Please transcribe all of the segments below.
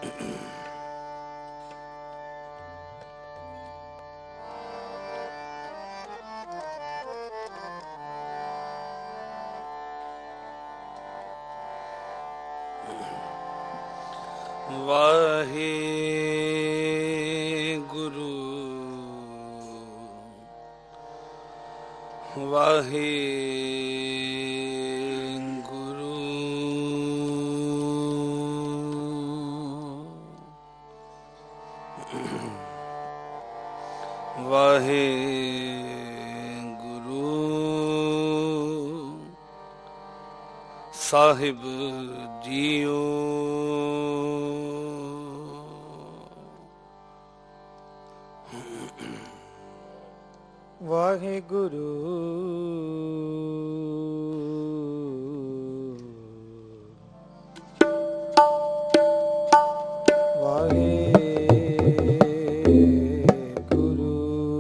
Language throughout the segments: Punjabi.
ਵਾਹਿਗੁਰੂ ਵਾਹਿਗੁਰੂ ਵਾਹਿਗੁਰੂ ਸਾਹਿਬ ਜੀਓ। ਵਾਹਿਗੁਰੂ ਵਾਹਿਗੁਰੂ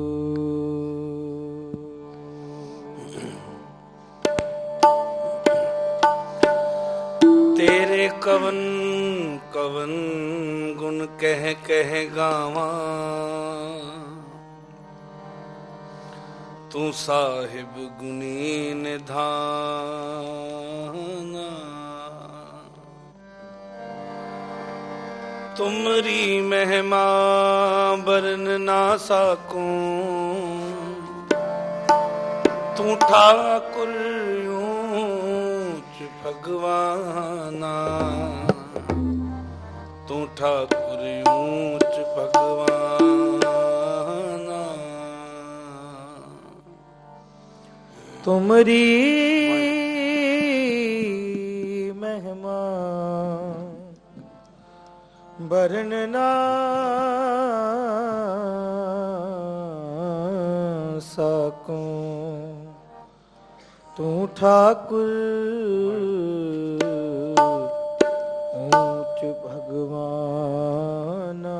ਤੇਰੇ ਕਵਨ ਕਵਨ ਗੁਣ ਕਹਿ ਕਹਿ ਗਾਵਾਂ, ਤੂੰ ਸਾਹਿਬ ਗੁਣੀ ਨਿਧਾਨਾ। ਤੁਮਰੀ ਮਹਿਮਾ ਬਰਨ ਨਾ ਸਾਕੂੰ, ਤੂੰ ਠਾਕੁਰ ਊਚ ਭਗਵਾਨਾ। ਤੂੰ ਠਾਕੁਰ ਊਚ ਭਗਵਾਨਾ। ਤੁਮਰੀ ਮਹਿਮਾ ਬਰਨ ਨਾ ਸਕੂੰ, ਤੂੰ ਠਾਕੁਰ ਊਚ ਭਗਵਾਨਾ।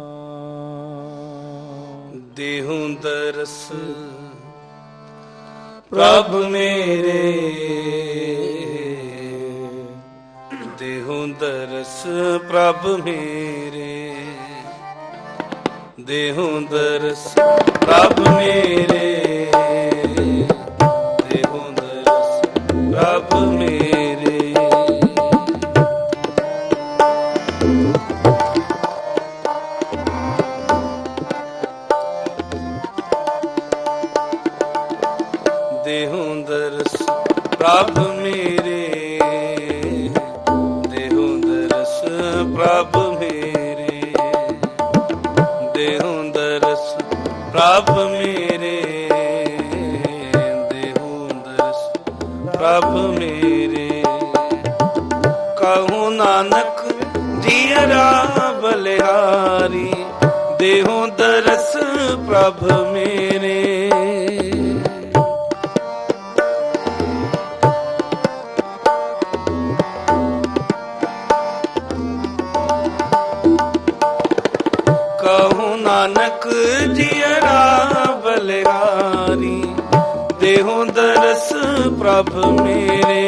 ਦੇਹੁ ਦਰਸ ਪ੍ਰਭ ਮੇਰੇ, ਦੇਹੁ ਦਰਸ ਪ੍ਰਭ ਮੇਰੇ, ਦੇਹੁ ਦਰਸ ਪ੍ਰਭ ਮੇਰੇ, ਦੇਹੁ ਦਰਸ ਪ੍ਰਭ ਮੇਰੇ। ਦੇਹੁ ਦਰਸ ਪ੍ਰਭ ਮੇਰੇ, ਦੇਹੁ ਦਰਸ ਪ੍ਰਭ ਮੇਰੇ, ਦੇਹੁ ਦਰਸ ਪ੍ਰਭ ਮੇਰੇ, ਦੇਹੁ ਦਰਸ ਪ੍ਰਭ ਮੇਰੇ। ਕਹੂੰ ਨਾਨਕ ਜੀਅਰਾ ਬਲਿਹਾਰੀ, ਦੇਹੁ ਦਰਸ ਪ੍ਰਭ ਮੇਰੇ। ਕਹੂੰ ਨਾਨਕ ਜੀਅਰਾ ਬਲਿਹਾਰੀ, ਦੇਹੁ ਦਰਸ ਪ੍ਰਭ ਮੇਰੇ।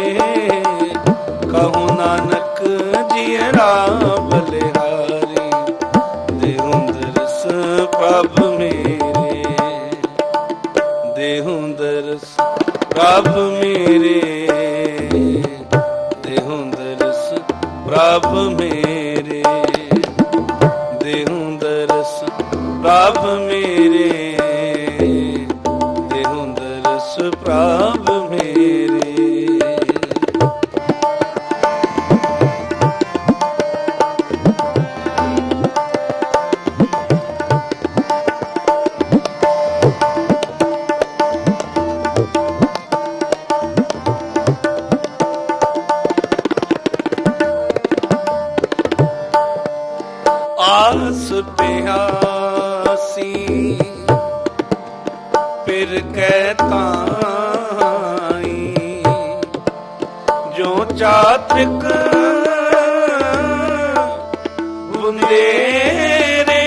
ਕਹੂੰ ਨਾਨਕ ਜੀਅਰਾ ਬਲਿਹਾਰੀ, ਦੇਹੁ ਦਰਸ ਪ੍ਰਭ ਮੇਰੇ, ਦੇਹੁ ਦਰਸ ਪ੍ਰਭ ਮੇਰੇ, ਦੇਹੁ ਦਰਸ ਪ੍ਰਭ ਮੇਰੇ, ਦੇਹੁ ਦਰਸ ਪ੍ਰਭ ਮੇਰੇ, ਦੇਹੁ ਦਰਸ ਪ੍ਰਭ ਮੇਰੇ। ਆਸ ਪਿਆਸੀ ਫਿਰ ਕਹਿ ਤਾਈ, ਜੋ ਚਾਤ੍ਰਿਕ ਬੁੰਦੇਰੇ।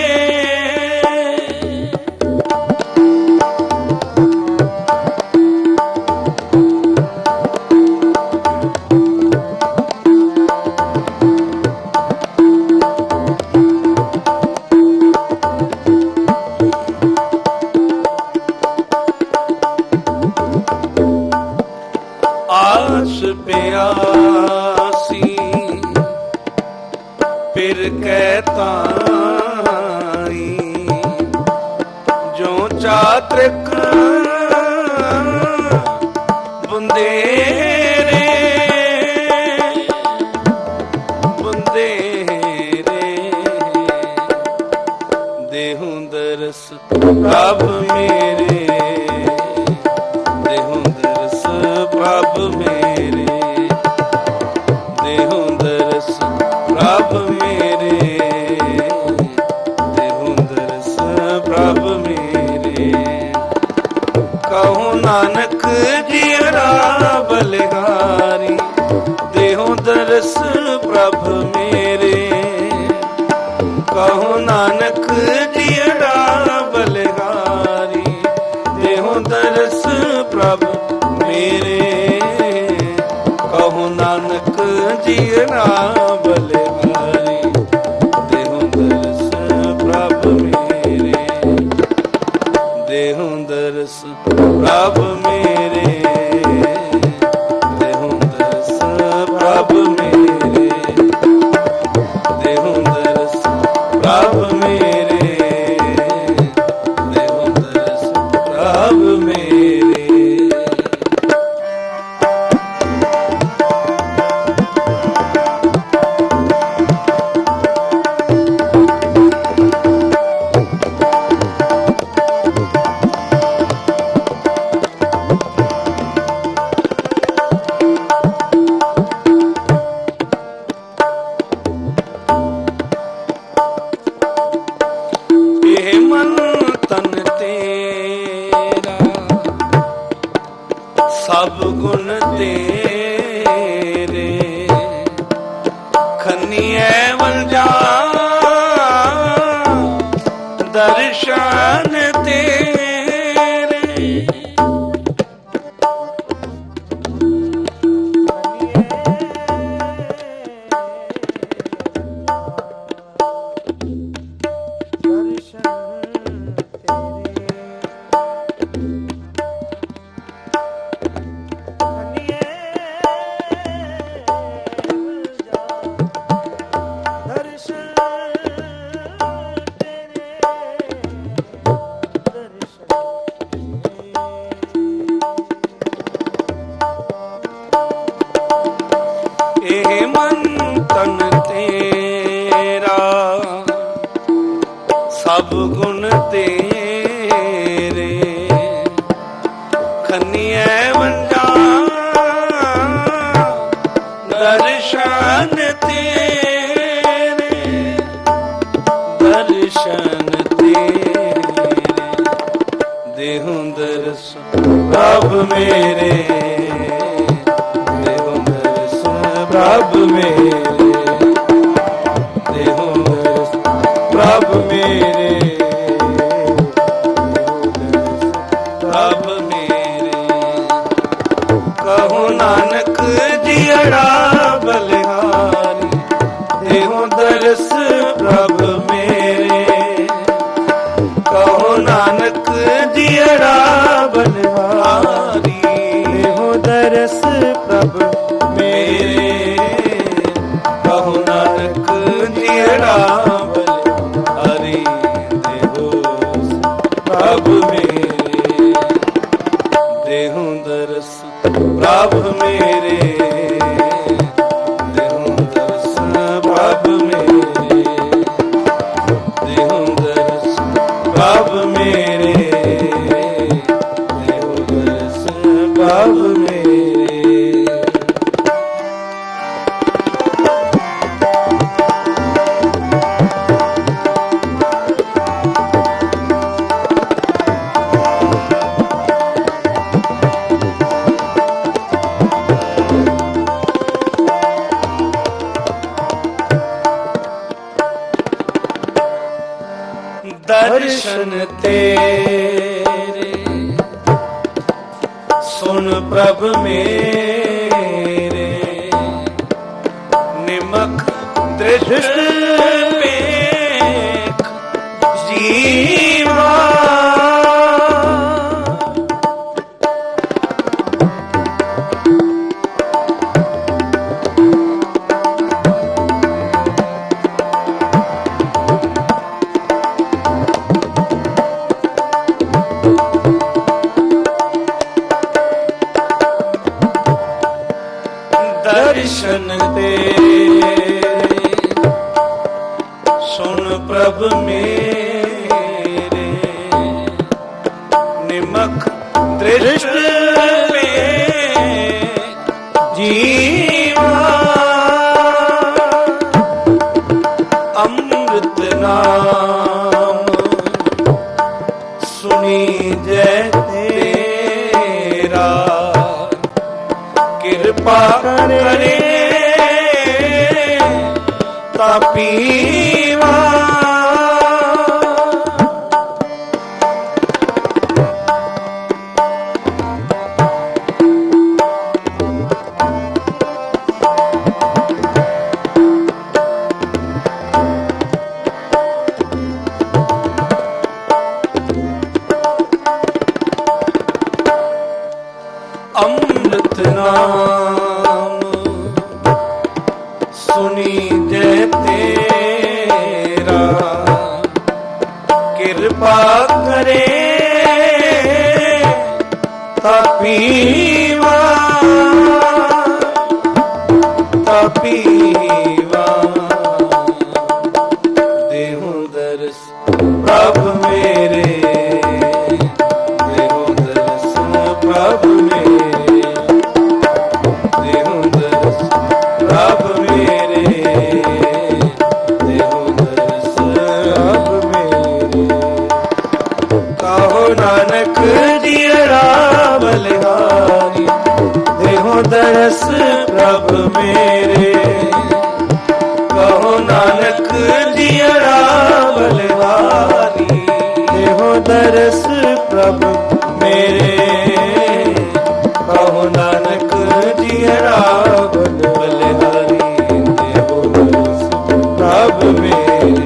ਦਰਸ ਪ੍ਰਭ ਮੇਰੇ, ਦੇਹੁ ਦਰਸ ਪ੍ਰਭ ਮੇਰੇ। ਕਹੋ ਨਾਨਕ ਜੀਅਰਾ ਬਲਿਹਾਰੀ, ਦੇਹੁ ਦਰਸ ਪ੍ਰਭ ਮੇਰੇ। ਕਹੋ ਨਾਨਕ ਜੀਅਰਾ ਬਲਿਹਾਰੀ, ਦੇਹੁ ਦਰਸ ਪ੍ਰਭ ਮੇਰੇ। ਕਹੋ ਨਾਨਕ ਜੀਅਰਾ ਬਲਿਹਾਰੀ, ਦੇਹੁ ਦਰਸ ਪ੍ਰਭ ਮੇਰੇ। ਦੇਹੁ ਦਰਸ ਪ੍ਰਭ ਮੇਰੇ, ਦੇਹੁ ਦਰਸ ਪ੍ਰਭ ਮੇਰੇ। ਦੇਹੁ ਦਰਸ ਪ੍ਰਭ ਮੇਰੇ, ਦੇਹੁ ਦਰਸ ਪ੍ਰਭ ਮੇਰੇ। ਇਹ ਮਨ ਤਨ ਤੇਰਾ ਸਭ ਗੁਣ ਤੇਰੇ, ਖੰਨੀਏ ਵੰਜਾ ਦਰਸ਼ਨ ਤੇਰੇ। ਇਹ ਮਨ ਤਨ ਤੇਰਾ ਸਭ ਗੁਣ ਤੇਰੇ, ਖੰਨੀਏ ਵੰਜਾ ਦਰਸ਼ਨ ਤੇਰੇ। ਦਰਸ਼ਨ ਤੇਰੇ, ਦੇਹੁ ਦਰਸ ਪ੍ਰਭ ਮੇਰੇ, ਪ੍ਰਭ ਮੇਰੇ। ਦੇਹੁ ਦਰਸ ਪ੍ਰਭ ਮੇਰੇ, ਪ੍ਰਭ ਮੇਰੇ। ਕਹੋ ਨਾਨਕ ਜੀਅਰਾ ਬਲਿਹਾਰੀ, ਦੇਹੁ ਦਰਸ ਪ੍ਰਭ ਮੇਰੇ। ਕਹੋ ਨਾਨਕ ਜੀਅਰਾ ਬਲਿਹਾਰੀ, ਦੇਹੁ ਦਰਸ ਪ੍ਰਭ ਮੇਰੇ। ਕਹੋ ਨਾਨਕ ਜੀਅਰਾ ਬਲਿਹਾਰੀ, ਦੇਹੁ ਪ੍ਰਭ ਮੇਰੇ। ਦੇਹੁ ਦਰਸ ਪ੍ਰਭ ਮੇਰੇ, ਦੇਹੁ ਦਰਸ ਪ੍ਰਭ ਮੇਰੇ। ਦੇਹੁ ਦਰਸ ਪ੍ਰਭ ਮੇਰੇ, ਦੇਹੁ ਦਰਸ ਪ੍ਰਭ ਮੇਰੇ। ਦਰਸ਼ਨ ਤੇਰੇ ਸੁਨ ਪ੍ਰਭ ਮੇਰੇ, ਨਿਮਖ ਦ੍ਰਿਸ਼ਟ ਵੇਖ ਜੀਵਾ। ਦਰਸ਼ਨ ਤੇਰੇ ਸੁਨ ਪ੍ਰਭ ਮੇਰੇ, ਨਿਮਖ ਦ੍ਰਿਸ਼ਟ ਵੇਖ ਜੀਵਾ। ਤਾਪੀਵਾ ਅੰਮ੍ਰਿਤ ਨਾਮ ਸੁਣੀ ਜੈ ਤੇਰਾ ਕਿਰਪਾ ਕਰੇ ਤਾਪੀਵਾ ਤਾਪੀਵਾ ਦੇਹੁ ਦਰਸ ਪ੍ਰਭ ਮੇਰੇ ਦੇਹੁ ਦਰਸ ਪ੍ਰਭ ਮੇਰੇ ਦੇਹੁ ਦਰਸ ਪ੍ਰਭ ਮੇਰੇ ਦੇਹੁ ਦਰਸ ਪ੍ਰਭ ਮੇਰੇ ਕਹੋ ਨਾਨਕ ਜੀਰਾ ਬਲਿਹਾਰੀ ਦੇਹੁ ਦਰਸ ਪ੍ਰਭ ਮੇਰੇ ਕਹੋ ਨਾਨਕ ਜੀਰਾ ਬਲਿਹਾਰੀ ਦੇਹੁ ਦਰਸ ਪ੍ਰਭ ਮੇਰੇ ਕਹੋ ਨਾਨਕ ਜੀਰਾ ਬਲਿਹਾਰੀ ਦੇਹੁ ਦਰਸ ਪ੍ਰਭ ਮੇਰੇ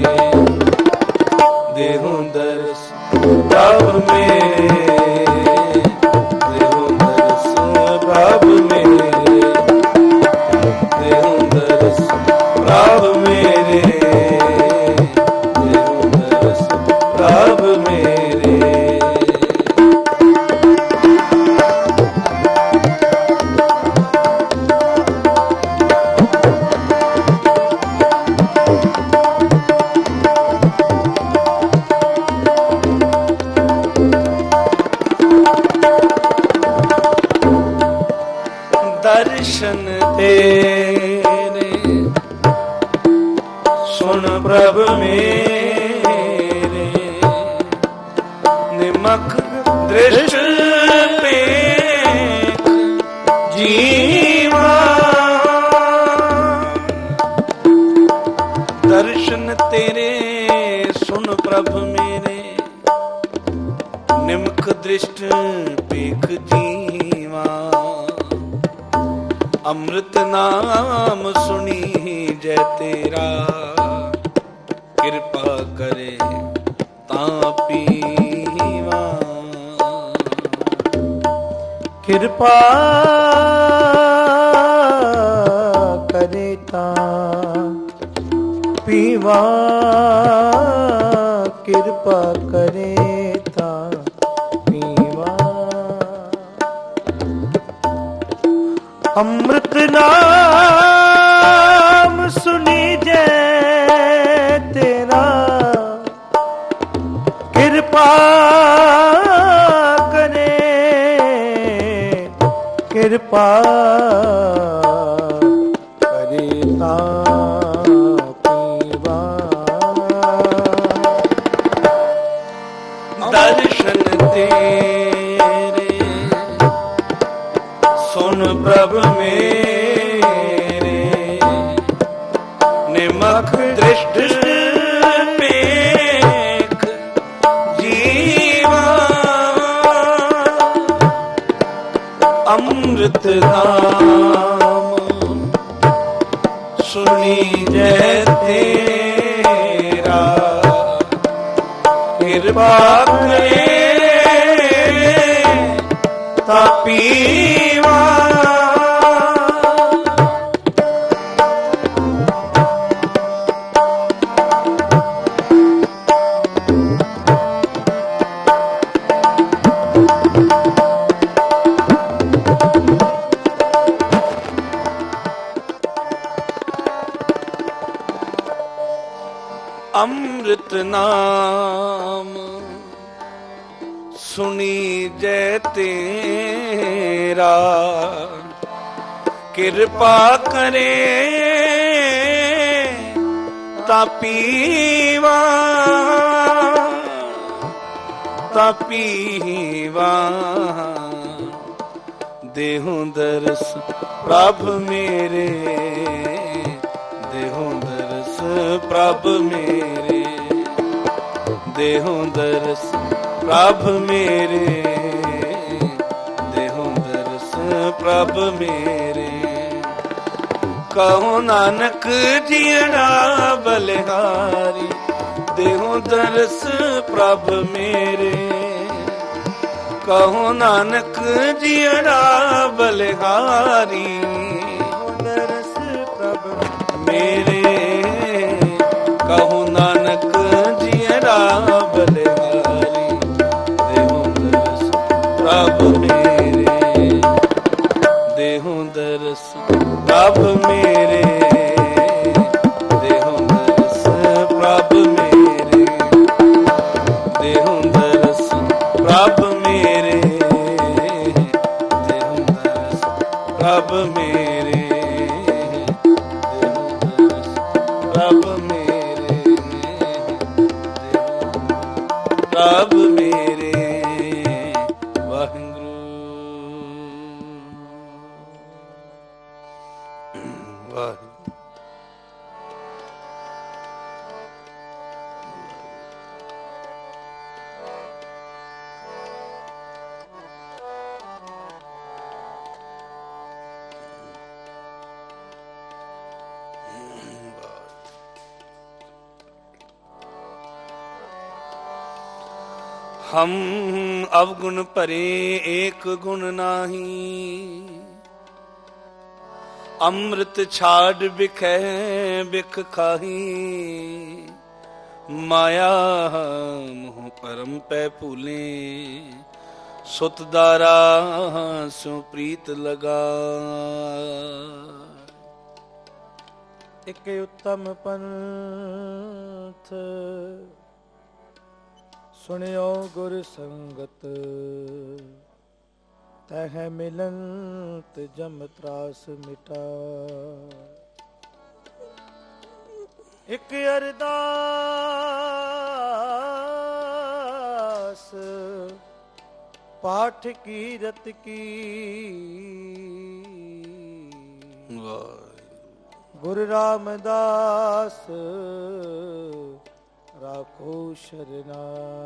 ਦੇਹੁ ਦਰਸ ਪ੍ਰਭ ਮੇਰੇ ਦੇਹੁ ਦਰਸ ਪ੍ਰਭ ਮੇਰੇ ਦੇਹੁ ਦਰਸ ਪ੍ਰਭ ਮੇਰੇ ਦੇਹੁ ਦਰਸ ਪ੍ਰਭ ਮੇਰੇ ਦਰਸ਼ਨ ਤੇਰੇ ਸੁਣ ਪ੍ਰਭ ਮੇਰੇ ਨਿਮਖ ਦ੍ਰਿਸ਼ਟ ਪੇਖ ਜੀਵਾ ਦਰਸ਼ਨ ਤੇਰੇ ਸੁਣ ਪ੍ਰਭ ਮੇਰੇ ਨਿਮਖ ਦ੍ਰਿਸ਼ਟ ਪੇਖ ਜੀਵਾ ਅੰਮ੍ਰਿਤ ਨਾਮ ਸੁਣੀ ਜੈ ਤੇਰਾ ਕਿਰਪਾ ਕਰੇ ਤਾਂ ਪੀਵਾ ਕਿਰਪਾ ਕਰੇ ਤਾਂ ਪੀਵਾ ਕਿਰਪਾ ਕਰੇ ਤਾਂ ਪੀਵਾ ਅੰਮ੍ਰਿਤ ਨਾਮ ਸੁਣੀ ਜੈ ਤੇਰਾ ਕਿਰਪਾ ਕਰੇ ਕਿਰਪਾ ਕਰੇ ਤਾਂ ਪੀਵਾ ਦਰਸ਼ਨ ਤੇਰੇ ਸੁਨ ਪ੍ਰਭ ਮੇਰੇ ਨਿਮਖ ਦ੍ਰਿਸ਼ਟ ਪੇਖ ਜੀਵਾ ਅੰਮ੍ਰਿਤ ਨਾਮ ਸੁਣੀ ਜੈ ਤੇਰਾ ਕਿਰਪਾ ਕਰੇ ਤਾਂ ਪੀਵਾ ਅੰਮ੍ਰਿਤ ਨਾਮ ਸੁਣੀ ਜੈ ਤੇਰਾ ਕਿਰਪਾ ਕਰੇ ਤਾਂ ਪੀਵਾ ਦੇਹੁ ਦਰਸ ਪ੍ਰਭ ਮੇਰੇ ਦੇਹੁ ਦਰਸ ਪ੍ਰਭ ਮੇਰੇ, ਦੇਹੁ ਦਰਸ ਪ੍ਰਭ ਮੇਰੇ, ਦੇਹੁ ਦਰਸ ਪ੍ਰਭ ਮੇਰੇ। ਕਹੋ ਨਾਨਕ ਜੀਣਾ ਬਲਿਹਾਰੀ, ਦੇਹੁ ਦਰਸ ਪ੍ਰਭ ਮੇਰੇ। ਕਹੋ ਨਾਨਕ ਜੀਣਾ ਬਲਿਹਾਰੀ, ਦਰਸ ਪ੍ਰਭ ਮੇਰੇ। ਕਹੋ ਨਾਨਕ ਜੀਣਾ ਬਲਿਹਾਰੀ, ਦੇਹੁ ਦਰਸ ਪ੍ਰਭ ਮੇਰੇ, ਦੇਹੁ ਦਰਸ ਪ੍ਰਭ ਮੇਰੇ, ਦੇਹੁ ਦਰਸ ਪ੍ਰਭ ਮੇਰੇ, ਦੇਹੁ ਦਰਸ ਪ੍ਰਭ ਮੇਰੇ, ਦੇਹੁ ਦਰਸ ਪ੍ਰਭ ਮੇਰੇ, ਦੇਹੁ ਦਰਸ ਪ੍ਰਭ ਮੇਰੇ, ਦੇਹੁ ਪ੍ਰਭ ਮੇਰੇ। ਵਾਹਿਗੁਰੂ ਵਾਹਿਗੁਰੂ। हम अवगुण भरे एक गुण नाही, अमृत छाड़ बिखै बिख खाही। माया मोह परम पै भूले, सुत दारा सो प्रीत लगा। ਇੱਕ ਉੱਤਮ ਪੰਥ ਸੁਣਿਓ ਗੁਰ ਸੰਗਤ, ਤਹਿ ਮਿਲੰਤ ਜਮ ਤਰਾਸ ਮਿਟਾ। ਇੱਕ ਅਰਦਾਸ ਪਾਠ ਕੀਰਤ ਕੀ, ਗੁਰੂ ਰਾਮਦਾਸ ਰਾਖੋ ਸ਼ਰਨਾ।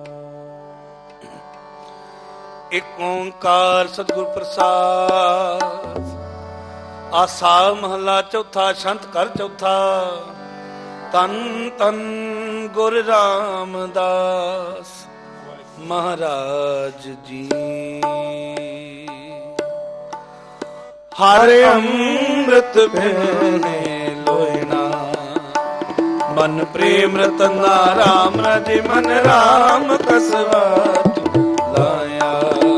ਇੱਕ ਓੰਕਾਰ ਸਤਿਗੁਰ ਪ੍ਰਸਾਦ। ਆਸਾ ਮਹਲਾ ਚੌਥਾ, ਛੰਤ ਘਰ ਚੌਥਾ। ਤਨ ਤਨ ਗੁਰ ਰਾਮਦਾਸ ਮਹਾਰਾਜ ਜੀ। ਹਰ ਅੰਮ੍ਰਿਤ ਪੀਨੇ ਲੋਇਣਾ, ਮਨ ਪ੍ਰੇਮ ਰਤਨਾ ਰਾਮ ਰਾਜੇ। ਮਨ ਰਾਮ ਕਸਵਟ ਲਾਇਆ,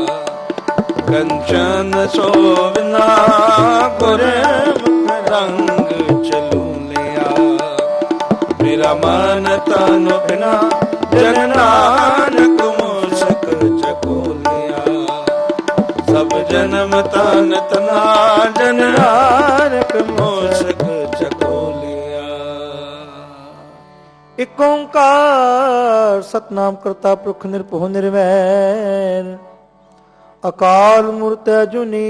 ਕੰਚਨ ਸੋਵਨਾ ਗੁਰਮੁਖ ਰੰਗ ਚਲੂ ਲਿਆ। ਮੇਰਾ ਮਨ ਤਨ ਬਿਨਾ ਜਨ ਨਾਨਕ ਮੁਸਕ ਚਕੋ ਲਿਆ। ਸਭ ਜਨਮ ਤਨ ਤਨਾ ਜਨ ਨਾਨਕ ਮੁਸਕ ਚਕੋ ਲਿਆ। ਇਕ ਓੰਕਾਰ ਸਤਨਾਮ ਕਰਤਾ ਪੁਰਖ ਨਿਰਭਉ ਨਿਰਵੈਰ, ਅਕਾਲ ਮੂਰਤਿ ਅਜੂਨੀ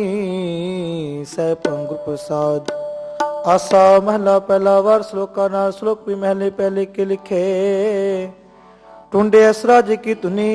ਸੈਭੰ ਗੁਰ ਪ੍ਰਸਾਦ। ਆਸਾ ਮਹਲਾ ਪਹਿਲਾ ਵਾਰ ਸ਼ਲੋਕਾ ਨਾਲ। ਸ਼ਲੋਕ ਵੀ ਮਹਲੇ ਪਹਿਲੇ ਕੇ ਲਿਖੇ, ਟੁੰਡੇ ਅਸਰਾ ਜੀ ਕੀ ਧੁਨੀ।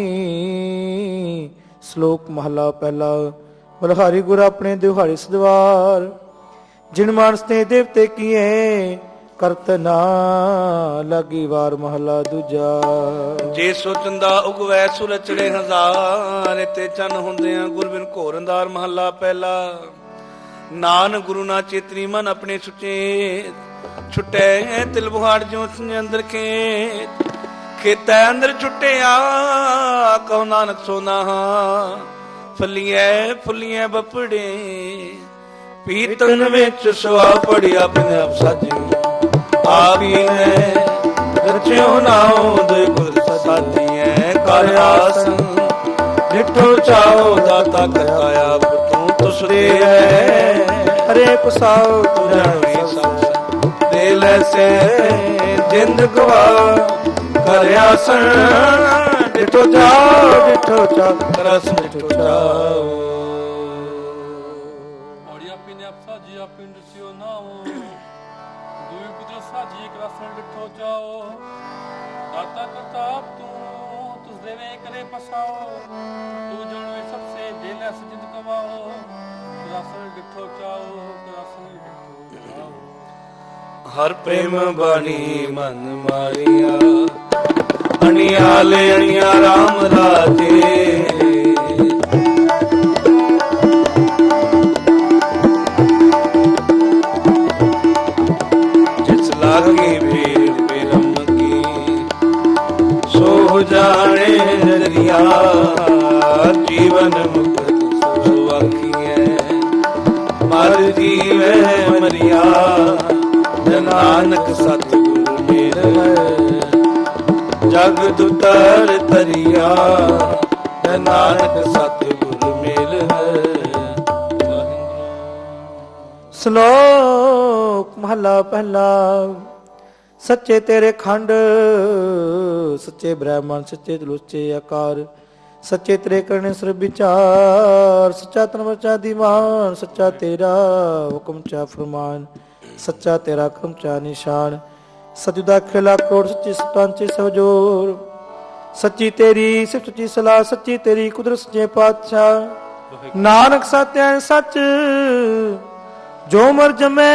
ਸ਼ਲੋਕ ਮਹਲਾ ਪਹਿਲਾ। ਬਲਹਾਰੀ ਗੁਰ ਆਪਣੇ ਦਿਹਾੜੀ ਸਦਵਾਰ, ਜਿਨ ਮਾਨਸ ਤੇ ਦੇਵਤੇ ਕੀਏ ਕਰਤ ਨਾ ਲਾਗੀ ਵਾਰ। ਮਹਲਾ ਦੂਜਾ। ਜੇ ਸੋਚੰਦਾ ਉਗਵੈ ਸੁਰ ਚੜੇ ਹਜ਼ਾਰ, ਤੇ ਚੰਨ ਹੁੰਦਿਆਂ ਗੁਰਬਿਨ ਘੋਰ ਅੰਧਾਰ। ਮਹਲਾ ਪਹਿਲਾ। ਨਾਨਕ ਗੁਰੂ ਨਾ ਚੇਤਨੀ ਮਨ ਆਪਣੇ ਸੁਚੇਤ, ਛੁਟੈ ਤਿਲ ਬੁਹਾੜ ਜਿਉ ਅੰਦਰ ਖੇਤ। ਖੇਤੈ ਅੰਦਰ ਛੁਟਿਆ ਕਹੋ ਨਾਨਕ ਸੋਨਾਹਾ। ਫਲੀਐ ਫੁੱਲੀਐ ਬਪੜੇ ਪੀਤਨ ਵਿੱਚ ਸੁਆ ਪੜਿਆ। ਆਪਣੇ ਆਪ ਸਾਜੇ ਆਪ ਹੀ ਨੇ ਰਚਿਓ ਨਾਉ ਦੇ ਗੁਰ ਸਾਧੀਐ। ਕਰ ਆਸਨ ਡਿਠੋ ਚਾਓ ਦਾਤਾ ਕਰਤਾਇਆ। ਤੂੰ ਤੁਸਦੇ ਹੈ ਹਰੇ ਪਸਾਉ ਤੂੰ ਜਾਣਵੀ ਸਭ ਦੇ ਲੈਸੇ। ਜਿੰਦ ਗਵਾ ਕਰ ਆਸਨ ਡਿਠੋ ਚਾਓ ਡਿਠੋ ਚਾਓ ਰਸ ਡਿਠੋ ਚਾਓ। जी एक रसन डिठो जाओ दाता करताप तू तुझ देवे करे पसाओ तू जोड़वे सबसे जेल जिंद कमाओ रसन डिठो जाओ रसन डिठो जाओ। ਹਰ ਪ੍ਰੇਮ ਬਾਣੀ ਮਨ ਮਾਰਿਆ ਅਣਿਆਲੇ ਅਣਿਆ ਰਾਮ ਰਾਜੇ ਜਿਸ ਲਾਗੇ ਫੇਰ ਪਰਮ ਕੀ ਸੋ ਜਾਣੇ ਦਰਿਆ ਜੀਵਨ ਮੁਕਤ ਸੋ ਆਖੀਐ ਮਰ ਜੀਵੈ ਮਰਿਆ ਨਾਨਕ ਸਤਿਗੁਰ ਮੇਰ ਜਗ ਦੁਤਰ ਤਰਿਆ ਨਾਨਕ ਸਤਿਗੁਰ ਮੇਲ ਸ਼ਲੋਕ ਮਹਲਾ ਪਹਿਲਾ। ਸੱਚੇ ਤੇਰੇ ਖੰਡ ਸੱਚੇ ਬ੍ਰਹਮਣ ਸੱਚੇ ਦਲੁਚੇ ਆਕਾਰ ਸੱਚੇ ਤੇਰੇ ਕਰਨੇ ਸਰ ਵਿਚਾਰ ਸੱਚਾ ਤਨ ਵਚਾ ਦੀਵਾਨ ਸੱਚਾ ਤੇਰਾ ਹੁਕਮ ਚਾ ਫਰਮਾਨ ਸੱਚਾ ਤੇਰਾ ਕਰਮ ਚਾ ਨਿਸ਼ਾਨ ਸਤਿ ਦਾ ਖੇਲਾ ਕੋੜ ਸੱਚੀ ਸਤਾਂਚੇ ਸਹਜੋਰ ਸੱਚੀ ਤੇਰੀ ਸਿਫਤ ਸੱਚੀ ਸਲਾਹ ਸੱਚੀ ਤੇਰੀ ਕੁਦਰਤ ਸੱਚੇ ਪਾਤਸ਼ਾਹ ਨਾਨਕ ਸਤਿ ਸੱਚ ਜੋ ਮਰ ਜਮੈ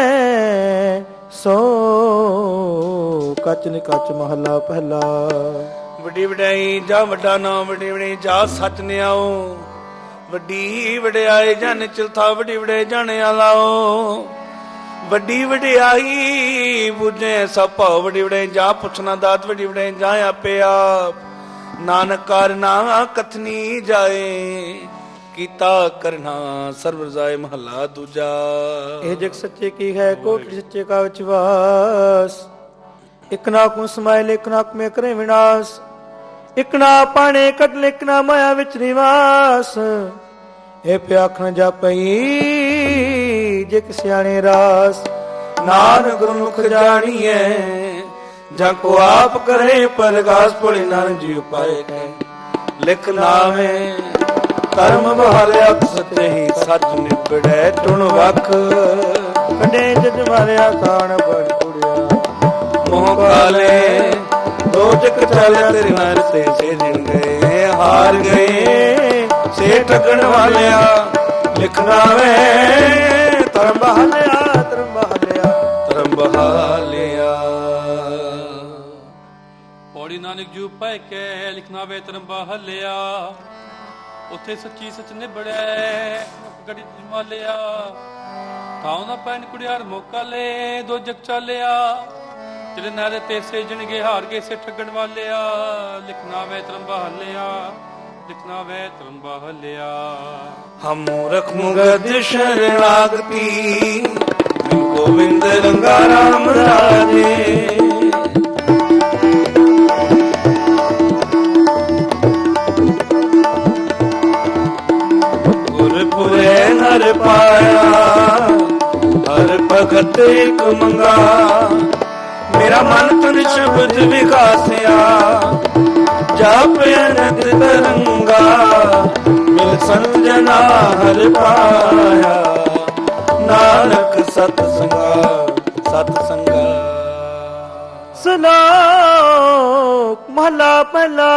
ਸੋ ਕੱਚ ਨਿਕਚ ਮਹਲਾ ਪਹਿਲਾ। ਵੱਡੀ ਵਡਿਆਈ ਜਾ ਵੱਡਾ ਨਾਮ ਵੱਡੀ ਵਡਿਆਈ ਜਾ ਸੱਚ ਨਿਆਓ ਵੱਡੀ ਵਡਿਆਈ ਜਨ ਚਿਲਥਾ ਵੱਡੀ ਵਡਿਆਈ ਜਾਣੇ ਆਲਾਓ ਵੱਡੀ ਵਡਿਆਈ ਬੁਝੇ ਸਭ ਭਾਉ ਵੱਡੀ ਵਡਿਆਈ ਜਾ ਪੁੱਛਣਾ ਦਾਤ ਵੱਡੀ ਵਡਿਆਈ ਜਾ ਆਪੇ ਆਪ ਨਾਨਕ ਕਰਨਾ ਕਥਨੀ ਜਾਏ ਕੀਤਾ ਕਰਨਾ ਸਰਬ ਰਜ਼ਾਏ ਮਹੱਲਾ ਦੂਜਾ। ਇਹ ਜਗ ਸੱਚੇ ਕੀ ਹੈ ਕੋਟਿ ਸੱਚੇ ਕਾ ਵਿਚਵਾਸ ਇਕ ਨਾ ਕੋ ਸਮਾਇ ਇਕ ਨਾ ਮੇ ਕਰੇ ਵਿਨਾਸ਼ ਇਕ ਨਾ ਪਾਣੇ ਕਟਲ ਇਕ ਨਾ ਮਾਇਆ ਵਿੱਚ ਨਿਵਾਸ ਇਹ ਪਿਆਖਣ ਜਾਪਈ ਜੇ ਸਿਆਣੇ ਰਾਸ ਨਾਨਕ ਗੁਰਮੁਖ ਜਾਣੀਐ ਜਾਂ ਕੋ ਆਪ ਕਰੇ ਪਰਗਾਸ ਭੋਲੇ ਨਾਨਕ ਜੀ ਉਪਾਏ ਲਿਖ ਨਾਵੇਂ ਕਰਮ ਬਹਾਲਿਆ ਸੱਚੇ ਹੀ ਸੱਚ ਨਿਬੜੈ ਟੁਣ ਵਖ ਕੱਢੇ ਜਜ ਮਾਰਿਆ ਕਾਣ ਬੜ ਕੁੜਿਆ ਮੋਹ ਕਾਲੇ ਦੋ ਜਗ ਚੱਲਿਆ ਤੇਰੇ ਨਾਲ ਤੇ ਸੇ ਜਿਣ ਗਏ ਹਾਰ ਗਏ ਸੇ ਠਗਣ ਵਾਲਿਆ ਲਿਖਣਾ ਵੇ ਧਰਮ ਬਹਾਲਿਆ ਧਰਮ ਬਹਾਲਿਆ ਧਰਮ ਬਹਾਲਿਆ। ਪੌੜੀ ਨਾਨਕ ਜੂ ਪੈ ਕੇ ਲਿਖਣਾ ਵੇ ਧਰਮ ਬਹਾਲਿਆ ਉੱਥੇ ਸੱਚੀ ਸੱਚ ਨਿਬੜੈ ਗੜੀ ਜਮਾਲਿਆ ਥਾਉ ਨਾ ਪੈਣ ਕੁੜਿਆਰ ਮੌਕਾ ਲੈ ਦੋ ਜਗ ਚਾਲਿਆ ਤੇਰੇ ਨਾਰੇ ਤੇ ਸੇ ਜਣਗੇ ਹਾਰ ਗਏ ਸੇ ਠੱਗਣ ਵਾਲਿਆ ਲਿਖਣਾ ਵੇ ਧਰਮ ਬਹਾਲਿਆ ਲਿਖਣਾ ਵੇ ਧਰਮ ਬਹਾਲਿਆ। ਹਮ ਮੂਰਖ ਮੁਗਧ ਸ਼ਰਣਾਗਤੀ ਗੋਬਿੰਦ ਰੰਗਾ ਰਾਮ ਰਾਜੇ ਗੁਰਪੁਰੇ ਨਰ ਪਾਇਆ ਹਰ ਭਗਤ ਇੱਕ ਮੰਗਾ ਮੇਰਾ ਮਨ ਤਨ ਸ਼ਬਦ ਵਿਕਾਸਿਆ ਜਾਪ ਅਨੰਦ ਤਰੰਗਾ ਮਿਲ ਸੰਤ ਜਨਾ ਹਰ ਪਾਇਆ ਨਾਨਕ ਸਤ ਸੰਗਾ। ਸ਼ਲੋਕ ਮਹਲਾ ਪਹਿਲਾ।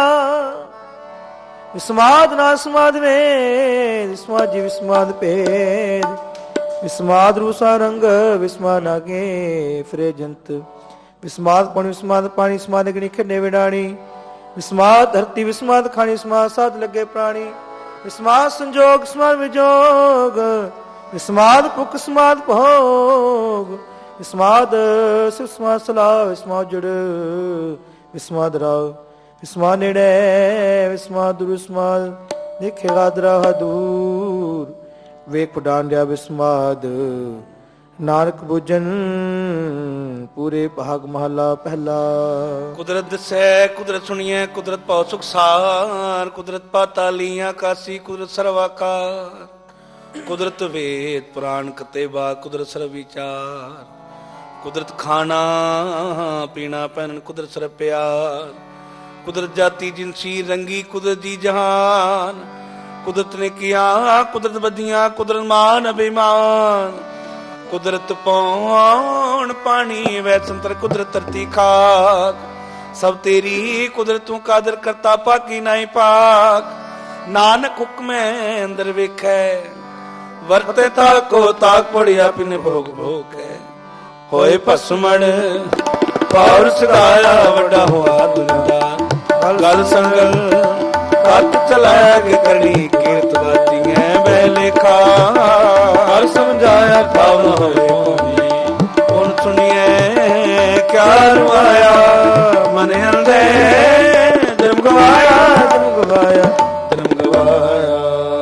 ਵਿਸਮਾਦ ਨਾ ਸਮਾਦ ਵੇਦ ਵਿਸਮਾਦ ਜੀ ਵਿਸਮਾਦ ਭੇਦ ਵਿਸਮਾਦ ਰੂਸਾ ਰੰਗ ਵਿਸਮਾ ਨਾਗੇ ਫਰੇ ਜੰਤ ਵਿਸਮਾਦ ਪਾਣੀ ਵਿਸਮਾਦ ਅਗਨੀ ਖੰਡੇ ਵਿਡਾਣੀ ਵਿਸਮਾਦ ਧਰਤੀ ਵਿਸਮਾਦ ਖਾਣੀ ਵਿਸਮਾਦ ਸਾਧ ਲੱਗੇ ਪ੍ਰਾਣੀ ਵਿਸਮਾਦ ਸੰਜੋਗ ਵਿਸਮਾਦ ਵਿਜੋਗ ਵਿਸਮਾਦ ਭੁਖ ਵਿਸਮਾਦ ਭੋਗ ਵਿਸਮਾਦ ਵਿਸਮਾਦ ਸਲਾਹ ਵਿਸਮਾਦ ਜੜ ਵਿਸਮਾਦ ਰਾਵ ਵਿਸਮਾਦ ਨੇੜੇ ਵਿਸਮਾਦ ਦੂਰ ਵਿਸਮਾਦ ਦੇਖੇਗਾ ਦਰਾ ਦੂਰ ਵੇਖ ਪਡਾਨ ਦਿਆ ਵਿਸਮਾਦ ਨਾਨਕ ਬੁਝਨ ਪੂਰੇ ਭਾਗ ਮਹਲਾ ਪਹਿਲਾ। ਕੁਦਰਤ ਦਸੈ ਕੁਦਰਤ ਸੁਣੀਐ ਕੁਦਰਤ ਭਉ ਸੁਖ ਸਾਰ ਕੁਦਰਤ ਪਾਤਾਲੀ ਆਕਾਸੀ ਕੁਦਰਤ ਸਰਵਾਕਾਰ ਕੁਦਰਤ ਵੇਦ ਪੁਰਾਣ ਕਤੇਬਾ ਕੁਦਰਤ ਸਰਬ ਵਿਚਾਰ ਕੁਦਰਤ ਖਾਣਾ ਪੀਣਾ ਪਹਿਨਣ ਕੁਦਰਤ ਸਰਬ ਪਿਆਰ ਕੁਦਰਤ ਜਾਤੀ ਜਿਨਸੀ ਰੰਗੀ ਕੁਦਰਤ ਦੀ ਜਹਾਨ ਕੁਦਰਤ ਨੇ ਕੀਆ ਕੁਦਰਤ ਬੱਧੀਆਂ ਕੁਦਰਤ ਮਾਨ ਅਭਿਮਾਨ ਕੁਦਰਤ ਪੌਣ ਪਾਣੀ ਵੈ ਸੰਤਰ ਕੁਦਰਤ ਧਰਤੀ ਖਾਕ ਸਭ ਤੇਰੀ ਕੁਦਰਤ ਤੂੰ ਕਾਦਰ ਕਰਤਾ ਪਾਕੀ ਨਾਹੀ ਪਾਕ ਨਾਨਕ ਹੁਕਮੈ ਅੰਦਰ ਵੇਖੈ ਵਰਤੇ ਤਾਕੋ ਤਾਕ ਪੜਿਆ ਪਿਨ ਭੋਗ ਭੋਗੈ ਹੋਏ ਭਸਮਣ ਪਾਵਰ ਸਗਾਇਆ ਵੱਡਾ ਹੋਆ ਦੁਨੀਆ ਗਲ ਸੰਗਲ ਕੱਟ ਚਲਾਇਆ ਕਿ ਕਰਨੀ ਕੀਰਤ ਬਾਤੀਆਂ ਬੈ ਲੇਖਾ ਹਰ ਸਮਝਾਇਆ ਭਾਵ ਹੋਵੇ ਹੁਣ ਸੁਣੀਏ ਕਿਆ ਰਵਾਇਆ ਮਨ ਅੰਦੇ ਜਨਮ ਗਵਾਇਆ ਜਨਮ ਗਵਾਇਆ ਜਨਮ ਗਵਾਇਆ।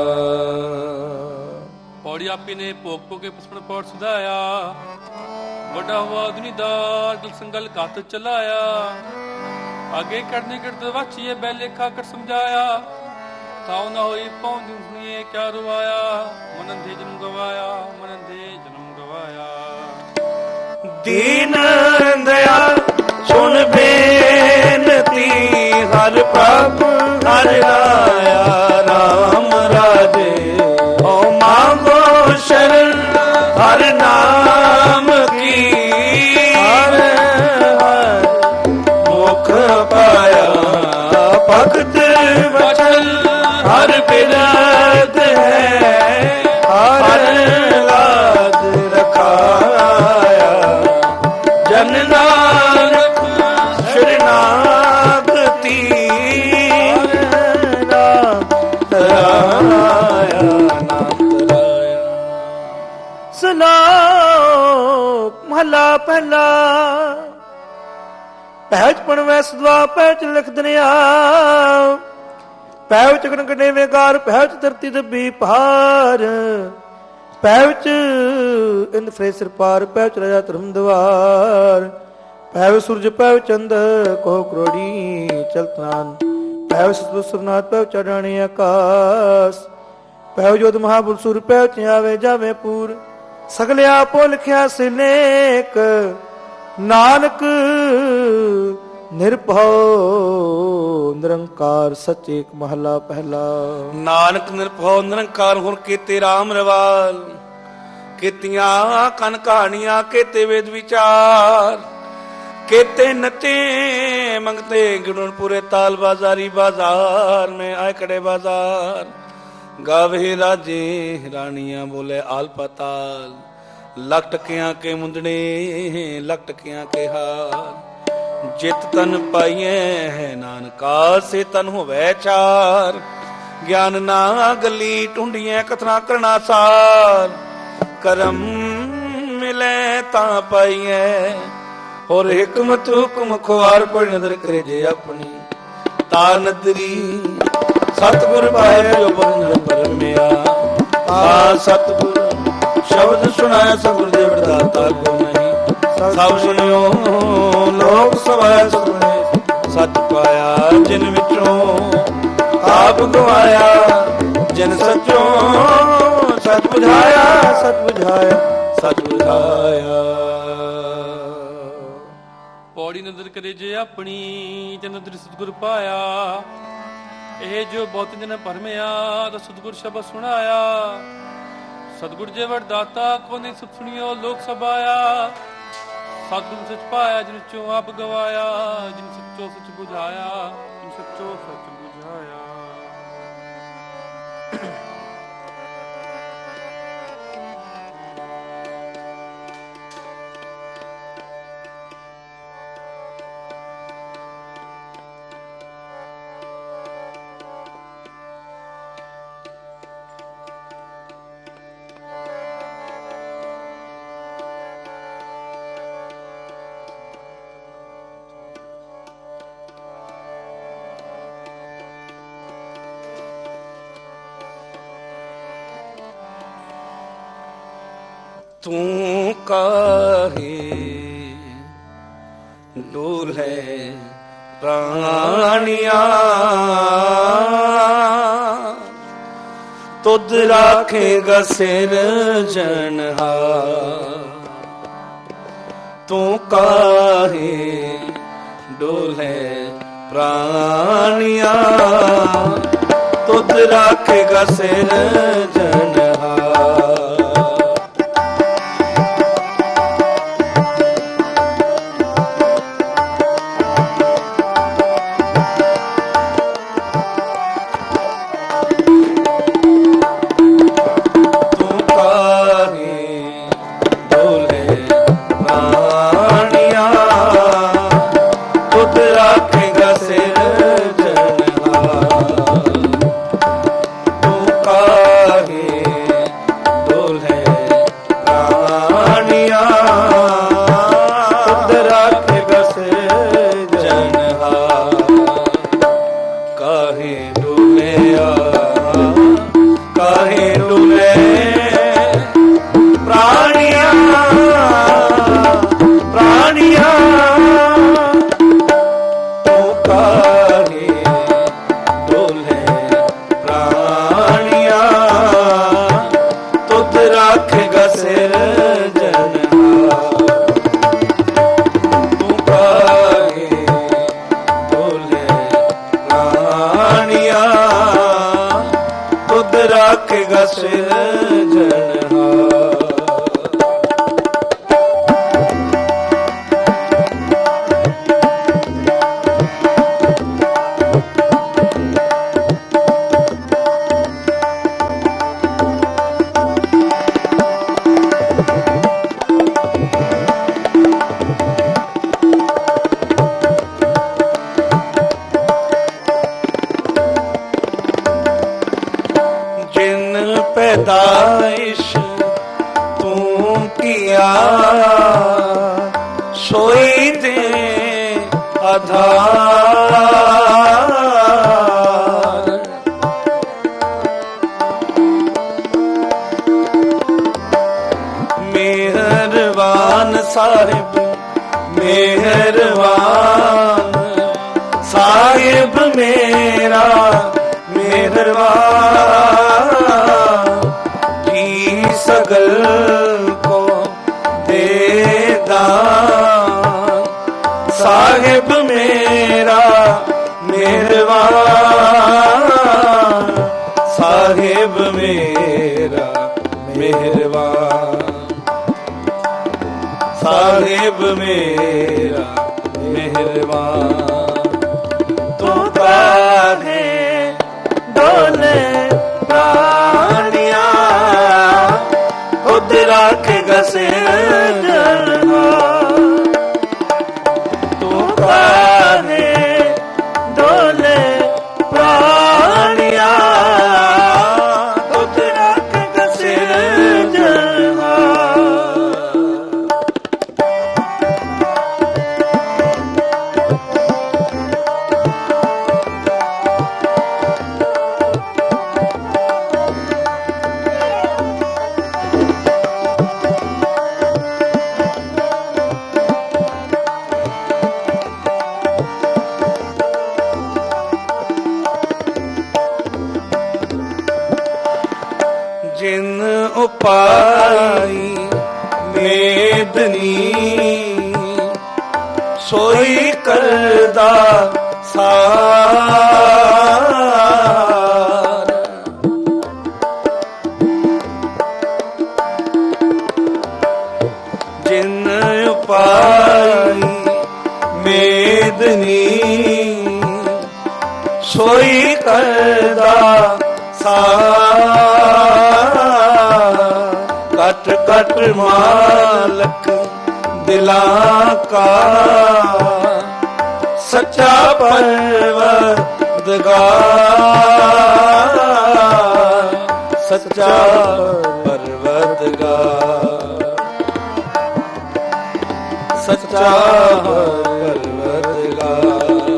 ਪੌੜੀ ਆਪੀ ਨੇ ਭੋਗ ਭੋਗੇ ਪਸਪਣ ਪੌੜ ਸੁਧਾਇਆ ਵੱਡਾ ਹੋਆ ਦੁਨੀਦਾਰ ਗਲ ਸੰਗਲ ਕੱਤ ਚਲਾਇਆ ਆਗੇ ਕਰਨੇ ਕਰਦ ਵਾਚੀਏ ਬੈ ਲੇਖਾ ਕਰ ਸਮਝਾਇਆ ਤਾਉ ਨਾ ਹੋਈ ਪਹੁੰਚ ਸੁਣੀਏ ਕਿਆ ਰਵਾਇਆ ਮਨ ਅੰਧੇ ਜਨਮ ਗਵਾਇਆ ਮਨ ਅੰਧੇ ਜਨਮ ਗਵਾਇਆ। ਦੀਨ ਦਇਆਲ ਸੁਣ ਬੇਨਤੀ ਹਰ ਪ੍ਰਭ ਹਰ ਰਾਇਆ ਰਾਮ ਰਾਜੇ ਓ ਮਾਂਗੋ ਸ਼ਰਨ ਹਰ ਨਾਮ ਕੀ ਹਰ ਹਰ ਮੁਖ ਪਾਇਆ ਭਗਤ ਵਚਨ ਹਰ ਬਿਰਧ ਹੈ ਹਰ ਲਾਦ ਰਖਾਇਆ ਜਨ ਨਾਨਕ ਸ਼ਰਨਾਗਤੀ ਨਾਮ ਤਰਾਇਆ ਨਾਮ ਤਰਾਇਆ। ਸਲੋਕ ਮਹਲਾ ਪਹਿਲਾ। ਪਹਿਚ ਪਣਵੈ ਸਦਵਾ ਪਹਿਚ ਲਿਖ ਦਨਿਆ ਪਹਿਚ ਗਣ ਕਢੇਵੇਂ ਕਾਰ ਪਹਿਚ ਧਰਤੀ ਦੱਬੀ ਭਾਰ ਪਹਿਚ ਇੰਦ ਫਰੇ ਸਿਰ ਪਾਰ ਪਹਿਚ ਰਾਜਾ ਧਰਮ ਦਵਾਰ ਪਹਿਵ ਸੂਰਜ ਪਹਿਵ ਚੰਦ ਕੋ ਕਰੋੜੀ ਚਲਤਨਾਨ ਪਹਿਵ ਸਤਿ ਸੁਰਨਾਥ ਪਹਿਵ ਚੜਾਣੀ ਆਕਾਸ ਪਹਿਵ ਜੋਤ ਮਹਾਪੁਰ ਸੁਰ ਪਹਿਚ ਆਵੇ ਜਾਵੇ ਪੂਰ ਸਗਲੇ ਆਪੋ ਲਿਖਿਆ ਸਿਲੇਕ ਨਾਨਕ ਨਿਰਭਉ ਨਿਰੰਕਾਰ ਸੱਚ ਏਕ ਮਹਲਾ ਪਹਿਲਾ। ਨਾਨਕ ਨਿਰਭਉ ਨਿਰੰਕਾਰ ਹੁਣ ਕੀਤੇ ਰਾਮ ਰਵਾਲ ਕੀਤੀਆਂ ਕਨ ਕਹਾਣੀਆਂ ਕੀਤੇ ਵੇਦ ਵਿਚਾਰ ਕੀਤੇ ਨਤੇ ਮੰਗਤੇ ਗੁਣ ਪੂਰੇ ਤਾਲ ਬਾਜ਼ਾਰੀ ਬਾਜ਼ਾਰ ਮੈਂ ਆਏ ਕੜੇ ਬਾਜ਼ਾਰ ਗਾਵੇ ਰਾਜੇ ਰਾਣੀਆਂ ਬੋਲੇ ਆਲ ਪਤਾਲ ਲੱਖ ਟਕਿਆਂ ਕੇ ਮੁੰਦਣੇ ਲੱਖ ਟਕਿਆਂ ਕੇ ਹਾਰ ਜਿਤ ਤਨ ਪਾਈਐ ਹੈ ਨਾਨਕਾ ਸੇ ਤਨ ਹੋਵੈ ਚਾਰ ਗਿਆਨ ਨਾ ਗੱਲੀ ਟੁੰਡੀਆਂ ਕਥਨਾ ਕਰਨਾ ਸਾਰ ਕਰਮ ਮਿਲੇ ਤਾਂ ਪਾਈਐ ਹੋਰ ਹਕਮਤ ਹੁਕਮ ਖੁਆਰ ਪੜ ਨਦਰ ਕਰੇ ਜੇ ਆਪਣੀ ਤਾ ਨਦਰੀ ਸਤਿਗੁਰ ਪਾਏ ਜੋ ਬੰਦ ਪਰਮਿਆ ਆ ਸਤਿਗੁਰ ਸ਼ਬਦ ਸੁਣਾਇਆ ਸਤਿਗੁਰ ਦੇ ਵਰਦਾਤਾ ਕੋ ਨਹੀਂ ਸਭ ਸੁਣਿਓ ਲੋਕ ਸਭਾ ਸੁਣੇ ਸੱਚ ਪਾਇਆ ਜਿਨ ਵਿੱਚੋਂ ਆਪ ਗਵਾਇਆ ਜਿਨ ਸੱਚੋਂ ਸੱਚ ਬੁਝਾਇਆ ਸੱਚ ਬੁਝਾਇਆ ਸੱਚ ਬੁਝਾਇਆ। ਪੌੜੀ ਨਦਰ ਕਰੇ ਜੇ ਆਪਣੀ ਤੇ ਨਦਰ ਸਤਿਗੁਰ ਪਾਇਆ ਇਹ ਜੋ ਬਹੁਤ ਦਿਨ ਭਰਮਿਆ ਤਾਂ ਸਤਿਗੁਰ ਸ਼ਬਦ ਸੁਣਾਇਆ ਸਤਿਗੁਰ ਜੇ ਵਰਦਾਤਾ ਕੋ ਨਹੀਂ ਸੁਖ ਸੁਣਿਓ ਲੋਕ ਸਭਾਇਆ ਸਤਿਗੁਰ ਸੱਚ ਪਾਇਆ ਜਿਨ ਚੋਂ ਆਪ ਗਵਾਇਆ ਜਿਨ ਸੱਚੋ ਸੱਚ ਬੁਝਾਇਆ ਜਿਨ ਸੱਚੋ ਸੱਚ ਬੁਝਾਇਆ। ਤੂੰ ਕਾਹੇ ਡੋਲੇ ਪ੍ਰਾਣੀਆਂ ਤੁਧ ਰਾਖੇਗਾ ਸਿਰ ਜਨਹਾਰ ਤੂੰ ਕਾਹੇ ਡੋਲੇ ਪ੍ਰਾਣੀਆਂ ਤੁਧ ਰਾਖੇਗਾ ਸਿਰ ਜਨਹਾਰ ਸਿਰਜਣਹਾਰ। पैदाइश तू किया सोई दे आधार। मेहरबान साहिब मेहरबान साहिब मेरा मेहरबान। सगल को दे दान साहिब मेरा मेहरबान। साहिब मेरा मेहरबान। साहिब मेरा मेहरबान। तू काहे डोले प्राणिया खुद राखेगा सिरजनहार। तू काहे डोले प्राणिया खुद राखेगा सिरजनहार। जिन उपाई मेदनी सोई करदा सार। जिन उपाई मेदनी सोई करदा कट कट मालक दिलां का सच्चा परवरदिगार। सच्चा परवरदिगार। सच्चा परवरदिगार।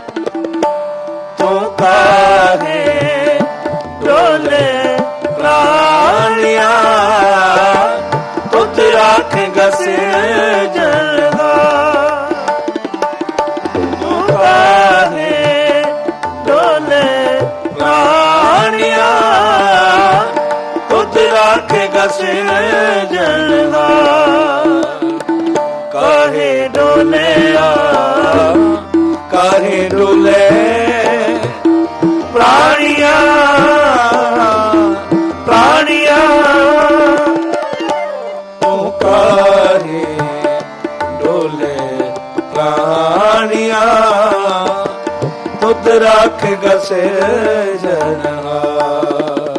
तू काहे डोले प्राणिया खुद राखेगा सिरजनहार। तू काहे डोले प्राणिया खुद राखेगा सिरजनहार। काहे डोले काहे डोले प्राणिया प्राणिया। तू काहे डोले प्राणिया खुद राखेगा सिरजनहार।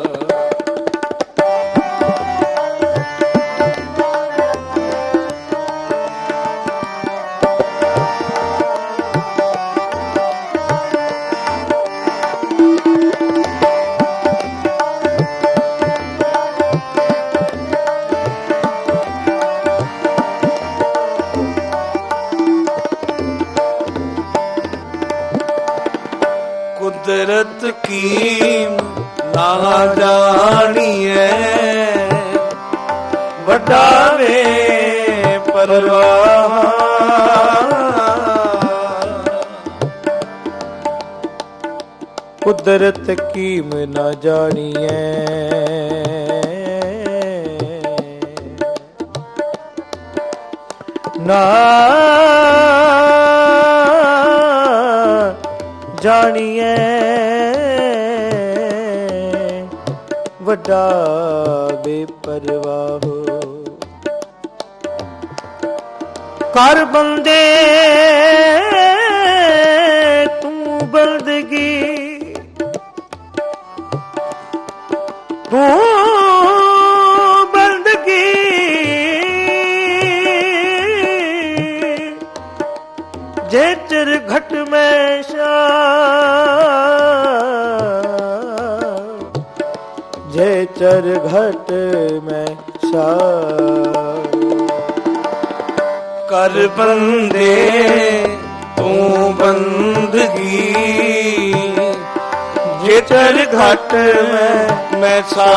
कुदरत कीम ना जानिए वड्डा वे परवाह। कुदरत कीम ना जानिए ना जानिए ਵੱਡਾ ਬੇਪਰਵਾਹ। ਕਰ ਬੰਦੇ ਤੂੰ ਬੰਦਗੀ, ਤੂੰ ਬੰਦਗੀ, ਜੇ ਚਿਰ ਘਟ ਮੈਂ ਸ਼ਾ, ਜੇ ਚਰ ਘਟ ਮੈਂ ਸ਼ਾ। ਕਰ ਬੰਦੇ ਤੂੰ ਬੰਦਗੀ, ਜੇ ਚਰ ਘਟ ਮੈਂ ਸਾ।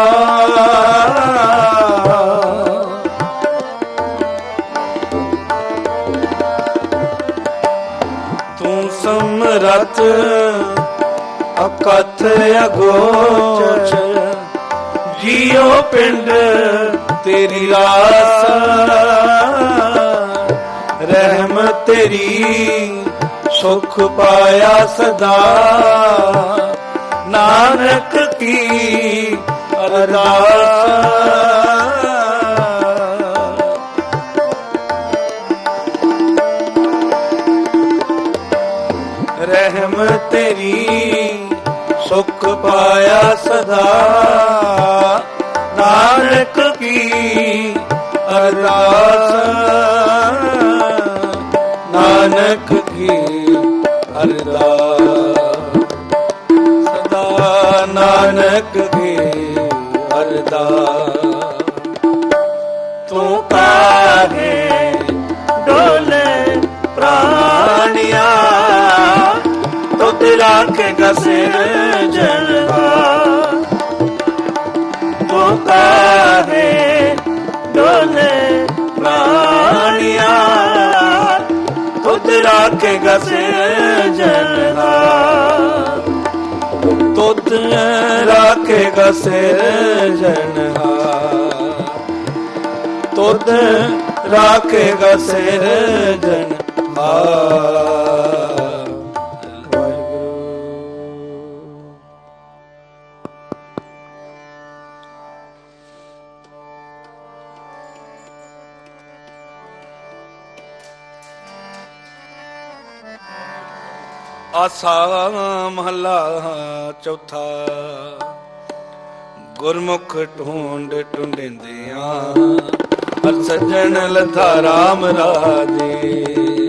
ਤੂੰ ਸਮਰੱਥ ਅਕਥ ਅਗੋਚ, ਜੀਉ ਪਿੰਡ ਤੇਰੀ ਰਾਸ। ਰਹਿਮ ਤੇਰੀ ਸੁਖ ਪਾਇਆ ਸਦਾ, ਨਾਨਕ ਕੀ ਅਰਦਾਸ। ਰਹਿਮ ਤੇਰੀ ਸੁਖ ਪਾਇਆ ਸਦਾ, ਨਾਨਕ ਕੀ ਅਰਦਾਸ। ਨਾਨਕ ਕੀ ਅਰਦਾਸ, ਸਦਾ ਨਾਨਕ ਕੀ ਅਰਦਾਸ। ਤੂੰ ਕਾਹੇ ਡੋਲੇ ਪ੍ਰਾਣੀਆਂ, ਤੁਧ ਰਾਖੇਗਾ ਸਿਰਜਣਹਾਰ। ਤੂੰ ਕਾਹੇ ਡੋਲੇ ਪ੍ਰਾਣੀਆਂ, ਤੁਧ ਰਾਖੇਗਾ ਸਿਰਜਣਹਾਰ। ਤੁਧ ਰਾਖੇਗਾ ਸਿਰਜਣਹਾਰ, ਤੁਧ ਰਾਖੇਗਾ ਸਿਰਜਣਹਾਰ। ਆਸਾ ਮਹੱਲਾ ਚੌਥਾ। ਗੁਰਮੁਖ ਢੂੰਡ ਢੂੰਡਿੰਦਿਆਂ, ਹਰ ਸੱਜਣ ਲੱਥਾ ਰਾਮ ਰਾਜੇ।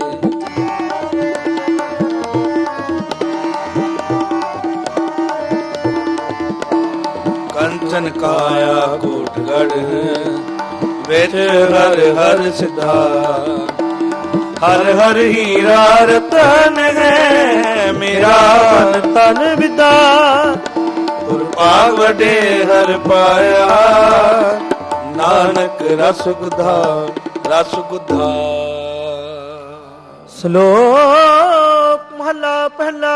ਕੰਚਨ ਕਾਇਆ ਕੋਟਗੜ੍ਹ, ਵਿੱਚ ਹਰ ਹਰ ਸਿਧਾ। ਹਰ ਹਰ ਹੀਰਾ ਰਤਨ ਹੈ, ਮੇਰਾ ਤਨ ਵਿਦਾ। ਗੁਰ ਭਾਗ ਵਡੇ ਹਰ ਪਾਇਆ, ਨਾਨਕ ਰਸ ਗੁਧਾ ਰਸ ਗੁਧਾ। ਸ਼ਲੋਕ ਮਹਲਾ ਪਹਿਲਾ।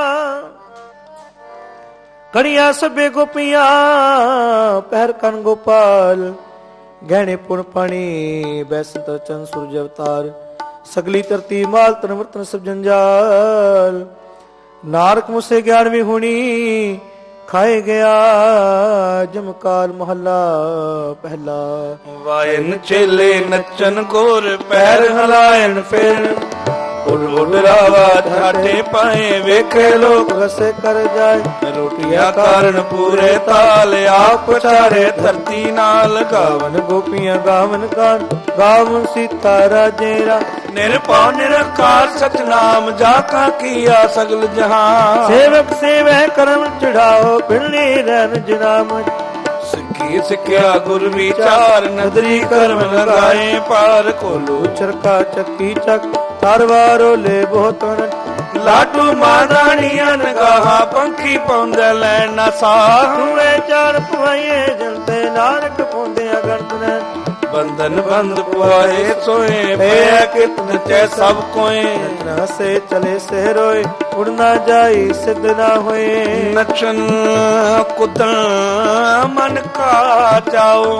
ਕੜੀਆਂ ਸਭੇ ਗੋਪੀਆਂ, ਪਹਿਰ ਕਨ ਗੋਪਾਲ। ਗਹਿਣੇ ਪੁਣ ਪਾਣੀ, ਬੈਸੰਤ ਰਚਨ ਸੂਰਜ ਅਵਤਾਰ। ਸਗਲੀ ਧਰਤੀ ਮਾਲ ਤਨ ਵਰਤਨ ਸਭ ਜੰਜਾਲ। ਨਾਰਕ ਮੁਸੇ ਗਿਆਨਵੀ ਹੋਣੀ, ਖਾਏ ਗਿਆ ਜਮਕਾਲ। ਮਹੱਲਾ ਪਹਿਲਾ। ਵਾਇਨ ਚੇਲੇ ਨੱਚਨ ਗੋਰ, ਪੈਰ ਹਲਾਇਨ ਫਿਰ। ਉੱਡ ਉੱਡ ਰਾਵਾ ਠਾਠੇ ਪਾਏ, ਵੇਖੇ ਲੋਕ ਰਸੇ ਕਰ ਜਾਏ। ਰੋਟੀਆਂ ਕਾਰਨ ਪੂਰੇ ਤਾਲ, ਆਪ ਪਛਾੜੇ ਧਰਤੀ ਨਾਲ। ਗਾਵਨ ਗੋਪੀਆਂ ਗਾਵਨ ਗਾਨ, ਗਾਵਨ ਸੀਤਾ ਰਾਜੇਰਾ। ਨਿਰਭਉ ਨਿਰੰਕਾਰ ਸਤਨਾਮ, ਜਾ ਕਾ ਕੀਆ ਸਗਲ ਜਹਾਨ। ਸੇਵਕ ਸੇਵੈ ਕਰਮ ਚੜਾਓ, ਪਿੰਡੀ ਰਹਿਣ ਜਨਾਮ। ਸਿੱਖੀ ਸਿੱਖਿਆ ਗੁਰ ਵਿਚਾਰ, ਨਦਰੀ ਕਰਮ ਲਗਾਏ ਪਾਰ। ਖੋਲੂ ਚਰਖਾ ਚੱਕੀ ਚੱਕ, ਤਰਵਾਰੋ ਲੈ ਬਹੁਤਨ। ਲਾਡੂ ਮਾਦਾਨੀਆਂ ਨਗਾਹਾਂ, ਪੰਖੀ ਪਾਉਂਦੇ ਲੈਣ ਨਾ ਸਾਹ। ਤੂਏ ਚਾਰ ਪਵਾਈਏ ਜਲਤੇ, ਨਾਨਕ ਪਾਉਂਦਿਆਂ ਗਰਦਨ। ਬੰਧਨ ਬੰਦ ਪੁਆਏ ਸੋਏ, ਪਿਆ ਕਿਤਨ ਚੈ ਸਭ ਕੋਏ। ਨਾ ਸੇ ਚਲੇ ਸੇ ਰੋਏ, ਉੜ ਨਾ ਜਾਈ ਸਿੱਧ ਨਾ ਹੋਏ। ਨਚਨ ਕੁਦਨ ਮਨ ਕਾ ਚਾਓ,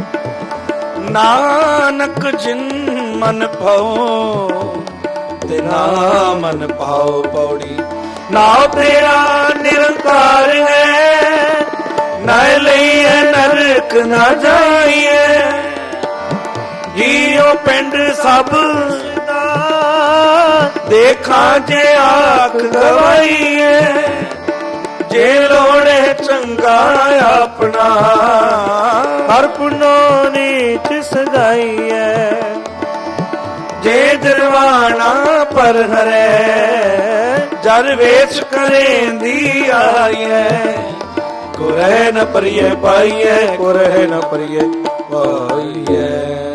ਨਾਨਕ ਜਿਨ ਮਨ ਭਾਉ। ਤੇ ਨਾ ਮਨ ਭਾਉ ਪੌੜੀ। ਨਾਉ ਤੇਰਾ ਨਿਰੰਕਾਰ ਹੈ, ਨਾ ਲਈਏ ਨਰਕ ਨਾ ਜਾਈਏ, ਜੀਓ ਪਿੰਡ ਸਭ ਦਾ ਦੇਖਾਂ ਜੇ ਆਖ ਗਵਾਈਏ, ਜੇ ਲੋੜੇ ਚੰਗਾ ਆਪਣਾ ਹਰ ਪੁਨੋ ਨੀਚ ਸਦਾਈਏ, ਜੇ ਦਰਵਾਣਾ ਪਰ ਹਰੇ ਜਰ ਵੇਚ ਕਰੇਂਦੀ ਆਈਏ, ਕੁਰੇ ਨ ਪਰਿਏ ਪਾਈਏ, ਕੁਰੇ ਨ ਪਰਿਏ ਪਾਈਏ।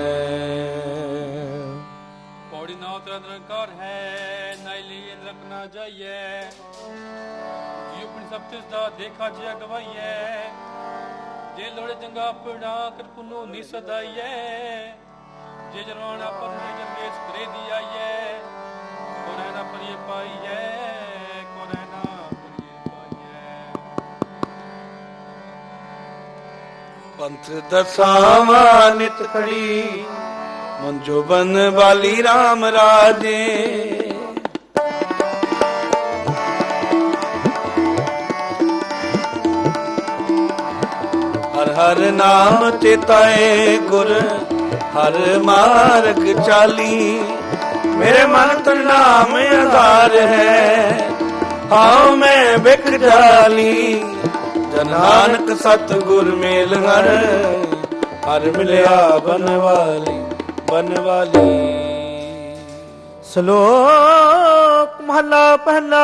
ਪੌੜੀ ਨਾ ਉਤਰਾ ਨਿਰੰਕਾਰ ਹੈ, ਨਾ ਲਈਏ ਨਰਕ ਨਾ ਜਾਈਏ, ਜੀ ਆਪਣੀ ਸਭ ਤਿਸ ਦਾ ਦੇਖਾ ਜਿਆ ਗਵਾਈਏ, ਜੇ ਲੋੜੇ ਚੰਗਾ ਆਪਣਾ ਕਰ ਪੁਨੋ ਨੀ ਸਦਾਈਏ, ਜੇ ਜਰਵਾਣਾ ਪਰ ਜਰਵੇਸ ਕਰੇ ਦੀ ਆਈਏ, ਕੋਰੇ ਨਾ ਪਰਿਏ ਪਾਈਏ, ਕੋਰੇ ਨਾ ਪਰਿਏ ਪਾਈਏ। ਪੰਥ ਦਸਾਵਾਂ ਨਿਤ ਖੜੀ, ਮੰਜੋ ਬਨ ਵਾਲੀ RAM ਰਾਜੇ, ਹਰ ਹਰ ਨਾਮ ਚੇਤਾਏ ਗੁਰ, ਹਰ ਮਾਰਗ ਚਾਲੀ, ਮੇਰੇ ਮਨ ਤਨ ਨਾਮ ਆਧਾਰ ਹੈ, ਹਾਂ ਮੈਂ ਬਿਕ ਜਾਲੀ, ਜਨ ਨਾਨਕ ਸਤਿਗੁਰ ਮੇਲ ਹਰ, ਹਰ ਮਿਲਿਆ ਬਨਵਾਲੀ ਬਨਵਾਲੀ। ਸ਼ਲੋਕ ਮਹਲਾ ਪਹਿਲਾ।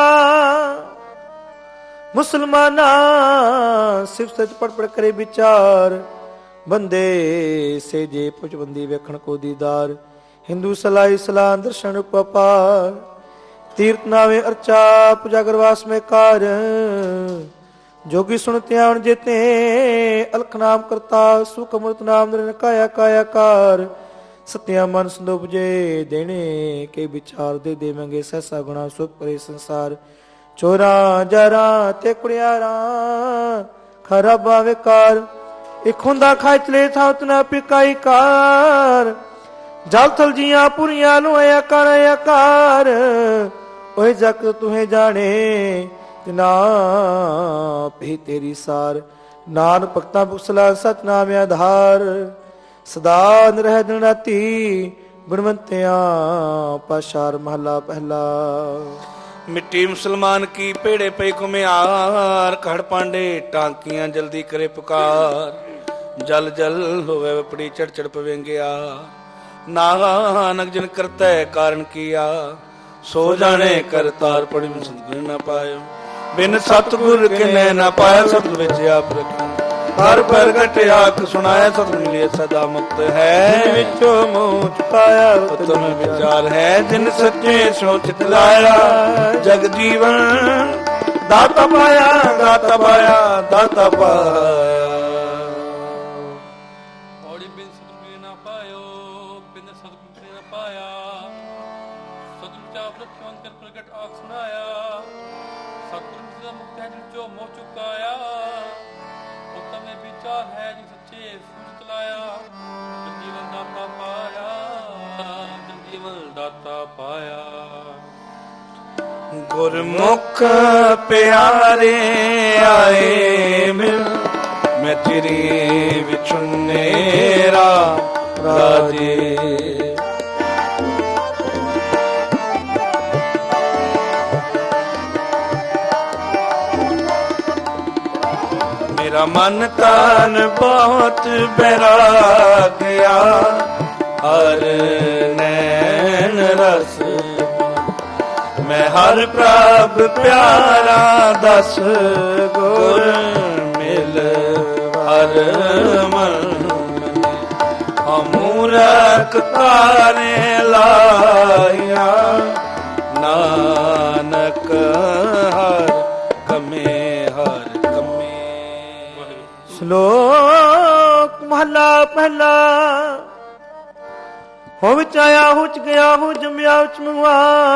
ਮੁਸਲਮਾਨਾ ਸਿਫ ਸਚ ਪੜ ਪੜ ਕਰੇ ਵਿਚਾਰ, ਬੰਦੇ ਸੇ ਜੇ ਪੁਚਬੰਦੀ ਵੇਖਣ ਕੋ ਦੀਦਾਰ, ਹਿੰਦੂ ਸਲਾਈ ਸਲਾਹ ਦਰਸ਼ਨ ਉਪਾਰ, ਤੀਰਥ ਨਾਵੇ ਅਰਚਾ ਪੂਜਾ ਗਰਵਾਸ ਮੇ ਕਾਰ, ਜੋਗੀ ਸੁਣ ਧਿਆਨ ਜੇਤੇ ਅਲਖ ਨਾਮ ਕਰਤਾ, ਸੁਖ ਅਮਰਤ ਨਾਮ ਨਿਰਨ ਕਾਇਆ ਕਾਇਆ ਕਾਰ, ਸਤਿਆ ਮਨ ਸੰਦੋਪਜੇ ਦੇਣੇ ਕੇ ਵਿਚਾਰ, ਦੇ ਦੇਵਾਂਗੇ ਸਹਿਸਾ ਗੁਣਾ ਸੁਖ ਪਰੇ ਸੰਸਾਰ, ਚੋਰਾ ਜਰਾ ਤੇ ਕੁੜਿਆਰਾਂ ਖਰਾਬਾ ਵਿਕਾਰ, ਇਕ ਹੁੰਦਾ ਖਾਇ ਚਲੇ ਥਾ ਉਤਨਾ ਪਿਕਾਈ ਕਾਰ, ਜਲ ਥਲ ਜੀਆਂ ਪੁਰੀਆਂ ਨੂੰ ਆਕਾਰ ਆਕਾਰ, ਓਏ ਜਗ ਤੁਹੇ ਜਾਣੇ ਤਿਨਾ ਭੀ ਤੇਰੀ ਸਾਰ, ਨਾਨਕ ਭਗਤਾਂ ਬੁਸਲਾ ਸਚ ਨਾਮ ਆਧਾਰ, ਸਦਾ ਨਿਰਹਿ ਦਿਨ ਰਾਤੀ ਗੁਣਵੰਤਿਆਂ ਪਾਸ਼ਾਰ। ਮਹਲਾ ਪਹਿਲਾ। ਮਿੱਟੀ ਮੁਸਲਮਾਨ ਕੀ ਭੇੜੇ ਪਈ ਘੁਮਿਆਰ, ਘੜ ਪਾਂਡੇ ਟਾਂਕੀਆਂ ਜਲਦੀ ਕਰੇ ਪੁਕਾਰ, ਜਲ ਜਲ ਹੋਵੇ ਵਪੜੀ ਚੜ ਚੜ ਪਵੇਂਗਿਆ, ਨਾਨਕ ਜਿਨ ਕਰਤਾ ਕਾਰਨ ਕੀਆ, ਸੋ ਜਾਣੇ ਕਰਤਾਰ ਪੜੀ ਸੰਗਿ ਨਾ ਪਾਇਓ, ਬਿਨ ਸਤਿਗੁਰ ਕਿਨੇ ਨਾ ਪਾਇਆ, ਸਤਿ ਵਿੱਚ ਆਪ ਰਖਿਆ, ਹਰ ਪ੍ਰਗਟ ਆਖ ਸੁਣਾਇਆ, ਸਤ ਮਿਲਿਆ ਸਦਾ ਮੁਕਤ ਹੈ, ਵਿੱਚੋਂ ਮੂੰਹ ਚੁਕਾਇਆ ਉਤਮ ਵਿਚਾਰ ਹੈ, ਜਿਨ ਸੱਚੇ ਸੋ ਚਿਤ ਲਾਇਆ, ਜਗ ਜੀਵਨ ਦਾਤਾ ਪਾਇਆ ਦਾਤਾ ਪਾਇਆ ਦਾਤਾ ਪਾਇਆ। ਪੌੜੀ ਬਿਨ ਸਤਿਗੁਰ ਨਾ ਪਾਇਓ, ਬਿਨ ਸਤਿਗੁਰ ਨਾ ਪਾਇਆ, ਸਤਿਗੁਰ ਚਾਪ ਰਖਿਓ ਅੰਤਰ ਪ੍ਰਗਟ ਆਖ ਸੁਣਾਇਆ, ਸਤਿਗੁਰ ਸਦਾ ਮੁਕਤ ਹੈ, ਜਿਨ ਚੋ ਮੋਹ ਚੁਕਾਇਆ, ਉਤਮ ਵਿਚਾਰ ਹੈ, ਜਿਨ ਸੱਚੇ ਸੂਝ ਲਾਇਆ, ਜੀਵਨ ਦਾਤਾ ਪਾਇਆ, ਜੀਵਨ ਦਾਤਾ ਪਾਇਆ। ਗੁਰਮੁਖ ਪਿਆਰੇ ਆਏ ਮਿਲ, ਮੈਂ ਤੇਰੀ ਵਿਛੁੰਨੇਰਾ ਰਾਜੇ, ਮੇਰਾ ਮਨ ਤਨ ਬਹੁਤ ਬੈਰਾਗਿਆ, ਹਰ ਨੈਣ ਰਸ, ਮੈਂ ਹਰ ਪ੍ਰਭ ਪਿਆਰਾ ਦਸ, ਗੁਰ ਮਿਲ ਹਰ ਮਨ, ਅਮੂਰਖ ਕਾਰੇ ਲਾਇਆ, ਨਾਨਕ ਹਰ ਕਮੇ ਹਰ ਕਮੇ। ਸ਼ਲੋਕ ਮਹਲਾ ਪਹਿਲਾ। ਹੋ ਵਿੱਚ ਆਇਆ ਹੋ ਚ ਗਿਆ, ਹੋ ਜੰਮਿਆ ਉਚ ਮੁਆ,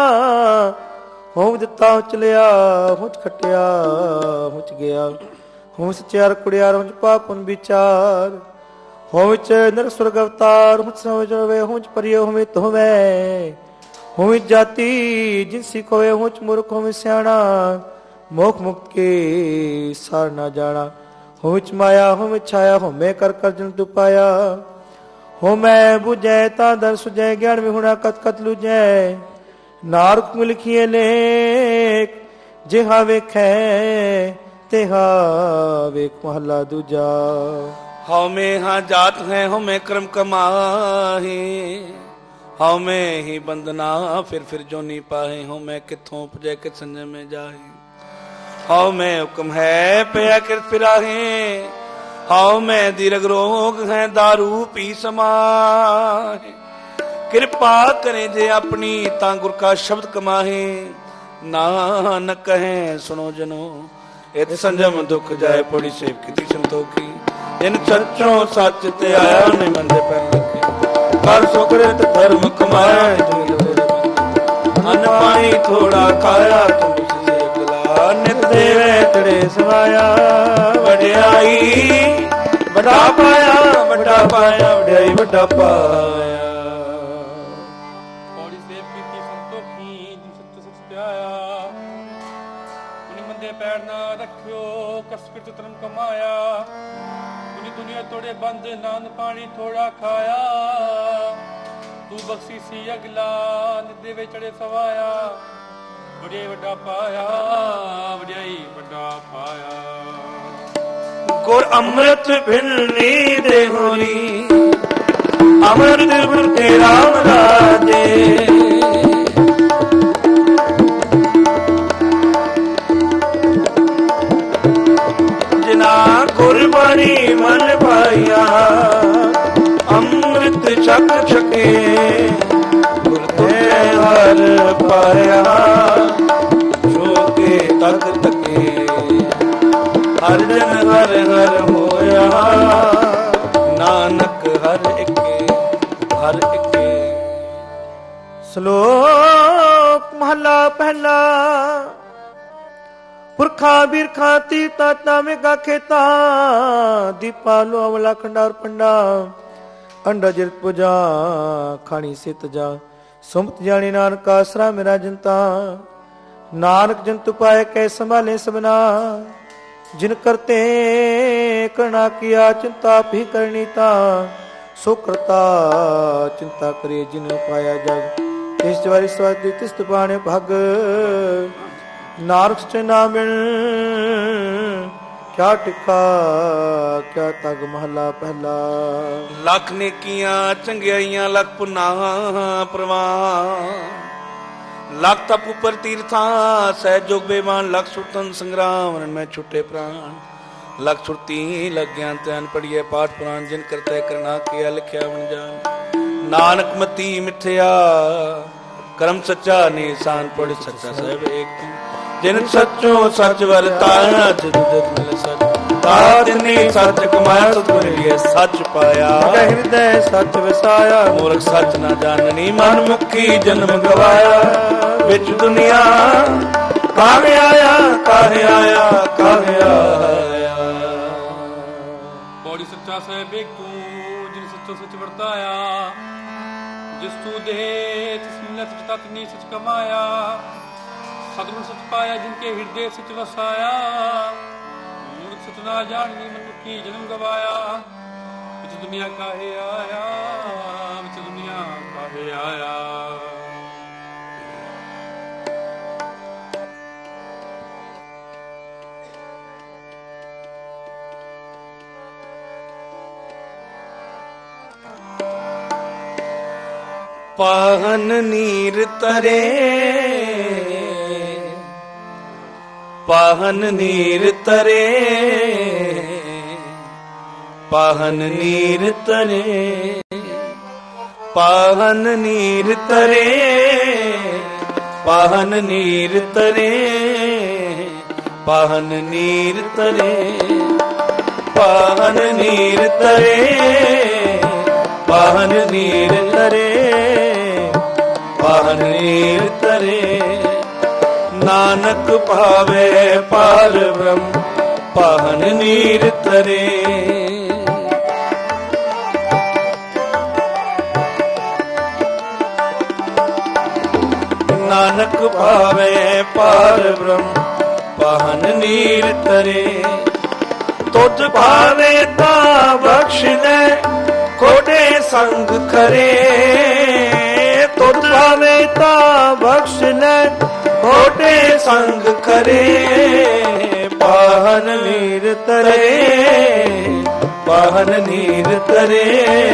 ਹੋ ਦਿੱਤਾ ਹੋ ਚਲਿਆ, ਹੋ ਚ ਖਟਿਆ ਹੋ ਚ ਗਿਆ, ਹੋ ਸਚਿਆਰ ਕੁੜਿਆਰ ਹੋ ਚ ਪਾਪਨ ਵਿਚਾਰ, ਹੋ ਵਿੱਚ ਨਰ ਸੁਰਗ ਅਵਤਾਰ, ਹੋ ਸਮਝ ਹੋਵੇ, ਹੋ ਚ ਪਰਿਯ ਹੋਵੇ ਤੋਵੇ, ਹੋ ਵਿੱਚ ਜਾਤੀ ਜਿਨਸੀ ਕੋਵੇ, ਹੋ ਚ ਮੂਰਖ ਹੋਵੇ ਸਿਆਣਾ, ਮੋਖ ਮੁਕਤ ਕੇ ਸਾਰ ਨਾ ਜਾਣਾ, ਹੋ ਵਿੱਚ ਮਾਇਆ ਹੋ ਵਿੱਚ ਛਾਇਆ ਹੋਮੇ ਕਰ ਕਰ ਜਨ ਤੂ ਪਾਇਆ ਹੋਮੈ ਬੁਝੈ ਤਾਂ ਦਰ ਸੁਝੈ ਗਿਆਨ ਵਿਹੁਣਾ ਕਤ ਕਤ ਲੁਝੈ ਨਾਰਕ ਲਿਖੀਏ ਲੇਖ ਜਿਹਾ ਵੇਖੈ ਤਿਹਾ ਵੇਖ ਮਹਲਾ ਦੂਜਾ ਹਉਮੈ ਹਾਂ ਜਾਤ ਹੈ ਹਉਮੈ ਕਰਮ ਕਮਾਹੇ ਹਉਮੈ ਹੀ ਬੰਦਨਾ ਫਿਰ ਜੋਨੀ ਪਾਹੇ ਹਉਮੈ ਕਿੱਥੋਂ ਉਪਜੈ ਕਿ ਸੰਜਮੇ ਜਾਹੇ ਹਉਮੈ ਹੁਕਮ ਹੈ ਪਿਆ ਕਿਰਤ ਫਿਰਾਹੇ ਹਉਮੈ ਦੀਰਘ ਰੋਗ ਹੈ ਦਾਰੂ ਪੀ ਸਮਾਹੇ ਕਿਰਪਾ ਕਰੇ ਜੇ ਆਪਣੀ ਤਾਂ ਗੁਰ ਕਾ ਸ਼ਬਦ ਕਮਾਹੇ ਨਾਨਕ ਕਹੈ ਸੁਣੋ ਜਨੋ ਇਤ ਸੰਜਮ ਦੁਖ ਜਾਏ ਪੜੀ ਸੇਵ ਕੀਤੀ ਸੰਤੋਖੀ ਜਿਨ ਸੱਚੋਂ ਸੱਚ ਤੇ ਆਇਆ ਨੇ ਮੰਦੇ ਪੈਰ ਰੱਖੇ ਕਰ ਸੁਕ੍ਰਿਤ ਧਰਮ ਕਮਾਇਆ ਅਨ ਪਾਣੀ ਥੋੜਾ ਖਾਇਆ ਤੁਮ ਸੇ ਅਗਲਾ ਨਿਤ ਦੇਵੇ ਤੜੇ ਸਵਾਇਆ ਵਡਿਆਈ ਵੱਡਾ ਪਾਇਆ ਵਡਿਆਈ ਵੱਡਾ ਪਾਇਆ ਪੌੜੀ ਸੇਵ ਕੀਤੀ ਸੰਤੋਖੀ ਜੀ ਸੱਚ ਸੱਚ ਧਿਆਇਆ ਉਨੀ ਮੰਦੇ ਪੈਰ ਨਾ ਰੱਖਿਓ ਕਸਕਿਰਤ ਧਰਮ ਕਮਾਇਆ ਉਨੀ ਦੁਨੀਆ ਤੋੜੇ ਬੰਦ ਨਾਨ ਪਾਣੀ ਥੋੜਾ ਖਾਇਆ ਤੂੰ ਬਖਸ਼ੀ ਸੀ ਅਗਲਾ ਨਿੱਦੇ ਵਿੱਚ ਚੜੇ ਸਵਾਇਆ ਵਡਿਆਈ ਵੱਡਾ ਪਾਇਆ ਵਡਿਆਈ ਵੱਡਾ ਪਾਇਆ ਗੁਰ ਅੰਮ੍ਰਿਤ ਭਿੰਨੀ ਦੇ ਹੋਰੀ ਅੰਮ੍ਰਿਤ ਗੁਰ ਤੇ ਰਾਮ ਰਾਜੇ ਜਿਨਾ ਗੁਰਬਾਣੀ ਮਨ ਪਾਇਆ ਅੰਮ੍ਰਿਤ ਛਕ ਛਕੇ ਗੁਰ ਤੇ ਹਰ ਪਾਇਆ ਜੋ ਕੇ ਤਕ ਤਕੇ ਹਰ ਜਨ ਹਰ ਹਰ ਹੋਇਆ ਨਾਨਕ ਹਰ ਇੱਕੇ ਸ਼ਲੋਕ ਮਹਲਾ ਪਹਿਲਾ ਪੁਰਖਾ ਬਿਰਖਾ ਤੀਰਥਾ ਤਾਵੇਂ ਗਾ ਖੇਤਾ ਦੀਪਾ ਲੋ ਅਵਲਾ ਖੰਡਾਰ ਪੰਡਾ ਅੰਡਾ ਜਿਰਤ ਪੁਜਾ ਖਾਣੀ ਸਿਤ ਜਾ ਸੁਮਤ ਜਾਣੀ ਨਾਨਕ ਆਸਰਾ ਮੇਰਾ ਜਨਤਾ ਨਾਨਕ ਜੰਤੁ ਪਾਏ ਕੈ ਸੰਭਾਲੇ ਸਬਨਾ ਜਿਨ ਕਰਤੇ ਕਰਣਾ ਕੀਆ ਚਿੰਤਾ ਭੀ ਕਰਨੀ ਤਾ ਸੋ ਕਰਤਾ ਚਿੰਤਾ ਕਰੇ ਜਿਨ ਪਾਇਆ ਜਗ ਤਿਸ ਵਾਰੀ ਸਵਾਦੀ ਤਿਸ ਪਾਣੇ ਭਗ ਨਾਰਕ ਚ ਨਾ ਮਿਲ ਕਿਆ ਟਿਕਾ ਕਿਆ ਤਗ ਮਹਲਾ ਪਹਿਲਾ ਲੱਖ ਨੇਕੀਆਂ ਚੰਗਿਆਈਆਂ ਲੱਖ ਪੁਨਾ ਪ੍ਰਵਾਨ ਲੱਖ ਤਪ ਉਪਰ ਤੀਰਥਾਂ ਸਹਿ ਜੋਗ ਬੇਮਾਨ ਲੱਖ ਸੁਰਤਨ ਸੰਗਰਾਮ ਮੈਂ ਛੁੱਟੇ ਪ੍ਰਾਣ ਲੱਖ ਸੁਰਤੀ ਲੱਗਿਆ ਧਿਆਨ ਪੜੀਏ ਪਾਠ ਪੁਰਾਣ ਜਿਨ ਕਰਤੇ ਕਰਨਾ ਕੀਆ ਲਿਖਿਆ ਬਣ ਜਾਣ ਨਾਨਕ ਮਤੀ ਮਿਥਿਆ ਕਰਮ ਸੱਚਾ ਨਿਸ਼ਾਨ ਪੜ ਸੱਚਾ ਸਹਿਬ ਏਕ ਜਿਨ ਸੱਚੋ ਸੱਚ ਵਰਤਾਇਆ ਜਦ ਜਦ ਮਿਲ ਸੱਚ ਤਾਤ ਨੇ ਸੱਚ ਕਮਾਇਆ ਸਤਿਗੁਰ ਲਿਏ ਸੱਚ ਪਾਇਆ ਹਿਰਦੈ ਸੱਚ ਵਸਾਇਆ ਮੂਰਖ ਸੱਚ ਨਾ ਜਾਣਨੀ ਮਨ ਮੁਖੀ ਜਨਮ ਗਵਾਇਆ ਵਿੱਚ ਦੁਨੀਆ ਕਾਹੇ ਆਇਆ ਪੌੜੀ ਸੱਚਾ ਸਾਹਿਬ ਏਕ ਤੂੰ ਜਿਨ ਸੱਚੋ ਸੱਚ ਵਰਤਾਇਆ ਜਿਸ ਤੂੰ ਦੇ ਤਿਸ ਮਿਲਤ ਤਤ ਨੀ ਸੱਚ ਕਮਾਇਆ ਸਤਿਗੁਰ ਸੱਚ ਪਾਇਆ ਜਿਨ ਕੇ ਹਿਰਦੇ ਸੱਚ ਵਸਾਇਆ ਮੂਰਖ ਸੱਚ ਨਾ ਜਾਣਨੀ ਮਨੁੱਖੀ ਜਨਮ ਗਵਾਇਆ ਵਿੱਚ ਦੁਨੀਆ ਕਾਹੇ ਆਇਆ ਵਿੱਚ ਦੁਨੀਆ ਕਾਹੇ ਆਇਆ ਪਾਹਨ ਨੀਰ ਤਰੇ ਪਾਹਨ ਨੀਰ ਤਰੇ ਪਾਹਨ ਨੀਰ ਤਰੇ ਪਾਹਨ ਨੀਰ ਤਰੇ ਪਾਹਨ ਨੀਰ ਤਰੇ ਪਾਹਨ ਨੀਰ ਤਰੇ ਪਾਹਨ ਨੀਰ ਤਰੇ ਪਾਹਨ ਨੀਰ ਤਰੇ ਪਾਹਨ ਨੀਰ ਤਰੇ ਨਾਨਕ ਭਾਵੇ ਪਾਰ ਬ੍ਰਹਮ ਪਾਹਨ ਨੀਰ ਤਰੇ ਨਾਨਕ ਭਾਵੇ ਪਾਰ ਬ੍ਰਹਮ ਪਾਹਨ ਨੀਰ ਤਰੇ ਤੁਧ ਭਾਵੇ ਤਾ ਬਖਸ਼ ਲੈ ਕੋਟੇ ਸੰਗ ਕਰੇ ਤੁਧ ਭਾਵੇ ਤਾ ਬਖਸ਼ ਲੈ ਕੋਟੇ ਸੰਗ ਕਰੇ ਪਾਹਨ ਨੀਰ ਤਰੇ ਪਾਹਨ ਨੀਰ ਤਰੇ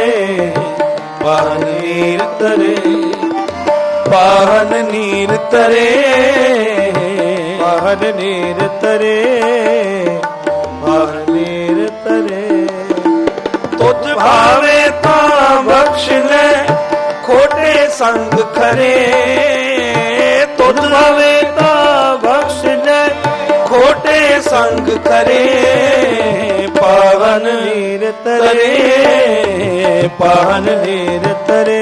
ਪਾਹਨ ਨੀਰ ਤਰੇ ਪਾਹਨ ਨੀਰ ਤਰੇ ਪਾਹਨ ਨੀਰ ਤਰੇ ਪਾਹਨ ਨੀਰ ਤਰੇ ਤੁਧ ਭਾਵੇ ਤਾਂ ਬਖਸ਼ ਲੈ ਖੋਟੇ ਸੰਗ ਖਰੇ ਤੁਧ ਭਾਵੇ ਤਾਂ ਬਖਸ਼ ਲੈ ਖੋਟੇ ਸੰਗ ਕਰੇ ਪਾਵਨ ਨੀਰ ਤਰੇ ਪਾਵਨ ਨੀਰ ਤਰੇ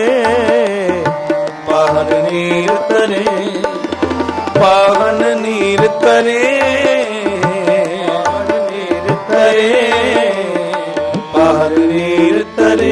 ਪਾਵਨ ਨੀਰ ਤਰੇ ਪਾਵਨ ਨੀਰ ਤਰੇ ਪਾਵਨ ਨੀਰ ਤਰੇ ਪਾਵਨ ਨੀਰ ਤਰੇ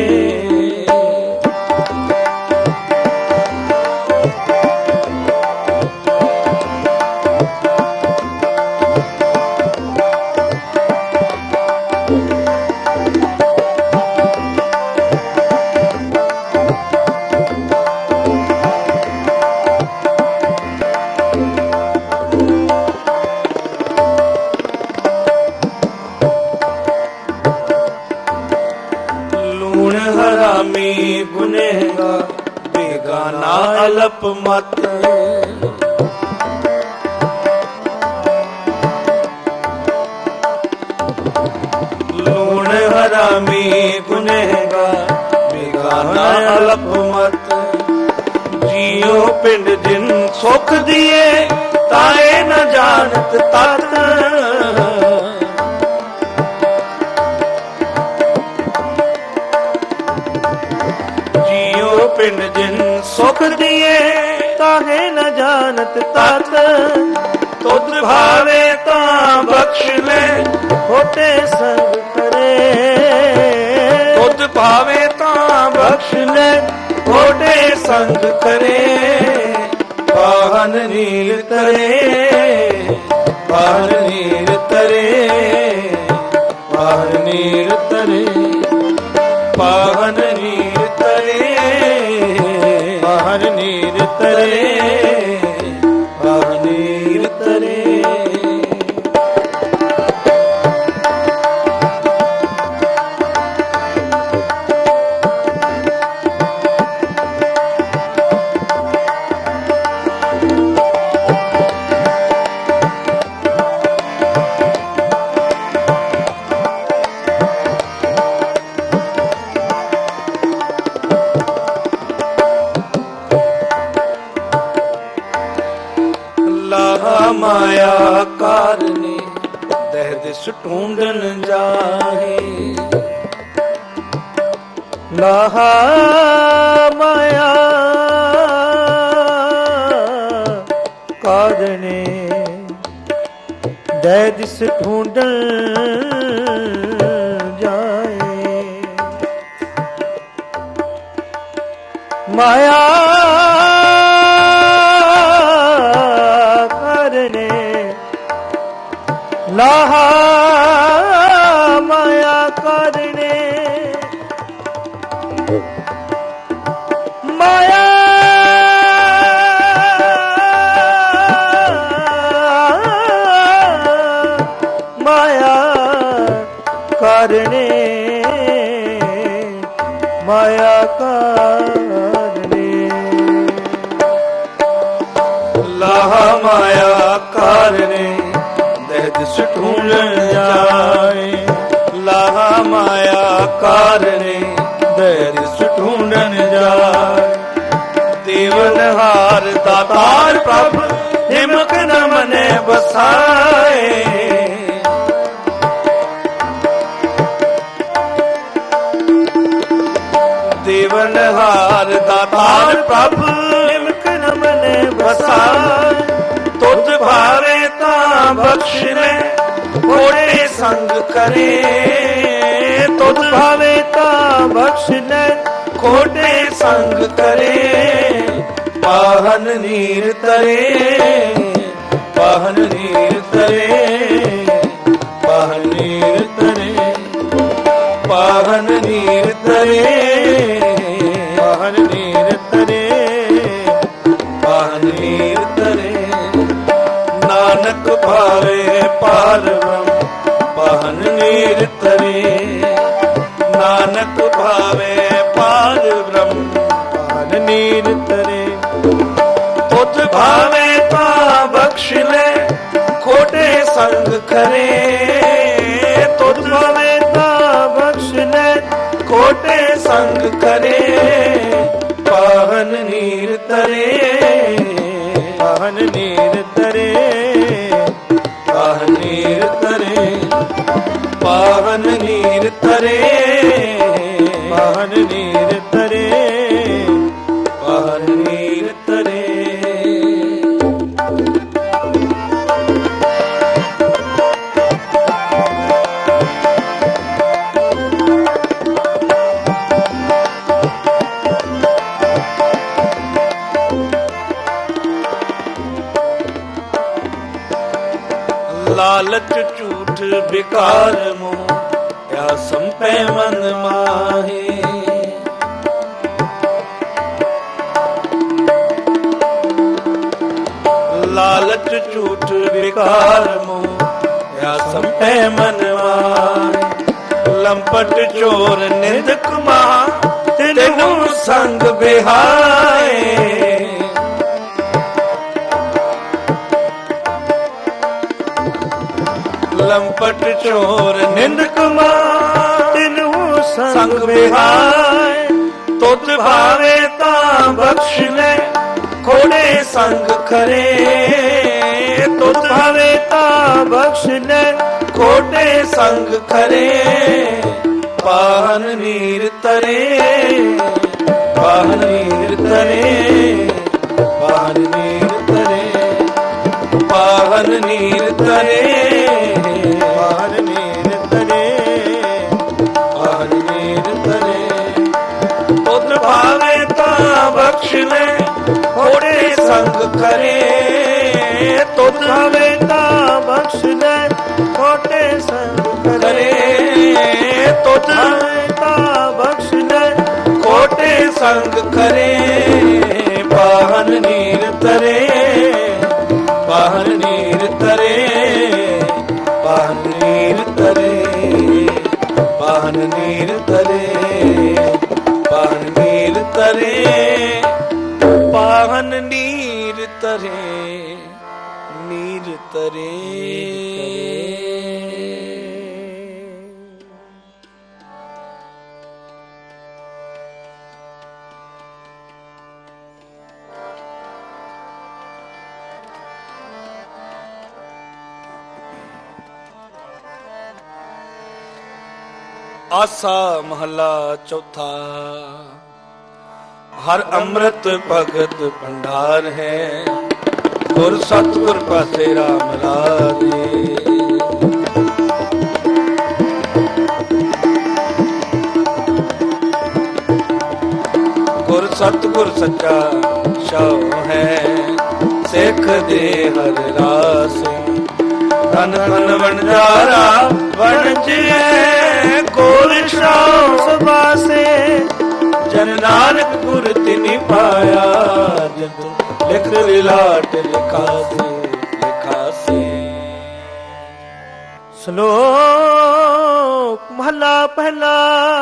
ਹਰਾਮੀ ਗੁਨਹਗਾਰ ਬੇਗਾਨਾ ਅਲਪ ਮਤ ਲੂਣ ਹਰਾਮੀ ਗੁਨਹਗਾਰ ਬੇਗਾਨਾ ਅਲਪ ਮਤ ਜੀਉ ਪਿੰਡ ਜਿਨ ਸੁਖ ਦੀਏ ਤਾਏ ਨ ਜਾਣਤ ਤਤ ਪਿੰਡ ਜਿਨ ਸੁਖ ਦੀਏ ਤਾਹੇ ਨ ਜਾਣਤ ਤਤ ਤੁਧ ਭਾਵੇ ਤਾਂ ਬਖਸ਼ ਲੈ ਖੋਟੇ ਸੰਗ ਕਰੇ ਤੁਧ ਭਾਵੇ ਤਾਂ ਬਖਸ਼ ਲੈ ਖੋਟੇ ਸੰਗ ਕਰੇ ਪਾਹਨ ਨੀਰ ਤਰੇ ਪਾਹਨ ਨੀਰ ਤਰੇ ਪਾਹਨ ਨੀਰ ਤਰੇ ਪਾਹਨ ਨੀਰ ਤਰੇ ਪਾਹਨ ਨੀਰ ਤਰੇ ਪਾਹਨ ਨੀਰ ਤਰੇ ਮਾਇਆ ਕਾਰਨੇ ਦਹਿ ਦਿਸ ਢੂੰਡਨ ਜਾਹੇ ਲਾਹਾ ਮਾਇਆ ਕਾਰਨੇ ਦਹਿ ਦਿਸ ਢੂੰਡਨ ਜਾਏ ਮਾਇਆ ਲਾਹਾ ਮਾਇਆ ਕਰਨੇ ਮਾਇਆ ਮਾਇਆ ਕਰਨੇ ਮਾਇਆ ਕਰਨੇ ਲਾਹਾ ਮਾਇਆ ਕਰਨੇ ਦਿਸ ਢੂੰਡਨ ਜਾਏ ਲਾਹਾ ਮਾਇਆ ਕਾਰਨੇ ਦਿਸ ਢੂੰਡਨ ਜਾਏ ਦੇਵਨ ਹਾਰ ਦਾਤਾਰ ਪ੍ਰਭ ਹਿਮਕ ਨ ਮਨੇ ਬਸਾਏ ਦੇਵਨ ਹਾਰ ਦਾਤਾਰ ਪ੍ਰਭ ਹਿਮਕ ਨ ਮਨੇ ਬਸਾਏ ਤੁਧ ਭਾਵੇ ਤਾਂ ਬਖਸ਼ ਲੈ ਕੋਟੇ ਸੰਗ ਕਰੇ ਤੁਧ ਭਾਵੇ ਤਾਂ ਬਖਸ਼ ਲੈ ਕੋਟੇ ਸੰਗ ਕਰੇ ਪਾਹਨ ਨੀਰ ਤਰੇ ਪਾਹਨ ਨੀਰ ਤਰੇ ਪਾਹਨ ਨੀਰ ਤਰੇ ਪਾਹਨ ਨੀਰ ਤਰੇ, ਪਾਹਨ ਨੀਰ ਤਰੇ, ਪਾਹਨ ਨੀਰ ਤਰੇ। ਨਾਨਕ ਭਾਵੇ ਪਾਰ ਬ੍ਰਹਮ ਪਾਹਨ ਨੀਰ ਤਰੇ, ਨਾਨਕ ਭਾਵੇ ਪਾਰ ਬ੍ਰਹਮ ਪਾਹਨ ਨੀਰ ਤਰੇ। ਤੁਧ ਭਾਵੇ ਤਾਂ ਬਖਸ਼ ਲੈ ਖੋਟੇ ਸੰਗ ਖਰੇ, ਤੁਧ ਭਾਵੇ ਤਾਂ ਬਖਸ਼ ਲੈ ਖੋਟੇ ਸੰਗ ਕਰੇ। ਪਾਵਨ ਨੀਰ ਤਰੇ, ਪਾਹਨ ਨੀਰ ਤਰੇ, ਪਾਵਨ ਨੀਰ ਤਰੇ, ਪਾਵਨ ਨੀਰ ਤਰੇ, ਪਾਹਨ ਨੀਰ ਤਰੇ, ਪਾਵਨ ਨੀਰ ਤਰੇ। ਲਾਲਚ ਝੂਠ ਬਿਕਾਰ ਮੋਹ ਕਿਆ ਸੰਪੈ ਮਨ ਮਾਹੇ। ਲਾਲਚ ਝੂਠ ਬਿਕਾਰ ਮੋਹ ਕਿਆ ਸੰਪੈ ਮਨ ਮਾਹੇ। ਲੰਪਟ ਚੋਰ ਨਿੰਦ ਕਮਾ ਤੈਨੂੰ ਸੰਗ ਬਿਹਾਏ। ਲੰਪਟ ਚੋਰ ਨਿੰਦ ਕਮਾ ਤੈਨੂੰ ਸੰਗ ਬਿਹਾਏ। ਤੁਧ ਭਾਵੇ ਤਾਂ ਬਖਸ਼ ਲੈ ਖੋੜੇ ਸੰਗ ਖਰੇ, ਤੁਧ ਭਾਵੇ ਤਾਂ ਬਖਸ਼ ਲੈ ਖੋਟੇ ਸੰਗ ਖਰੇ। ਪਾਹਨ ਨੀਰ ਤਰੇ, ਪਾਹਨ ਨੀਰ ਤਰੇ, ਪਾਹਨ ਨੀਰ ਤਰੇ, ਪਾਹਨ ਨੀਰ ਤਰੇ, ਪਾਹਨ ਨੀਰ ਤਰੇ, ਪਾਹਨ ਨੀਰ ਤਰੇ। ਤੁਧ ਭਾਵੇ ਤਾਂ ਬਖਸ਼ ਲੈ ਖੋੜੇ ਸੰਗ ਖਰੇ, ਤੁਧ ਭਾਵੇ ਤਾਂ ਬਖਸ਼ ਲੈ ਖੋਟੇ ਸੰਗ ਖਰੇ, ਤੁਧ ਤਾਂ ਬਖਸ਼ ਲੈ ਖੋਟੇ ਸੰਗ ਖਰੇ। ਪਾਹਨ ਨੀਰ ਤਰੇ, ਪਾਹਨ ਨੀਰ ਤਰੇ, ਪਾਹਨ ਨੀਰ ਤਰੇ, ਪਾਹਨ ਨੀਰ ਤਰੇ, ਪਾਹਨ ਨੀਰ ਤਰੇ, ਪਾਹਨ ਨੀਰ ਤਰੇ, ਨੀਰ ਤਰੇ। ਆਸਾ ਮਹੱਲਾ ਚੌਥਾ। ਹਰ ਅੰਮ੍ਰਿਤ ਭਗਤ ਭੰਡਾਰ ਹੈ, ਗੁਰ ਸਤਿਗੁਰ ਪਾਸੇ ਰਾਮ ਰਾਜੇ। ਗੁਰ ਸਤਿਗੁਰ ਸੱਚਾ ਸ਼ਾਹ ਹੈ, ਸਿੱਖ ਦੇ ਹਰ ਰਾਸੇ। ਧਨ ਧਨ ਵਣਜਾਰਾ ਵਣਜਿਐ, ਕੋਲ ਸ਼ਾਹ ਸਬਾਸੇ। ਜਨ ਨਾਨਕ ਗੁਰ ਤਿਨਿ ਪਾਇਆ, ਜਤੁ ਲਿਖ ਵਿਲਾਟ ਲਿਖਾਸੇ, ਲਿਖਾਸੇ। ਸ਼ਲੋਕ ਮਹਲਾ ਪਹਿਲਾ।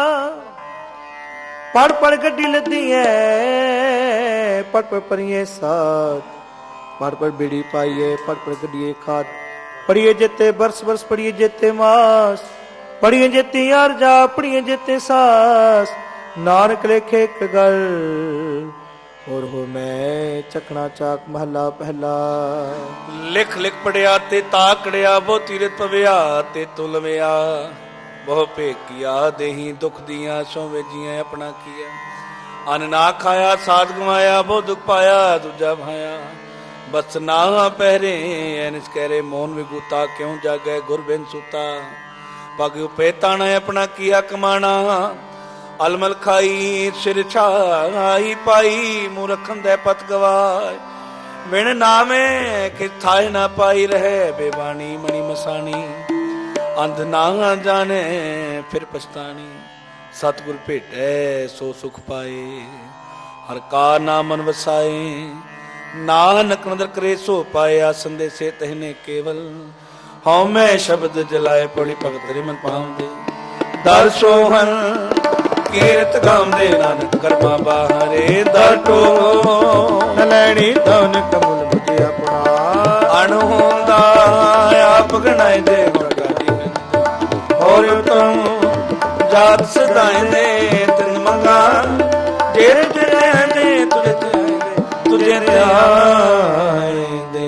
ਪੜ ਪੜ ਗੱਡੀ ਲੱਦੀ ਐ, ਪੜ ਪੜ ਪਰੀਏ ਸਾਥ। ਪੜ ਪੜ ਬੀੜੀ ਪਾਈਏ, ਪੜ ਪੜ ਗੱਡੀਏ ਖਾਤ। ਪੜੀਏ ਜਿੱਤੇ ਬਰਸ ਬਰਸ, ਪੜੀਏ ਜਿੱਤੇ ਮਾਸ। ਪੜੀਏ ਜਿੱਤੀ ਅਰਜਾ, ਪੜੀਏ ਜਿੱਤੇ ਸਾਸ। ਨਾਨਕ ਲੇਖੇ ਇੱਕ ਗੱਲ, ਹੋਰ ਹੋ ਮੈਂ ਚੱਕਣਾ ਚਾਕ ਮਹਲਾ ਪਹਿਲਾ। ਲਿਖ ਲਿਖ ਪੜਿਆ ਤੇ ਤਾਕੜਿਆ, ਬਹੁ ਤੀਰਤ ਪਵਿਆ ਤੇ ਤੁਲਵਿਆ। ਬਹੁ ਭੇਕੀਆ ਦੇਹੀ ਦੁਖ ਦੀਆਂ, ਸੋ ਵੇਜੀਆਂ ਆਪਣਾ ਕੀਆ। ਅਨ ਨਾ ਖਾਇਆ ਸਾਧ ਗਵਾਇਆ, ਬਹੁ ਦੁਖ ਪਾਇਆ ਦੂਜਾ ਭਾਇਆ। ਬਸ ਨਾ ਪਹਿਰੇ ਐਨਿਸ ਕਹਿਰੇ, ਮੋਨ ਵਿਗੂਤਾ ਕਿਉਂ ਜਾਗੈ ਗੁਰ ਬਿਨ ਸੁਤਾ। ਪਗ ਉਪੇ ਤਾਣਾ ਆਪਣਾ ਕੀਆ ਕਮਾਣਾ। ਅਲਮਲ ਖਾਈ ਸਿਰ ਛਾਈ ਪਾਈ, ਮੂੰਹ ਰੱਖਣ ਦੇ ਪਤ ਗਵਾਏ। ਬਿਨ ਨਾਮੇ ਕਿ ਥਾਇ ਨਾ ਪਾਈ ਰਹੇ, ਬੇਬਾਣੀ ਮਣੀ ਮਸਾਣੀ। ਅੰਧ ਨਾ ਜਾਣੇ ਫਿਰ ਪਛਤਾਣੀ। ਸਤਿਗੁਰ ਭੇਟੈ ਸੋ ਸੁਖ ਪਾਏ, ਹਰ ਕਾ ਨਾਮ ਮਨ ਵਸਾਏ। ਨਾਨਕ ਨਦਰ ਕਰੇ ਸੋ ਪਾਏ, ਆਸਨ ਦੇ ਸੇ ਤਹਿਨੇ ਕੇਵਲ। ਹਉ ਮੈਂ ਸ਼ਬਦ ਜਲਾਏ, ਪੜੀ ਭਗਤ ਰੇ ਮਨ ਪਾਉਂਦੇ। ਦਰ ਸੋਹਣ ਕੀਰਤ ਗਾਉਂਦੇ, ਨਾਨਕ ਕਰਮਾ ਬਾਹਰੇ। ਦਰ ਟੋ ਨਲੈਣੀ ਧਨ ਕਮਲ ਬੁਝਿ ਆਪਣਾ। ਅਣ ਹੁੰਦਾ ਆਪ ਗਣਾਏ ਦੇ ਗੁਣ ਗਾਦੀ। ਹੋਰ ਤੁਮ ਜਾਤ ਸਦਾਏ ਦੇ ਤਿਨ ਮੰਗਾ। ਜਿਹੜੇ ਤੇਰੇ ਦੇ ਤੁਝੇ ਧਿਆਏ, ਤੁਝੇ ਧਿਆਏ ਦੇ।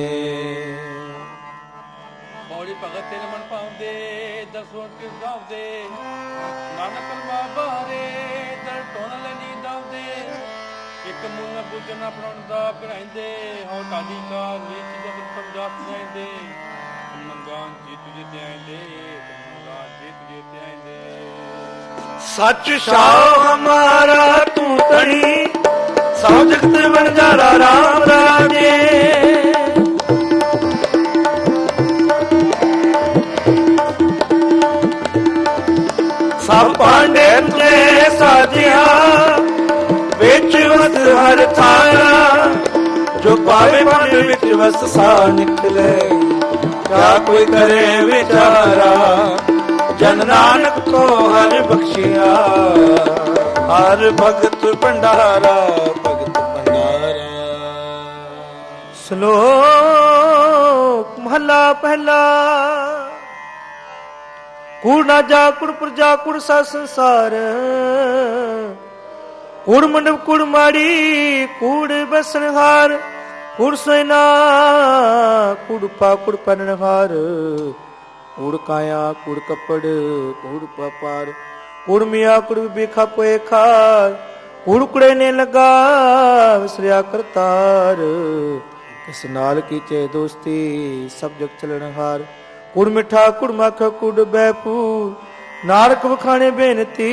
ਬੋੜੀ ਭਗਤ ਤੇਰੇ ਮਨ ਪਾਉਂਦੇ, ਦਸੋਂ ਕਿਸ ਗਾਉਂਦੇ। ਨਾਨਕ ਕਰਮਾ ਬਾਹਰੇ, ਦਰ ਟੋਨ ਲੈ ਨੀਂਦ ਆਉਂਦੇ। ਇੱਕ ਮੂੰਹ ਬੁੱਝਣਾ ਬਣਾਉਣ ਦਾ ਬਣਾਈਂਦੇ। ਹਉ ਕਾਦੀ ਕਾ ਨੀਚ ਜਬਰ ਸਮਝਾਤ ਜਾਂਦੇ। ਮੰਗਾਂ ਜੀ ਤੁਝੇ ਧਿਆਏਂਦੇ, ਮੰਗਾਂ ਜੀ ਤੁਝੇ ਧਿਆਏਂਦੇ। ਸੱਚ ਸ਼ਾਹ ਹਮਾਰਾ ਤੂੰ ਤਣੀ, ਸਭ ਜਗਤ ਵਣਜਾਰਾ ਰਾਮ ਰਾਜੇ। ਸਭ ਪਾਂਡੇ ਤੁਝੇ ਸਾਜਿਆ, ਵਿੱਚ ਵਸ ਹਰ ਥਾਇਆ। ਜੋ ਪਾਵੇ ਮਨ ਵਿੱਚ ਵਸ ਸਾ ਨਿਕਲੇ, ਕਿਆ ਕੋਈ ਕਰੇ ਵਿਚਾਰਾ। ਜਨ ਨਾਨਕ ਕੋ ਹਰਿ ਬਖਸ਼ਿਆ, ਹਰ ਭਗਤ ਭੰਡਾਰਾ, ਭਗਤ ਭੰਡਾਰਾ। ਸ਼ਲੋਕ ਮਹਲਾ ਪਹਿਲਾ। ਕੂੜ ਨਾ ਜਾ ਕੁੜ ਪ੍ਰਜਾ ਕੁੜ ਸਾ ਸੰਸਾਰ। ਕੂੜ ਮੰਡਪ ਕੂੜ ਮਾੜੀ ਕੂੜ ਬਸਨਹਾਰ। ਕੂੜ ਸੈਨਾ ਕੂੜ ਪਾ ਕੂੜ ਪਨਹਾਰ। ਕੂੜ ਕਾਇਆ ਕੂੜ ਕੱਪੜ ਕੂੜ ਪਾਪਾਰ। ਕੂੜ ਮੀਆਂ ਕੂੜ ਬੇਖਾ ਪੋਏ ਖਾਰ। ਕੂੜ ਕੁੜੇ ਨੇ ਲਗਾ ਵਿਸਰਿਆ ਕਰਤਾਰ। ਕਿਸ ਨਾਲ ਕੀਚੇ ਦੋਸਤੀ ਸਭ ਜਗ ਚਲਣ ਹਾਰ। ਕੂੜ ਮਿੱਠਾ ਕੂੜ ਮੱਖ ਕੂੜ ਬੈਪੂਰ। ਨਾਨਕ ਵਖਾਣੇ ਬੇਨਤੀ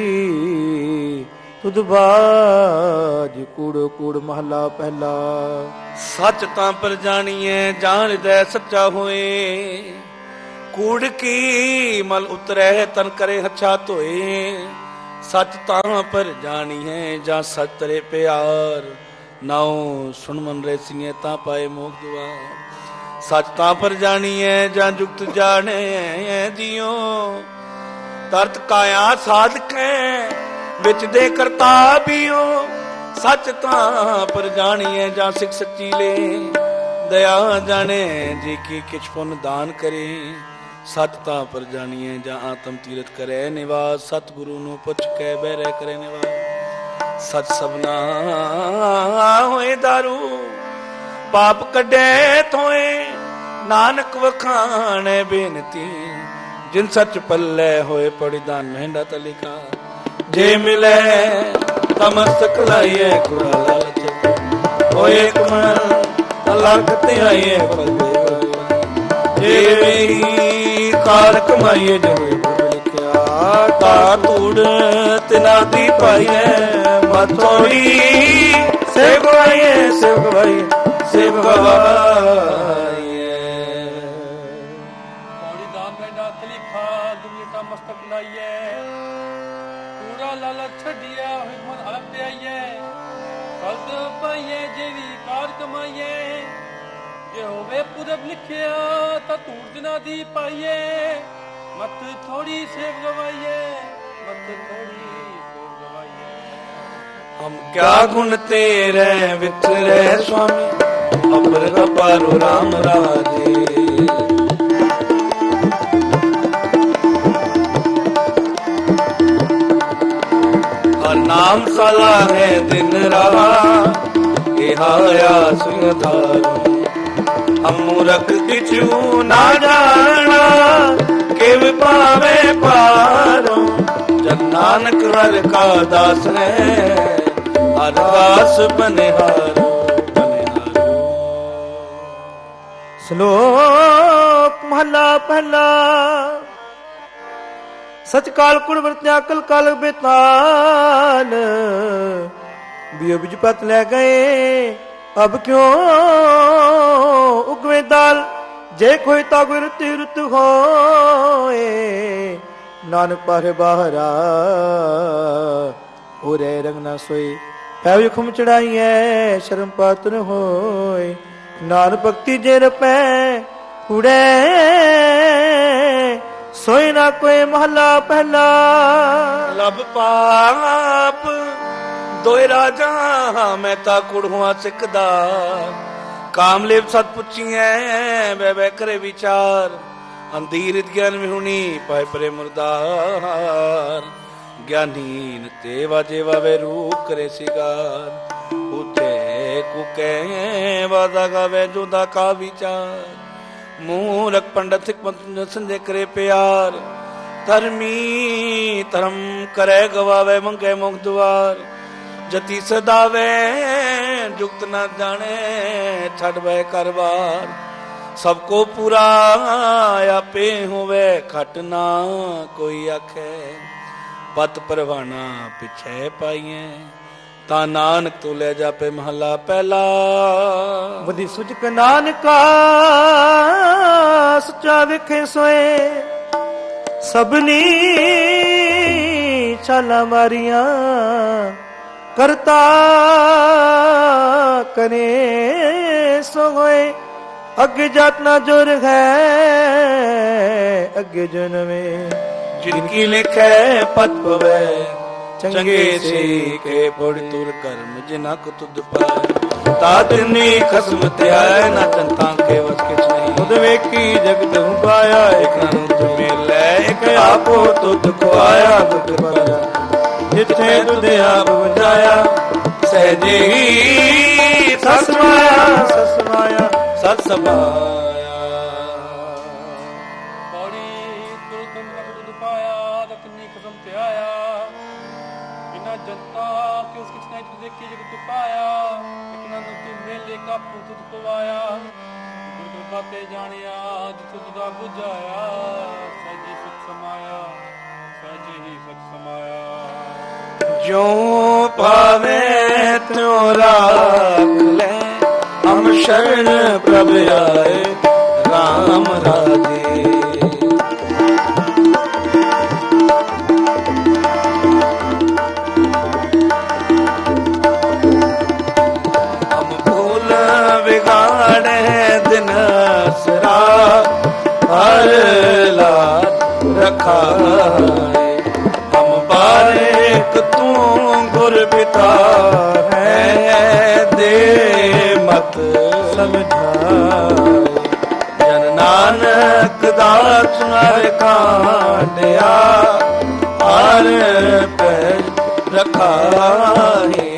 ਤੁਧ ਬਾਜ। ਕੂੜ ਕੂੜ ਮਹਲਾ ਪਹਿਲਾ। ਸੱਚ ਤਾਂ ਪਰ ਜਾਣੀਐ, ਜਾਣ ਹਿਰਦੈ ਸੱਚਾ ਹੋਏ। ਕੂੜ ਕੀ ਮਲ ਉਤਰੈ, ਤਨ ਕਰੇ ਹੱਛਾ ਧੋਏ। ਸੱਚ ਤਾਂ ਪਰ ਜਾਣੀਐ, ਜਾਂ ਸੱਚ ਤਰੇ ਪਿਆਰ। ਨਾਉ ਸੁਣ ਮਨ ਰੈਸੀਐ, ਤਾਂ ਪਾਏ ਮੋਖ ਦੁਆਰ। ਸੱਚ ਤਾਂ ਪਰ ਜਾਣੀਐ, ਜਾਂ ਜੁਗਤ ਜਾਣੈ ਜਿਉ। ਤਰਤ ਕਾਇਆ ਸਾਧਕੈ, ਵਿੱਚ ਦੇ ਕਰਤਾ ਬਿਓ। ਸੱਚ ਤਾਂ ਪਰ ਜਾਣੀਐ, ਜਾਂ ਸਿੱਖ ਸੱਚੀ ਲੈ। ਦਇਆ ਜਾਣੇ ਜੀ ਕੀ ਕਿਛ ਪੁੰਨ ਦਾਨ ਕਰੇ। ਸੱਚ ਤਾਂ ਪਰ ਜਾਣੀਐ, ਜਾਂ ਆਤਮ ਤੀਰਥ ਕਰੈ ਨਿਵਾਸ। ਸਤਿਗੁਰੂ ਨੂੰ ਪੁੱਛ ਕੇ ਬਹਿ ਕਰੇ ਨਿਵਾਸ। ਸੱਚ ਸਭਨਾ ਹੋਏ ਦਾਰੂ, ਪਾਪ ਕੱਢੇ ਥੋਏ। ਨਾਨਕ ਵਖਾਣੈ ਬੇਨਤੀ, ਜਿਨ ਸੱਚ ਪੱਲੇ ਹੋਏ। ਪੜੀ ਦਾਨ ਮਹਿੰਡਾ ਤਲਿਕਾ, ਜੇ ਮਿਲੇ ਤਮਸਕ ਲਾਈਏ। ਕੁੜਾ ਲਾਲਚ ਹੋਏ ਕਮਲ, ਅਲਖ ਧਿਆਈਏ ਪਲਦੇ। ਜੇ ਮੇਰੀ ਕਾਰ ਕਮਾਈਏ, ਜੋ ਲਿਖਿਆ ਤਾ ਧੂੜ ਤਿਨਾ ਦੀ ਪਾਈਏ। ਮਤ ਥੋੜੀ ਸੇਵ ਗਵਾਈਏ, ਸੇਵ ਗਵਾਈਏ, ਸੇਵ ਗਵਾਈਏ। ਪੌੜੀ ਦਾਨ ਮਹਿੰਡਾ ਤਲਿਖਾ, ਦੁਨੀਆ ਮਸਤਕ ਲਾਈਏ। ਕੂੜਾ ਲਾਲਚ ਛੱਡਿਆ, ਹੋਏ ਮਨ ਅਲਖ ਧਿਆਈਏ। ਫਲਦ ਪਾਈਏ, ਜੇਵੀ ਕਾਰ ਕਮਾਈਏ। ਜੇ ਹੋਵੇ ਪੁਰਬ ਲਿਖਿਆ, ਤਾਂ ਧੂੜ ਦਿਨਾਂ ਦੀ ਪਾਈਏ। ਮਤ ਥੋੜੀ ਸੇਵ ਗਵਾਈਏ, ਮਤ ਥੋੜੀ ਸੇਵ ਗਵਾਈਏ। ਹਮ ਕਿਆ ਗੁਣ ਤੇਰੇ ਵਿਚਰੇ ਸੁਆਮੀ, ਅਪਰ ਅਪਾਰੁ ਰਾਮ ਰਾਜੇ। ਹਰ ਨਾਮ ਸਲਾ ਹੈ ਦਿਨ ਰਾਤ, ਇਹ ਆਇਆ ਸਿੰਘ ਧਾਰੂ। ਹਮ ਮੂਰਖ ਕਿਛੂ ਨਾ ਜਾਣਾ, ਕਿਵ ਪਾਵੇ ਪਾਰੋ। ਜਨ ਨਾਨਕ ਹਰਿ ਕਾ ਦਾਸ ਹੈ, ਹਰਿ ਦਾਸ ਬਨਿਹਾਰੋ ਬਨਿਹਾਰੋ। ਸ਼ਲੋਕ ਮਹਲਾ ਪਹਿਲਾ। ਸਚ ਕਾਲ ਕੁੜ ਵਰਤਿਆ ਕਲ ਕਾਲ ਬੇਤਾਲ। ਬਿਓ ਬਿਜ ਪਤ ਲੈ ਗਏ, ਅਬ ਕਿਉਂ ਉਗਵੇ ਦਾਲ। ਜੇ ਕੋਈ ਤਾ ਗੁਰ ਤੀਰਤ ਹੋਏ ਨਾਨਕ ਪਾਰੇ ਬਾਹਰਾ ਉਰੇ ਰੰਗ ਨਾ ਸੋਈ ਪੈ ਵਿਖਮ ਚੜਾਈਐ ਸ਼ਰਮ ਪਾਤ ਨ ਹੋਏ ਨਾਨਕ ਭਗਤੀ ਜੇ ਰਪੈ ਉੜੇ ਸੋਈ ਨਾ ਕੋਈ ਮਹਲਾ ਪਹਿਲਾ ਲਬ ਪਾਪ ਦੋਇ ਰਾਜਾ ਮੈਂ ਤਾ ਕੁੜਵਾ ਸਿੱਖਦਾ ਕਾਮਲੇਵ ਸਤ ਪੁੱਛੀਐ ਬੈ ਬੈ ਕਰੇ ਵਿਚਾਰ ਅੰਧੀਰ ਗਿਆਨ ਵਿਹੁਣੀ ਪਾਏ ਪਰੇ ਮੁਰਦਾਰ ਗਿਆਨੀਨ ਤੇ ਵਾਜੇ ਵਾਵੇ ਰੂਪ ਕਰੇ ਸਿਗਾਰ ਉਤੇ ਕੁਕੈ ਵਾਦਾ ਗਾਵੇ ਜੁਦਾ ਕਾ ਵਿਚਾਰ ਮੂਰਖ ਪੰਡਤ ਸਿੱਖ ਸੰਜੇ ਕਰੇ ਪਿਆਰ ਧਰਮੀ ਧਰਮ ਕਰੇ ਗਵਾਵੇ ਮੰਗੇ ਮੁਖ ਦੁਆਰ ਜਤੀ ਸਦਾਵੇ ਜੁਗਤ ਨਾ ਜਾਣੇ ਛੱਡ ਬੈ ਕਰਵਾਰ ਸਭ ਕੋ ਪੂਰਾ ਆਪੇ ਹੋਵੇ ਖਟ ਨਾ ਕੋਈ ਆਖੇ ਪਤ ਪਰਵਾਣਾ ਪਿਛੇ ਪਾਈਏ ਤਾਂ ਨਾਨਕ ਤੋਂ ਲੈ ਜਾਪੇ ਮਹੱਲਾ ਪਹਿਲਾ ਵਧੀ ਸੁਜਕ ਨਾਨਕਾ ਸੱਚਾ ਵੇਖੇ ਸੋਏ ਸਭਨੀ ਚਾਲਾਂ ਮਾਰੀਆਂ ਕਰਤਾ ਕਰੇ ਸੋ ਹੋਏ ਅੱਗੇ ਜਾਤ ਨਾ ਜੁਰ ਹੈ ਅੱਗੇ ਜਨਮੇ ਜਿਨਕੀ ਲਿਖੈ ਪਤ ਪਵੈ ਚੰਗੇ ਸੇ ਕੇ ਪੜ ਤੁਰ ਕਰਮ ਜਿਨਾ ਕੋ ਤੁਧ ਪਾਇ ਤਾ ਤਿਨੀ ਖਸਮ ਧਿਆਇ ਨਾ ਚੰਤਾਂ ਕੇ ਵਸ ਕਿਛ ਨਹੀਂ ਤੁਧ ਵੇਖੀ ਜਗਤ ਹੂੰ ਪਾਇਆ ਇਕ ਨੂੰ ਤੁ ਮਿਲੈ ਇਕ ਆਪੋ ਤੁਧ ਖੁਆਇਆ ਤੁਧ ਪਾਇਆ ਜਿੱਥੇ ਤੁਧ ਆਪ ਬੁਝਾਇਆ ਸਹਿਜੇ ਹੀ ਸਸ ਮਾਇਆ ਸਸ ਮਾਇਆ ਸਤ ਸਮਾਇਆ ਪੌੜੀ ਤੁਰ ਤੁਮ ਨਕ ਤੁਧ ਪਾਇਆ ਰਤਨੀ ਕਦਮ ਤੇ ਆਇਆ ਬਿਨਾ ਜਨਤਾ ਕਿ ਉਸ ਕਿਛ ਨਹੀਂ ਤੁਧ ਦੇਖੀ ਜਗਤ ਪਾਇਆ ਇਕਨਾ ਨੂੰ ਤੂੰ ਮੇਲੇ ਕਾਪੂ ਤੁਧ ਪਵਾਇਆ ਗੁਰ ਬਾਤੇ ਜਾਣਿਆ ਜਿਤ ਤੁਧ ਦਾ ਬੁਝਾਇਆ ਸਹਿਜੇ ਸਤ ਸਮਾਇਆ ਸਹਿਜੇ ਹੀ ਸਤ ਸਮਾਇਆ ਜੋ ਪਾਵੇ ਤਿਉ ਰਾਖ ਲੈ ਹਮ ਸ਼ਰਨ ਪ੍ਰਭ ਆਏ ਰਾਮ ਰਾਜੇ ਹਮ ਭੂਲ ਵਿਗਾੜੇ ਦਿਨ ਸਰਾ ਹਰ ਲਾਤ ਰਖਾਏ ਹਮ ਬਾਰਿਕ ਤੂੰ ਗੁਰ ਪਿਤਾ ਹੈ ਦੇ ਮਤ ਸਮਝਾਏ ਜਨ ਨਾਨਕ ਦਾਸ ਹਰ ਕਾਂਡਿਆ ਹਰ ਪੈ ਰਖਾਏ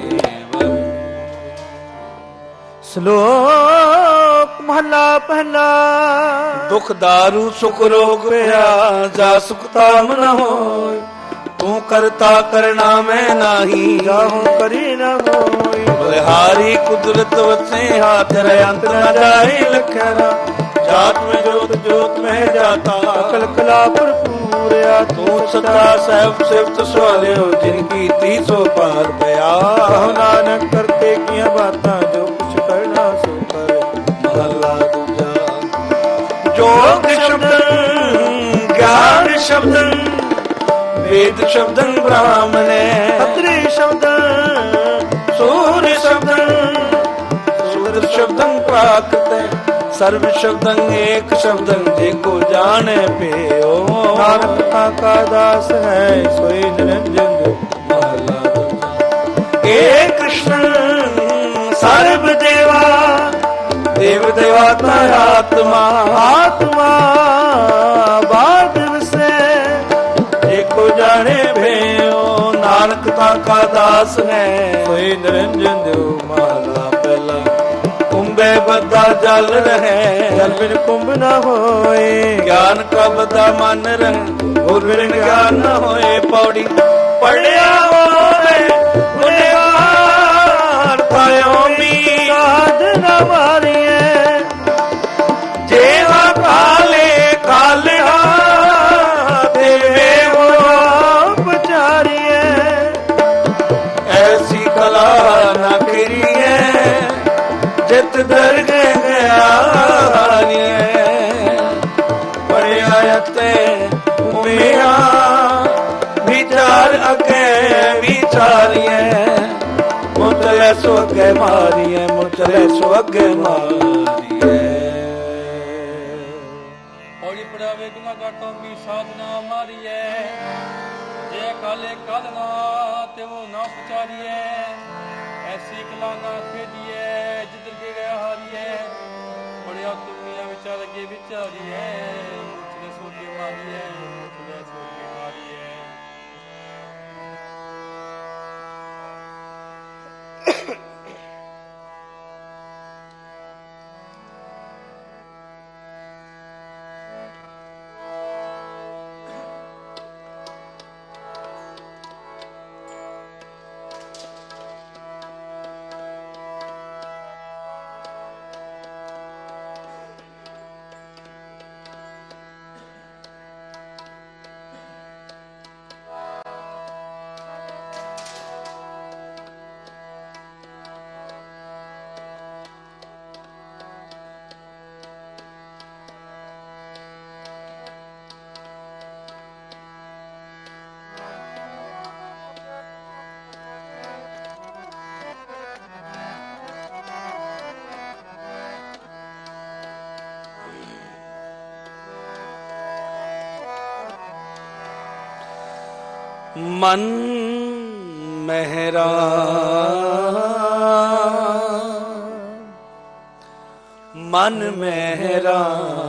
ਸ਼ਲੋਕ ਮਹਲਾ ਪਹਿਲਾ ਦੁਖ ਦਾਰੂ ਸੁਖ ਰੋਗ ਪਿਆ ਜਾ ਸੁਖ ਤਾਮ ਨ ਹੋਇ ਤੂੰ ਕਰਤਾ ਕਰਨਾ ਮੈਂ ਨਾਹੀ ਜਾਹੂ ਕਰੀ ਨ ਹੋਈ ਬਲਿਹਾਰੀ ਕੁਦਰਤ ਵਸੇ ਹਾਥ ਰੇ ਅੰਤ ਨ ਜਾਏ ਲਖਰਾ ਜਾਤ ਮੈਂ ਜੋਤ ਜੋਤ ਮੈਂ ਜਾਤਾ ਅਕਲ ਕਲਾ ਭਰਪੂਰਿਆ ਤੂੰ ਸਦਾ ਸਹਿਬ ਸਿਫਤ ਸਵਾਲਿਓ ਜਿਨ ਕੀਤੀ ਸੋ ਪਾਰ ਪਿਆ ਕਹੋ ਨਾਨਕ ਕਰਤੇ ਕੀਆਂ ਬਾਤਾਂ ਜੋ ਕੁਛ ਕਰਨਾ ਸੋ ਕਰ ਮਹਲਾ ਦੂਜਾ ਜੋਗ ਸ਼ਬਦੰ ਗਿਆਨ ਸ਼ਬਦੰ ਵੇਦ ਸ਼ਬਦੰ ਬ੍ਰਾਹਮਣੇ ਅਤਰੀ ਸ਼ਬਦੰ ਸੂਰ ਸ਼ਬਦੰ ਸੂਰ ਸ਼ਬਦੰ ਪ੍ਰਾਕ੍ਰਤੇ ਸਰਵ ਸ਼ਬਦੰ ਏਕ ਸ਼ਬਦੰ ਜੇ ਕੋ ਜਾਣੇ ਪਿਓ ਨਾਨਕ ਆਕਾ ਦਾਸ ਹੈ ਸੋਈ ਨਿਰੰਜਨ ਜੋ ਮਹਲਾ ਏ ਕ੍ਰਿਸ਼ਨ ਸਰਬ ਦੇਵਾ ਦੇਵ ਦੇਵਾਤਾ ਆਤਮਾ ਆਤਮਾ ਬਾਦ ਵਸੈ ਏਕੋ ਜਾਣੇ ਭਿਓ ਨਾਨਕ ਤਾ ਕਾ ਦਾਸ ਹੈ ਸੋਈ ਨਿਰੰਜਨ ਦਿਓ ਮਹਲਾ ਪਹਿਲਾ ਕੁੰਭੇ ਬੱਧਾ ਜਲ ਰਹੇ ਜਲ ਬਿਨ ਕੁੰਭ ਨ ਹੋਏ ਗਿਆਨ ਕਾ ਬੱਧਾ ਮਨ ਰਹੇ ਹੋਰ ਬਿਨ ਗਿਆਨ ਨ ਹੋਏ ਪੌੜੀ ਪੜਿਆ ਹੋਵੇ ਗੁਨੇਗਾਰ ਪਾਇਓ ਮੀ ਸਾਧਨਾ ਮਾਰੀਏ ਜੇਵਾ ਕਾਲੇ ਕਾਲਿਆ ਦੇਵੇ ਹੋ ਪਚਾਰੀਏ ਐਸੀ ਕਲਾ ਨਾ ਕਰੀਏ ਜਿਤ ਭਗਤ ਦਰਗਹਿ ਗਿਆਰੀਐ ਪੜਿਆ ਤੇ ਉਮਿਆ ਵਿਚਾਰ ਅਗੇ ਵਿਚਾਰੀਐ ਮੁਤਲੇ ਸੋ ਅਗੇ ਮਾਰੀਐ ਮੁਤਲੇ ਸੋ ਅਗੇ ਮਾਰੀਐ ਹੌਲੀ ਪੜਾਵੇ ਗੁਨਾ ਘਾਟੋਂ ਵੀ ਸਾਧਨਾ ਮਾਰੀਐ ਜੇ ਕਾਲੇ ਕਾਲਨਾ ਤੇ ਉਹ ਨਾ ਪੁਚਾਰੀਐ ਐਸੀ ਕਲਾ ਨਾ ਖੇਡੀਐ ਜਿੱਧਰ ਕੇ ਗਿਆ ਹਾਰੀਐ ਪੜਿਆ ਤੁਮੀਆਂ ਵਿਚਾਰ ਅਗੇ ਵਿਚਾਰੀਐ ਮੁਤਲੇ ਸੋ ਅਗੇ ਮਾਰੀਐ ਮੁਤਲੇ ਸੋ ਅਗੇ ਮਾਰੀਐ ਮਨ ਮਹਿਰਾ ਮਨ ਮਹਿਰਾ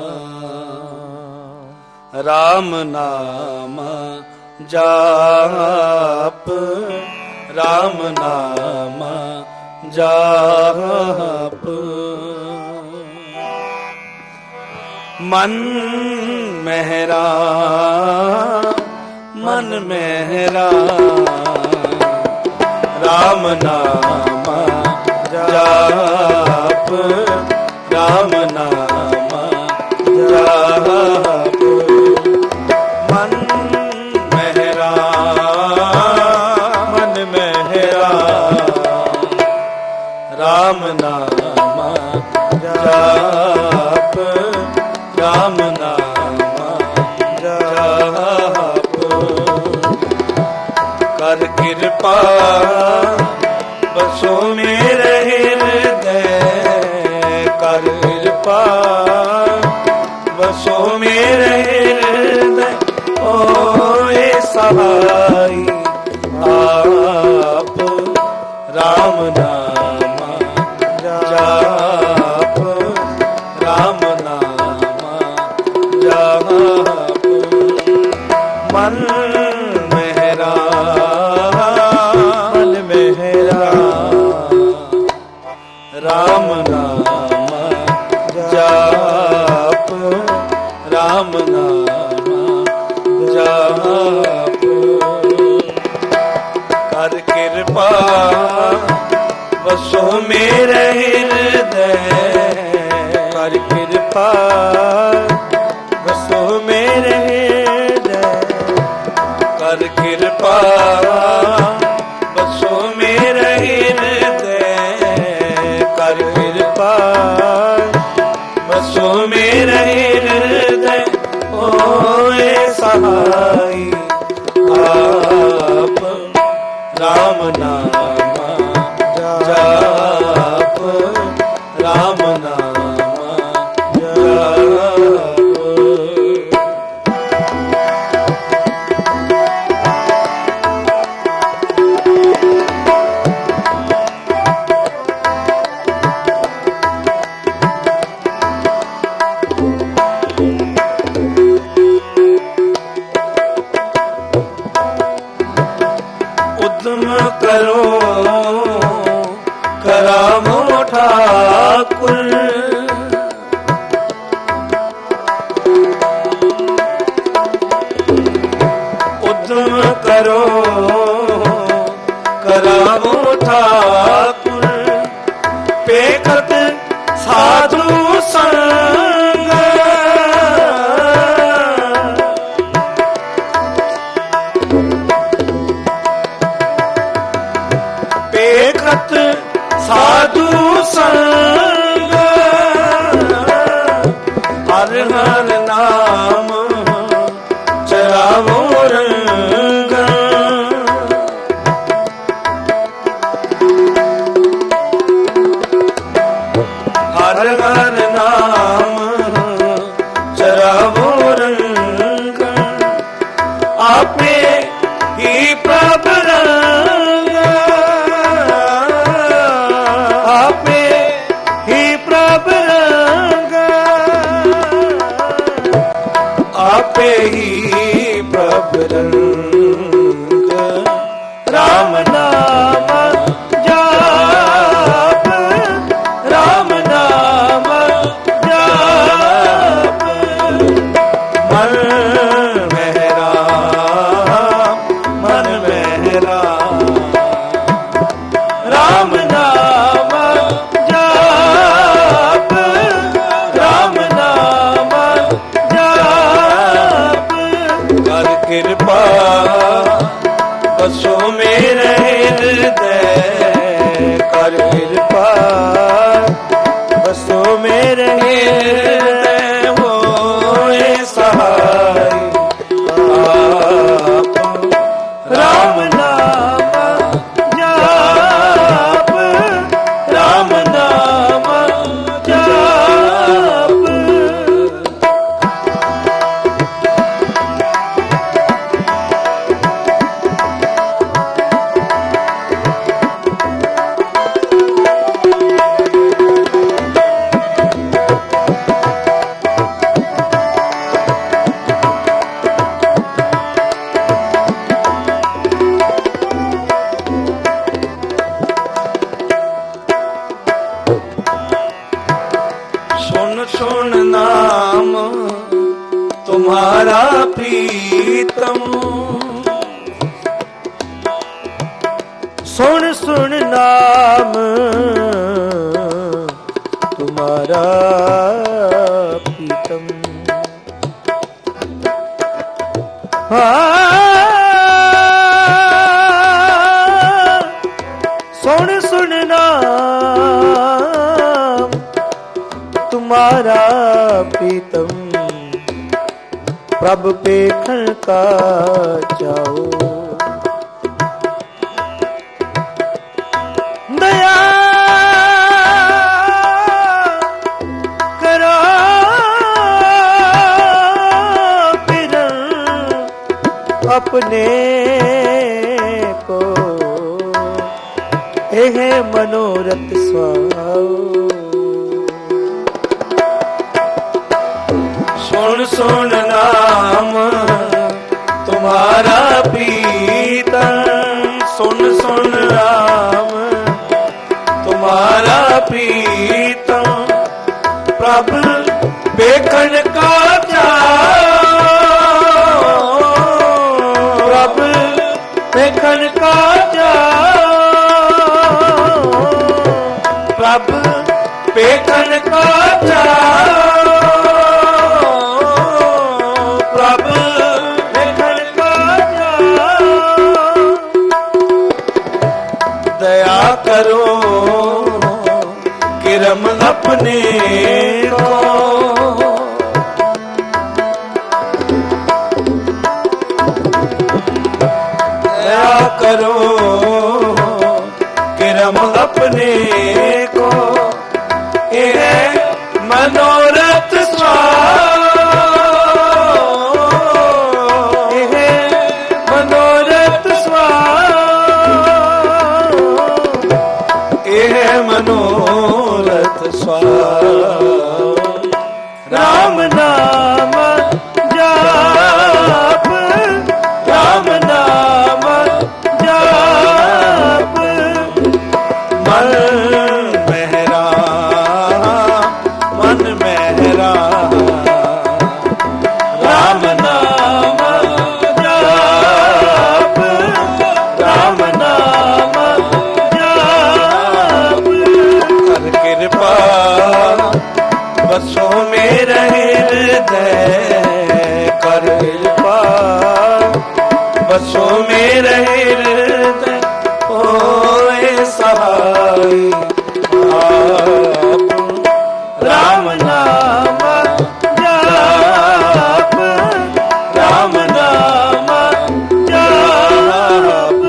ਰਾਮ ਨਾਮ ਜਾਪ ਰਾਮ ਨਾਮ ਜਾਪ ਮਨ ਮਹਿਰਾ ਮਨ ਮਹਿਰਾ ਰਾਮ ਨਾਮ ਜਾਪ ਰਾਮ ਨਾਮ ਜਾਪ ਮਨ ਮਹਿਰਾ ਮਨ ਮਹਿਰਾ ਰਾਮ ਨਾਮ ਜਾਪ ਰਾਮ ਨਾਮ ਜਾਪ ਕਰ ਕਿਰਪਾ ਬਸੋ ਮੇਰੇ ਹਿਰਦੈ ਕਰ ਕਿਰਪਾ ਬਸੋ ਮੇਰੇ ਹਿਰਦੈ ਓਏ ਸਹਾਈ ਆਪ ਰਾਮ ਨਾਮ ਜਾਪ ਰਾਮ ਨਾਮ ਜਾਪ ਮਨ ਮਹਿਰਾ ਮਨ ਮਹਿਰਾ ਰਾਮ ਨਾਮ ਜਾਪ ਰਾਮ ਨਾਮ ਜਾਪ ਕਰ ਕਿਰਪਾ ਵਸੋ ਮੇਰੇ ਹਿਰਦੈ ਕਰ ਕਿਰਪਾ ਵਸੋ ਮੇਰੇ ਹਿਰਦੈ ਕਰ ਕਿਰਪਾ ਵਸੋ ਮੇਰੇ ਹਿਰਦੈ ਕਰ ਕਿਰਪਾ ਵਸੋ ਮੇਰੇ ਹਿਰਦੈ ਓਏ ਸਹਾਈ ਆਪ ਰਾਮ ਨਾਮ ਜਾਪ ਰਾਮ ਨਾਮ ਜਾਪ ਕਰੋ ਕਰਾਵੋ ਠਾਕੁਰ ਉਦਮ ਕਰੋ ਕਰਾਵੋ ਠਾਕੁਰ ਪੇਖਤ ਸਾਧੂ ਸੰਗ ਸਾਧੂ ਸੰਗ सुन नाम तुम्हारा प्रीतम। सुन सुन नाम तुम्हारा प्रीतम। सुन सुन नाम तुम्हारा प्रीतम। प्रभ पेखण का चाओ। दया करो फिरन अपने को, एह मनोरथ स्वाओ। सुन सुन नाम तुम्हारा प्रीतम। सुन सुन नाम तुम्हारा प्रीतम। प्रभ पेखन का चाओ। प्रभ पेखन का चाओ। प्रभ पेखन का चाओ। दया करो किरम अपने को। दया करो किरम अपने को, यह मनोरथ स्वाओ। यह मनोरथ स्वाओ। यह मनोरथ स्वाओ। राम नाम जाप। राम नाम जाप। मन मेहरा मन मेहरा। राम नाम जाप। राम नाम कर कृपा बसों में रहे हृदय। कर कृपा बसों में रहे हृदय। होए सहाय आप। राम नाम जाप। राम नाम जाप।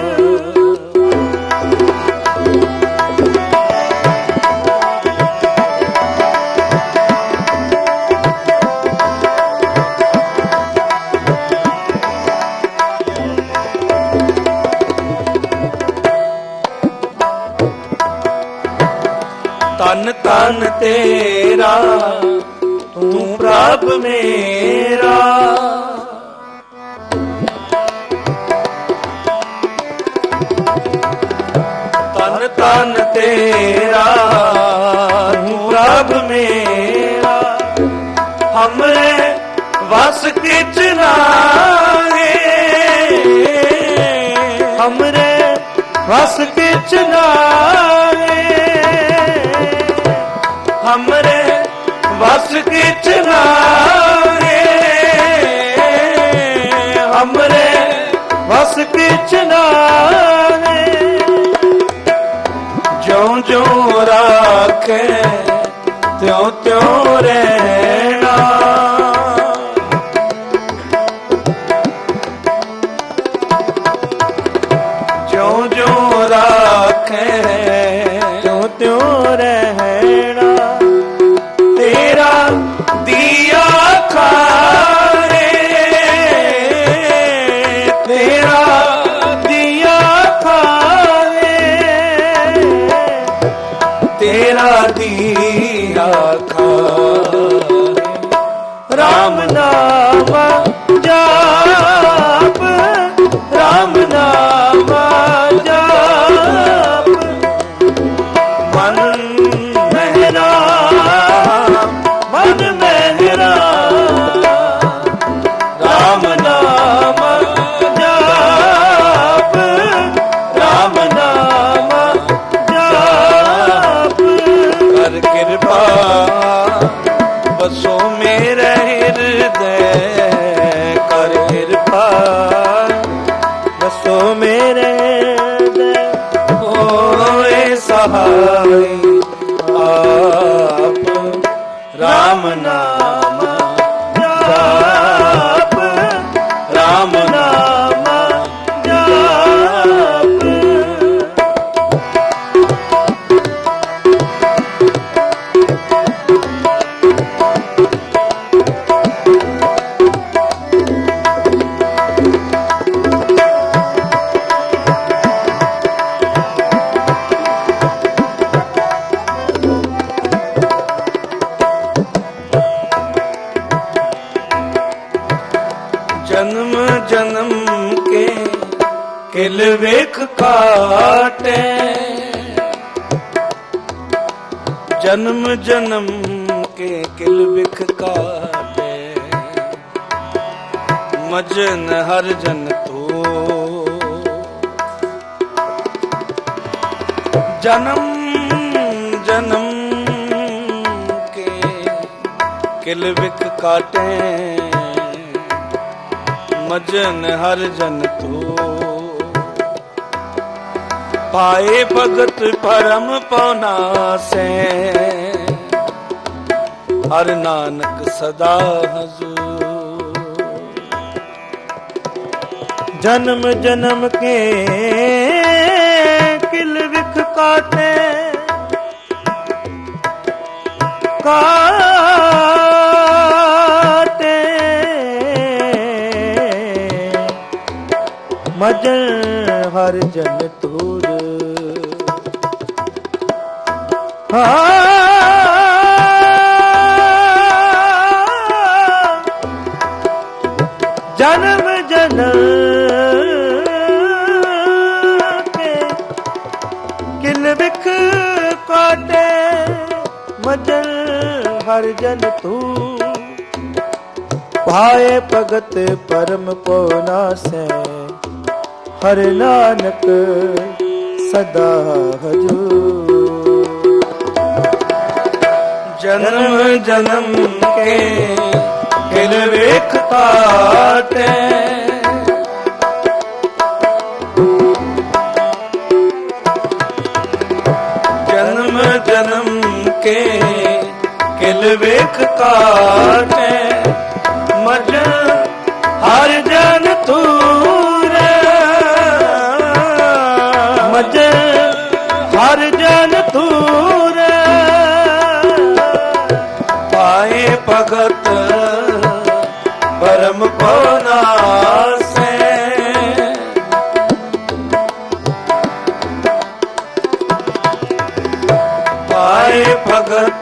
तन तन तेरा तू प्रभ मेरा। तन तन तेरा तू प्रभ मेरा। हमरे वस किच नाहे। हमरे वस किच नाहे। हमरे वस किच नाहे। हमरे वस किच नाहे। ज्यों ज्यों राखे त्यों त्यों रहना। ज्यों ज्यों राखे त्यों त्यों रहना। तेरा दिया खाए। तेरा दिया खाए। तेरा दिया खाए। राम नाम जाप। राम नाम जाप। मन मेरा ਰਾਮ ਨਾਮ ਜਾਪ, ਰਾਮ ਨਾਮ ਜਾਪ। ਜਨਮ ਜਨਮ ਕੇ ਕਿਲ ਵੇਖ ਕਾਟੇ, ਜਨਮ ਜਨਮ ਕੇ ਕਿਲ ਵੇਖ ਕਾਟੇ, ਮਜਨ ਹਰ ਜਨ ਤੋ। ਜਨਮ ਜਨਮ ਕੇ ਕਿਲ ਵੇਖ ਕਾਟੇ, ਮਜਨ ਹਰ ਜਨ ਤੋ। ਪਾਏ ਭਗਤ ਪਰਮ ਪਉਨਾਸੈ, ਹਰ ਨਾਨਕ ਸਦਾ ਹਜ਼ੂਰ। ਜਨਮ ਜਨਮ ਕੇ ਕਿਲ ਵਿਖ ਕਾਟੇ, ਕਾਟੇ ਮਜਨ ਹਰ ਜਨ ਤੂਰ। ਜਨਮ ਜਨਮ ਕੇ ਕਿਲ ਵਿਖ ਕਾਟੇ, ਮਜਨ ਹਰ ਜਨ ਤੂਰ। ਭਾਏ ਭਗਤ ਪਰਮ ਪਉਨਾਸੈ, ਹਰ ਨਾਨਕ ਸਦਾ ਹਜ਼ੂਰ। ਜਨਮ ਜਨਮ ਕੇ ਕਿਲ ਵੇਖ ਕਾਟੇ, ਜਨਮ ਜਨਮ ਕੇ ਕਿਲ ਵੇਖ ਕਾਟੇ, ਮਜਨ ਹਰ ਜਨ ਤੂਰ। ਮਜਨ ਹਰ ਜਨ ਤੂਰ। ਪਾਏ ਭਗਤ ਪਰਮ ਪਉਨਾਸੈ, ਪਾਏ ਭਗਤ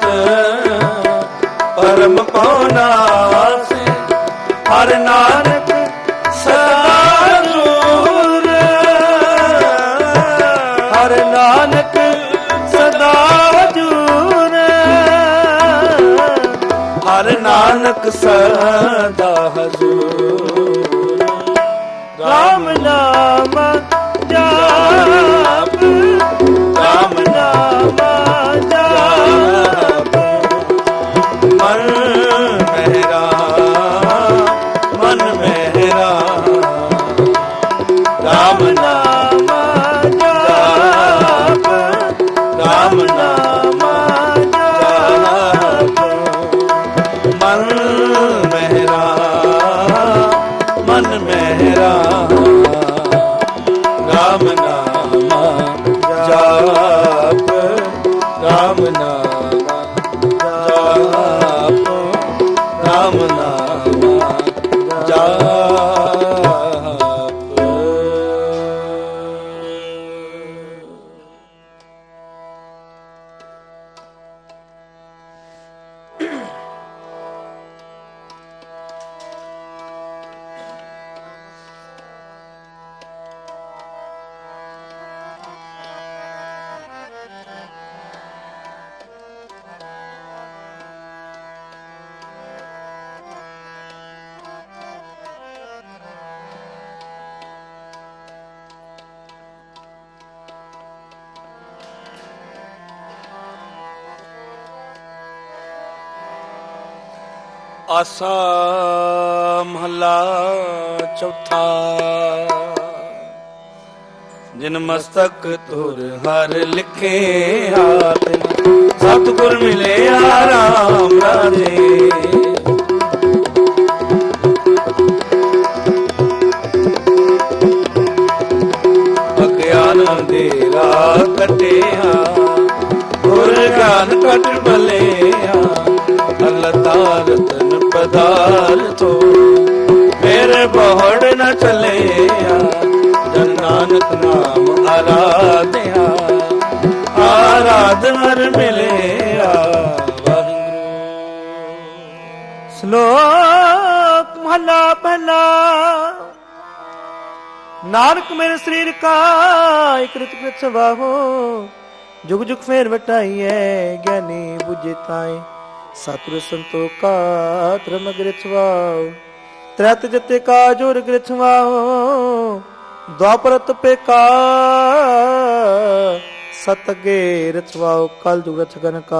ਪਰਮ ਪਉਨਾਸੈ, ਹਰ ਨਾਨਕ ਸਦਾ ਹਜ਼ੂਰ। ਹਰ ਨਾਨਕ ਸਦਾ ਹਜ਼ੂਰ। ਹਰ ਨਾਨਕ ਸਦਾ ਹਜ਼ੂਰ। ਰਾਮ ਨਾਮ ਜਾਪ, ਰਾਮ ਨਾਮ ਜਾਪ। ਮਨ ਮੇਰਾ, ਮਨ ਮੇਰਾ, ਰਾਮ ਨਾਮ ਜਾਪ, ਰਾਮ ਨਾਮ ਜਾਪ। ਮਨ ਮੇਰਾ, ਮਨ ਮੇਰਾ, ਰਾਮ ਨਾਮ ਜਾਪ, ਰਾਮ ਨਾਮ ਜਾਪ, ਰਾਮ ਨਾਮ ਜਾਪ। ਆਸਾ ਮਹਲਾ ਚੌਥਾ। ਜਿਨ ਮਸਤਕ ਤੁਰ ਹਰ ਲਿਖੇ, ਹਾਥ ਸਤਿਗੁਰ ਮਿਲਿਆ ਰਾਮ ਰਾਜੇ। ਅਗਿਆਨ ਅੰਧੇਰਾ ਕੱਟਿਆ ਗੁਰ ਗਿਆਨ ਕਟ ਬਲਿਆ। ਅਲਤਾ ਰਤਨ ਪਦਾਰਥੋ ਮੇਰੇ ਬਹੁੜ ਨ ਚੱਲਿਆ। ਜਨ ਨਾਨਕ ਨਾਮ ਆਰਾਧਿਆ ਆਰਾਧਨ ਹਰ ਮਿਲਿਆ। ਵਾਹਿਗੁਰੂ। ਸ਼ਲੋਕ ਮਹਲਾ ਪਹਿਲਾ। ਨਾਨਕ ਮੇਰੇ ਸਰੀਰ ਕਾ ਇਕ੍ਰਿਤ ਕ੍ਰਿਤ ਸਵਾਹੋ। ਜੁਗ ਜੁਗ ਫੇਰ ਵਟਾਈਐ ਗਿਆਨੀ ਬੁਝੇ ਤਾਏ। ਸਤਿਗੁਰ ਸੰਤੋਖਾ ਧਰਮ ਗ੍ਰਿਤ ਵਾਓ। ਤ੍ਰੈਤ ਜਤੇ ਕਾ ਜੋਰ ਗ੍ਰਿਤ ਵਾਓ। ਦੁਆਪਰ ਤਪੇ ਕਾ ਸਤ ਅਗੇ ਰਚਵਾਓ। ਕਲ ਜੁਗ ਰਚ ਗਨ ਕਾ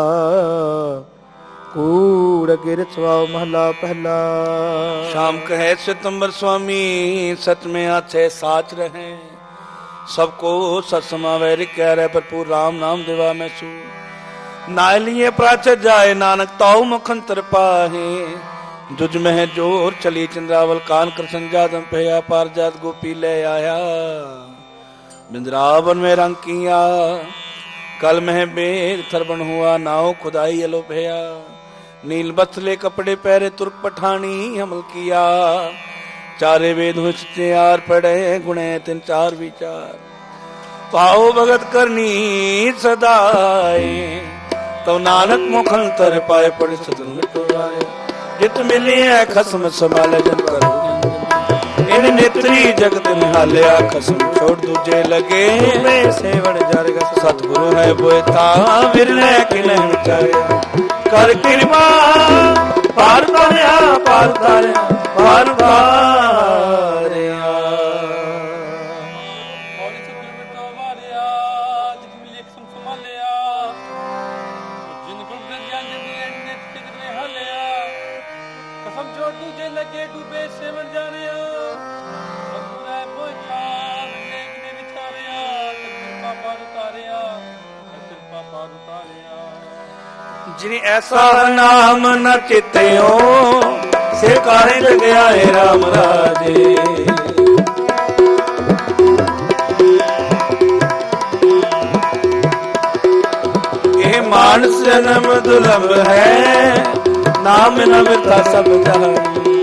ਕੂੜ ਅਗੇ ਰਚਵਾਓ। ਮਹਲਾ ਪਹਿਲਾ। शाम कहे सितंबर स्वामी सच में आछे साच रहे। सबको सत समावे रिक्या रहे भरपूर राम नाम देवा मैं सू। नालिए प्राचर जाए नानक ताऊ मुखंतर पाहे। जुज में जोर चली चंद्रावल कान कृष्ण जादम पया। पार जात गोपी ले आया बिंद्रावन में रंग किया। कल में बेर थरबन हुआ नाव खुदाई अलो भया। नील बथले कपड़े पहरे तुर्क पठानी हमल किया। चारे वेद होशियार पढ़े गुणे तिन चार विचार। पाओ भगत करनी सदाए तो नानक मुखंतर पाए पड़े सदन टोराए। जित मिली है खसम संभाले जन कर। इन नेत्री जगत निहालिया खसम छोड़ दूजे लगे। में सेवण जरग सतगुरु है बोता विरले किने विचारे। कर कृपा पार तारिया पार तारिया पार तारिया। जिनी ऐसा नाम न चित्यो से काहे जगया है राम राजे। ये मानस जन्म दुर्लभ है नाम न मिलता सब जहां।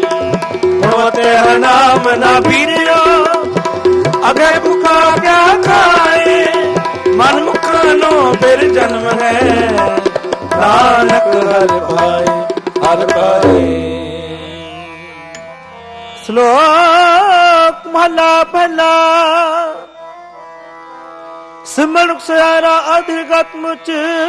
नाम न पीरियो अगे भूखा क्या खाए। मन मुखानो फिर जन्म है नानक हर पाए हर पाए। ਸ਼ਲੋਕ ਮਹਲਾ ਪਹਿਲਾ। ਸਿਮਰਨ ਸਿਆਰਾ ਅਧਿਗਤ ਮੁਚ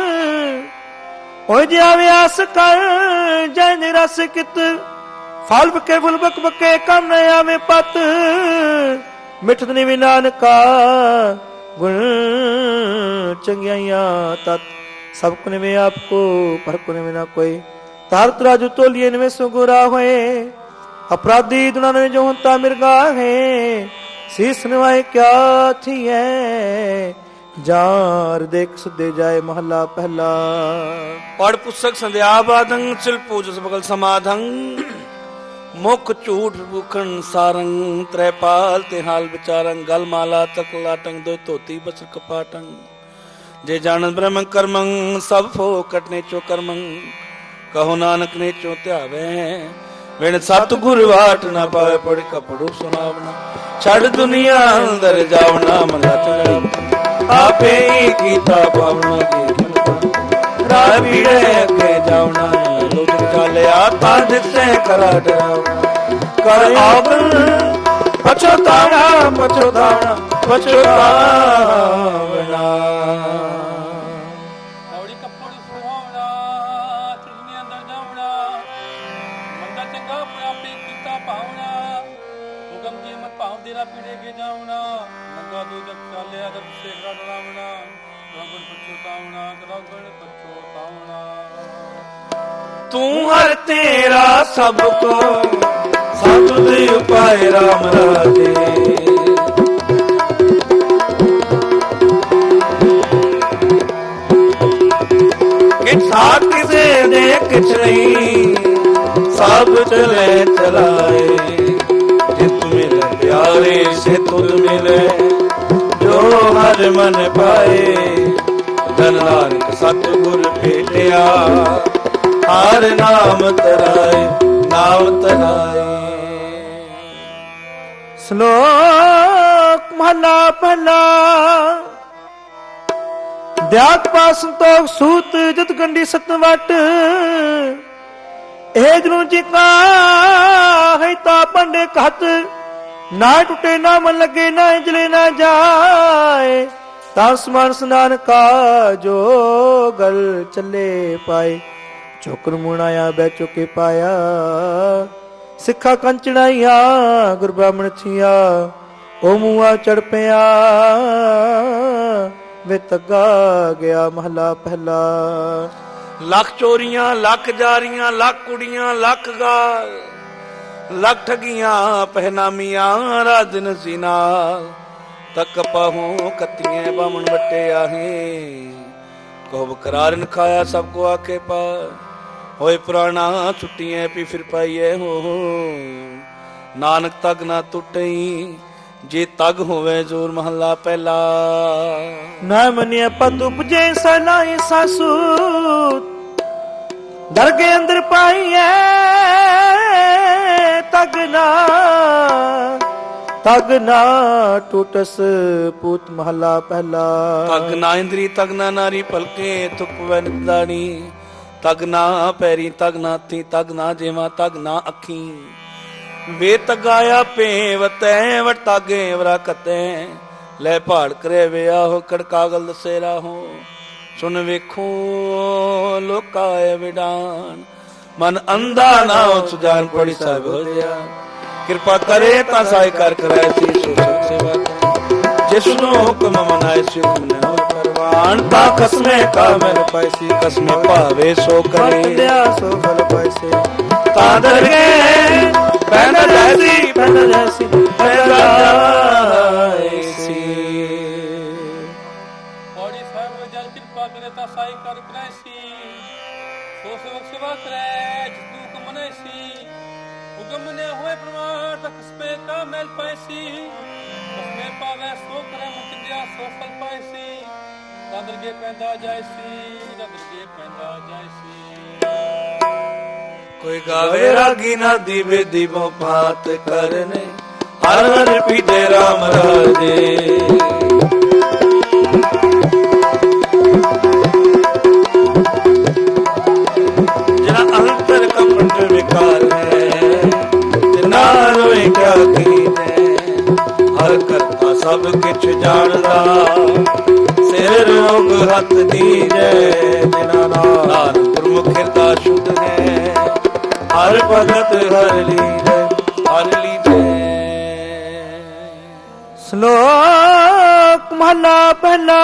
ਹੋਇ ਜਿਆ ਵਿਆਸ ਕਰ। ਜੈ ਨਿਰਸ ਕਿਤ ਫਲ ਬਕੇ ਫੁਲ ਬਕ ਬਕੇ ਕੰਮ ਨ ਆਵੇ ਪਤ। ਮਿਠਤ ਨਿਵਿ ਨਾਨਕਾ ਗੁਣ ਚੰਗਿਆਈਆਂ ਤਤ। सब को निवे आपको पर को निवे ना कोई। तार तराजू तोलिए निवे सुगुरा होए। अपराधी दुना ने जो होता मिर्गा है। शीस निवाए क्या थी है जार देख सुदे जाए। महला पहला। पढ़ पुस्तक संध्या बादंग चिल पूज बगल समाधंग। मुख झूठ भूखन सारंग त्रैपाल ते हाल विचारंग। गल माला तक लाटंग दो धोती बसर कपाटंग। जे जानत ब्रह्म कर्मं सब फो कटने चो कर्मं। कहो नानक ने चो त्यावे बिन सतगुर वाट ना पावे। पढ़ कपड़ू सुनावना छड़ दुनिया अंदर जावना। मला चढ़ी आपे ही कीता पावना की। राह पीड़े अगे जावना लोग चालिया ता दिते करा डरावना। कर आवल पछतावना पछतावना पछतावना। तू हर तेरा सबको साधु दे उपाय राम राजे। ਆਪ ਕਿਸੇ ਦੇ ਕਿਛ ਨਹੀਂ, ਸਭ ਚਲੇ ਚਲਾਏ। ਜਿਤ ਮਿਲੇ ਪਿਆਰੇ ਸੇ ਤੁਧ ਮਿਲੇ, ਜੋ ਹਰ ਮਨ ਪਾਏ। ਧਨ ਨਾਨਕ ਸਤਿਗੁਰ ਭੇਟਿਆ, ਹਰ ਨਾਮ ਤਰਾਏ, ਨਾਮ ਤਰਾਏ। ਸ਼ਲੋਕ ਮਹਲਾ ਪਹਿਲਾ। ਦਿਆਤ ਪਾਸ ਸੰਤੋਖ ਸੂਤ ਜਤ ਗੰਢੀ ਸਤਵਟ, ਇਹ ਜਨੂੰ ਚਿਕਾ ਹੈ ਤਾ ਪੰਡੇ ਘਤ। ਨਾ ਟੁੱਟੇ ਨਾ ਮਨ ਲੱਗੇ, ਨਾ ਜਲੇ ਨਾ ਜਾਏ। ਤਾਂ ਸਮਾਨ ਸਨਾਨ ਕਾ ਜੋ ਗਲ ਚੱਲੇ ਪਾਏ। ਚੋਕਰ ਮੁਣਾਇਆ ਬੈ ਚੁਕੇ ਪਾਇਆ, ਸਿੱਖਾ ਕੰਚਣਾਈਆ ਗੁਰ ਬ੍ਰਾਹਮਣ ਥੀਆ। ਉਹ ਮੂਆ ਚੜ ਪਿਆ ਵੇ ਤੱਗਾ ਗਿਆ ਮਹਲਾ ਪਹਿਲਾ। ਲੱਖ ਚੋਰੀਆਂ, ਲੱਖ ਜਾਰੀਆਂ, ਲੱਖ ਕੁੜੀਆਂ, ਲੱਖ ਗਾਲ, ਲੱਖ ਠਗੀਆਂ ਪਹਿਨਾਮੀਆਂ ਰਾਜ ਨਸੀ ਨਾਲ। ਤੱਕ ਪਾਹੂ ਕਤੀਆਂ ਬਾਮਣ ਵੱਟੇ ਆਹੇ, ਕੋਬ ਕਰਾਰਨ ਖਾਇਆ ਸਭ ਕੋ ਆਖੇ ਪਾ। ਹੋਏ ਪੁਰਾਣਾ ਛੁੱਟੀਆਂ ਪੀ ਫਿਰ ਪਾਈਏ ਹੋ, ਨਾਨਕ ਤਗ ਨਾ ਟੁੱਟਈ ਜੇ ਤਗ ਹੋਵੇ ਜ਼ੋਰ। ਮਹੱਲਾ ਪਹਿਲਾ। ਨਾ ਮੰਨਿਆ ਪਤ ਉਪਜੇ ਸਲਾਈ ਸਾਸੂ, ਦਰਗੇ ਅੰਦਰ ਪਾਈਏ ਤਗ ਨਾ ਟੁੱਟਸ ਪੂਤ। ਮਹੱਲਾ ਪਹਿਲਾ। ਤਗ ਨਾ ਇੰਦਰੀ, ਤਗ ਨਾ ਨਾਰੀ, ਭਲਕੇ ਧੁੱਪ ਵੈਨ ਦਾਣੀ। ਤਗ ਨਾ ਪੈਰੀ, ਤਗ ਨਾ ਹੱਥੀ, ਤਗ ਨਾ ਜੇਵਾ, ਤਗ ਨਾ ਅੱਖੀ। ਵੇ ਤਗਾਇਆ ਪੇਵਤੈ ਵਟ ਤਾਗੇ ਵਰਾ ਕਤੈ। ਲੈ ਭਾੜ ਕਰੇ ਵਿਆਹੋ ਕੜਕਾਗਲ ਦਸੇ ਰਾਹੋ। ਸੁਣ ਵੇਖੋ ਲੋਕਾਏ ਵਿਡਾਨ, ਮਨ ਅੰਧਾ ਨਾ ਸੁਜਾਨ ਪੜੀ ਸਾਹਿਬ ਹੋ ਜਾ। ਕਿਰਪਾ ਕਰੇ ਤਾਂ ਸਾਇ ਕਰ ਕਰਾਇ ਸੀ ਸੁਖ ਸੇਵਾ ਕਰੇ। ਜਿਸ ਨੂੰ ਹੁਕਮ ਮਨਾਇ ਸੀ ਹੁਕਮ ਨ ਹੋ ਪਰਵਾਨ। ਤਾ ਕਸਮੇ ਕਾ ਮਨ ਪੈਸੀ, ਕਸਮੇ ਭਾਵੇ ਸੋ ਕਰੇ। ਦਿਆ ਸੋ ਫਲ ਪੈਸੇ ਤਾਂ ਦਰਗੇ ਪੈਂਦਾ ਜੈਸੀ, ਪੈਂਦਾ ਜੈਸੀ ਪੈਂਦਾ ਜੈਸੀ। ਪੌੜੀ ਸਾਹਿਬ ਜਲ ਕਿਰਪਾ ਕਰੇ ਤਾਂ ਸਾਈ ਕਰ ਕਰਾਇਸੀ। ਸੋ ਸੇਵਕ ਸੇਵਾ ਕਰੇ ਜਿਸ ਨੂੰ ਹੁਕਮ ਮਨਾਇ ਸੀ। ਹੁਕਮ ਨੇ ਹੋਏ ਪ੍ਰਮਾਣ ਤਾਂ ਕਸਮੇ ਕਾ ਮੈਲ ਪਾਇਸੀ। ਕਸਮੇ ਪਾਵੇ ਸੋ ਕਰੇ ਮੁਖ ਦਿਆ ਸੋ ਫਲ ਪਾਇਸੀ। ਤਾਂ ਦਰਗੇ ਪੈਂਦਾ ਜਾਇਸੀ, ਤਾਂ ਦਰਗੇ ਪੈਂਦਾ ਜਾਇਸੀ। ਕੋਈ ਗਾਵੇ ਰਾਗੀ ਨਾ ਦੀਵੇ ਦੀਵੋ ਭਾਤ ਕਰਨੇ। ਹਰ ਹਰ ਪੀਤੇ ਰਾਮ ਰਾਜੇ। ਜਿਨਾ ਅੰਤਰ ਕਪਟ ਵਿਕਾਰ ਹੈ, ਤਿਨਾ ਰੋਏ ਕਿਆ ਕੀਨੇ। ਹਰ ਕਰਤਾ ਸਭ ਕਿਛ ਜਾਣਦਾ, ਸਿਰ ਰੋਗ ਹੱਥ ਦੀਜੈ। ਜਿਨਾ ਨਾਨਕ ਗੁਰਮੁਖ ਹਿਰਦਾ ਸ਼ੁੱਧ ਹੈ, ਹਰ ਭਗਤ ਹਰ ਲੀਜੈ, ਹਰ ਲੀਜੈ। ਸ਼ਲੋਕ ਮਹਲਾ ਪਹਿਲਾ।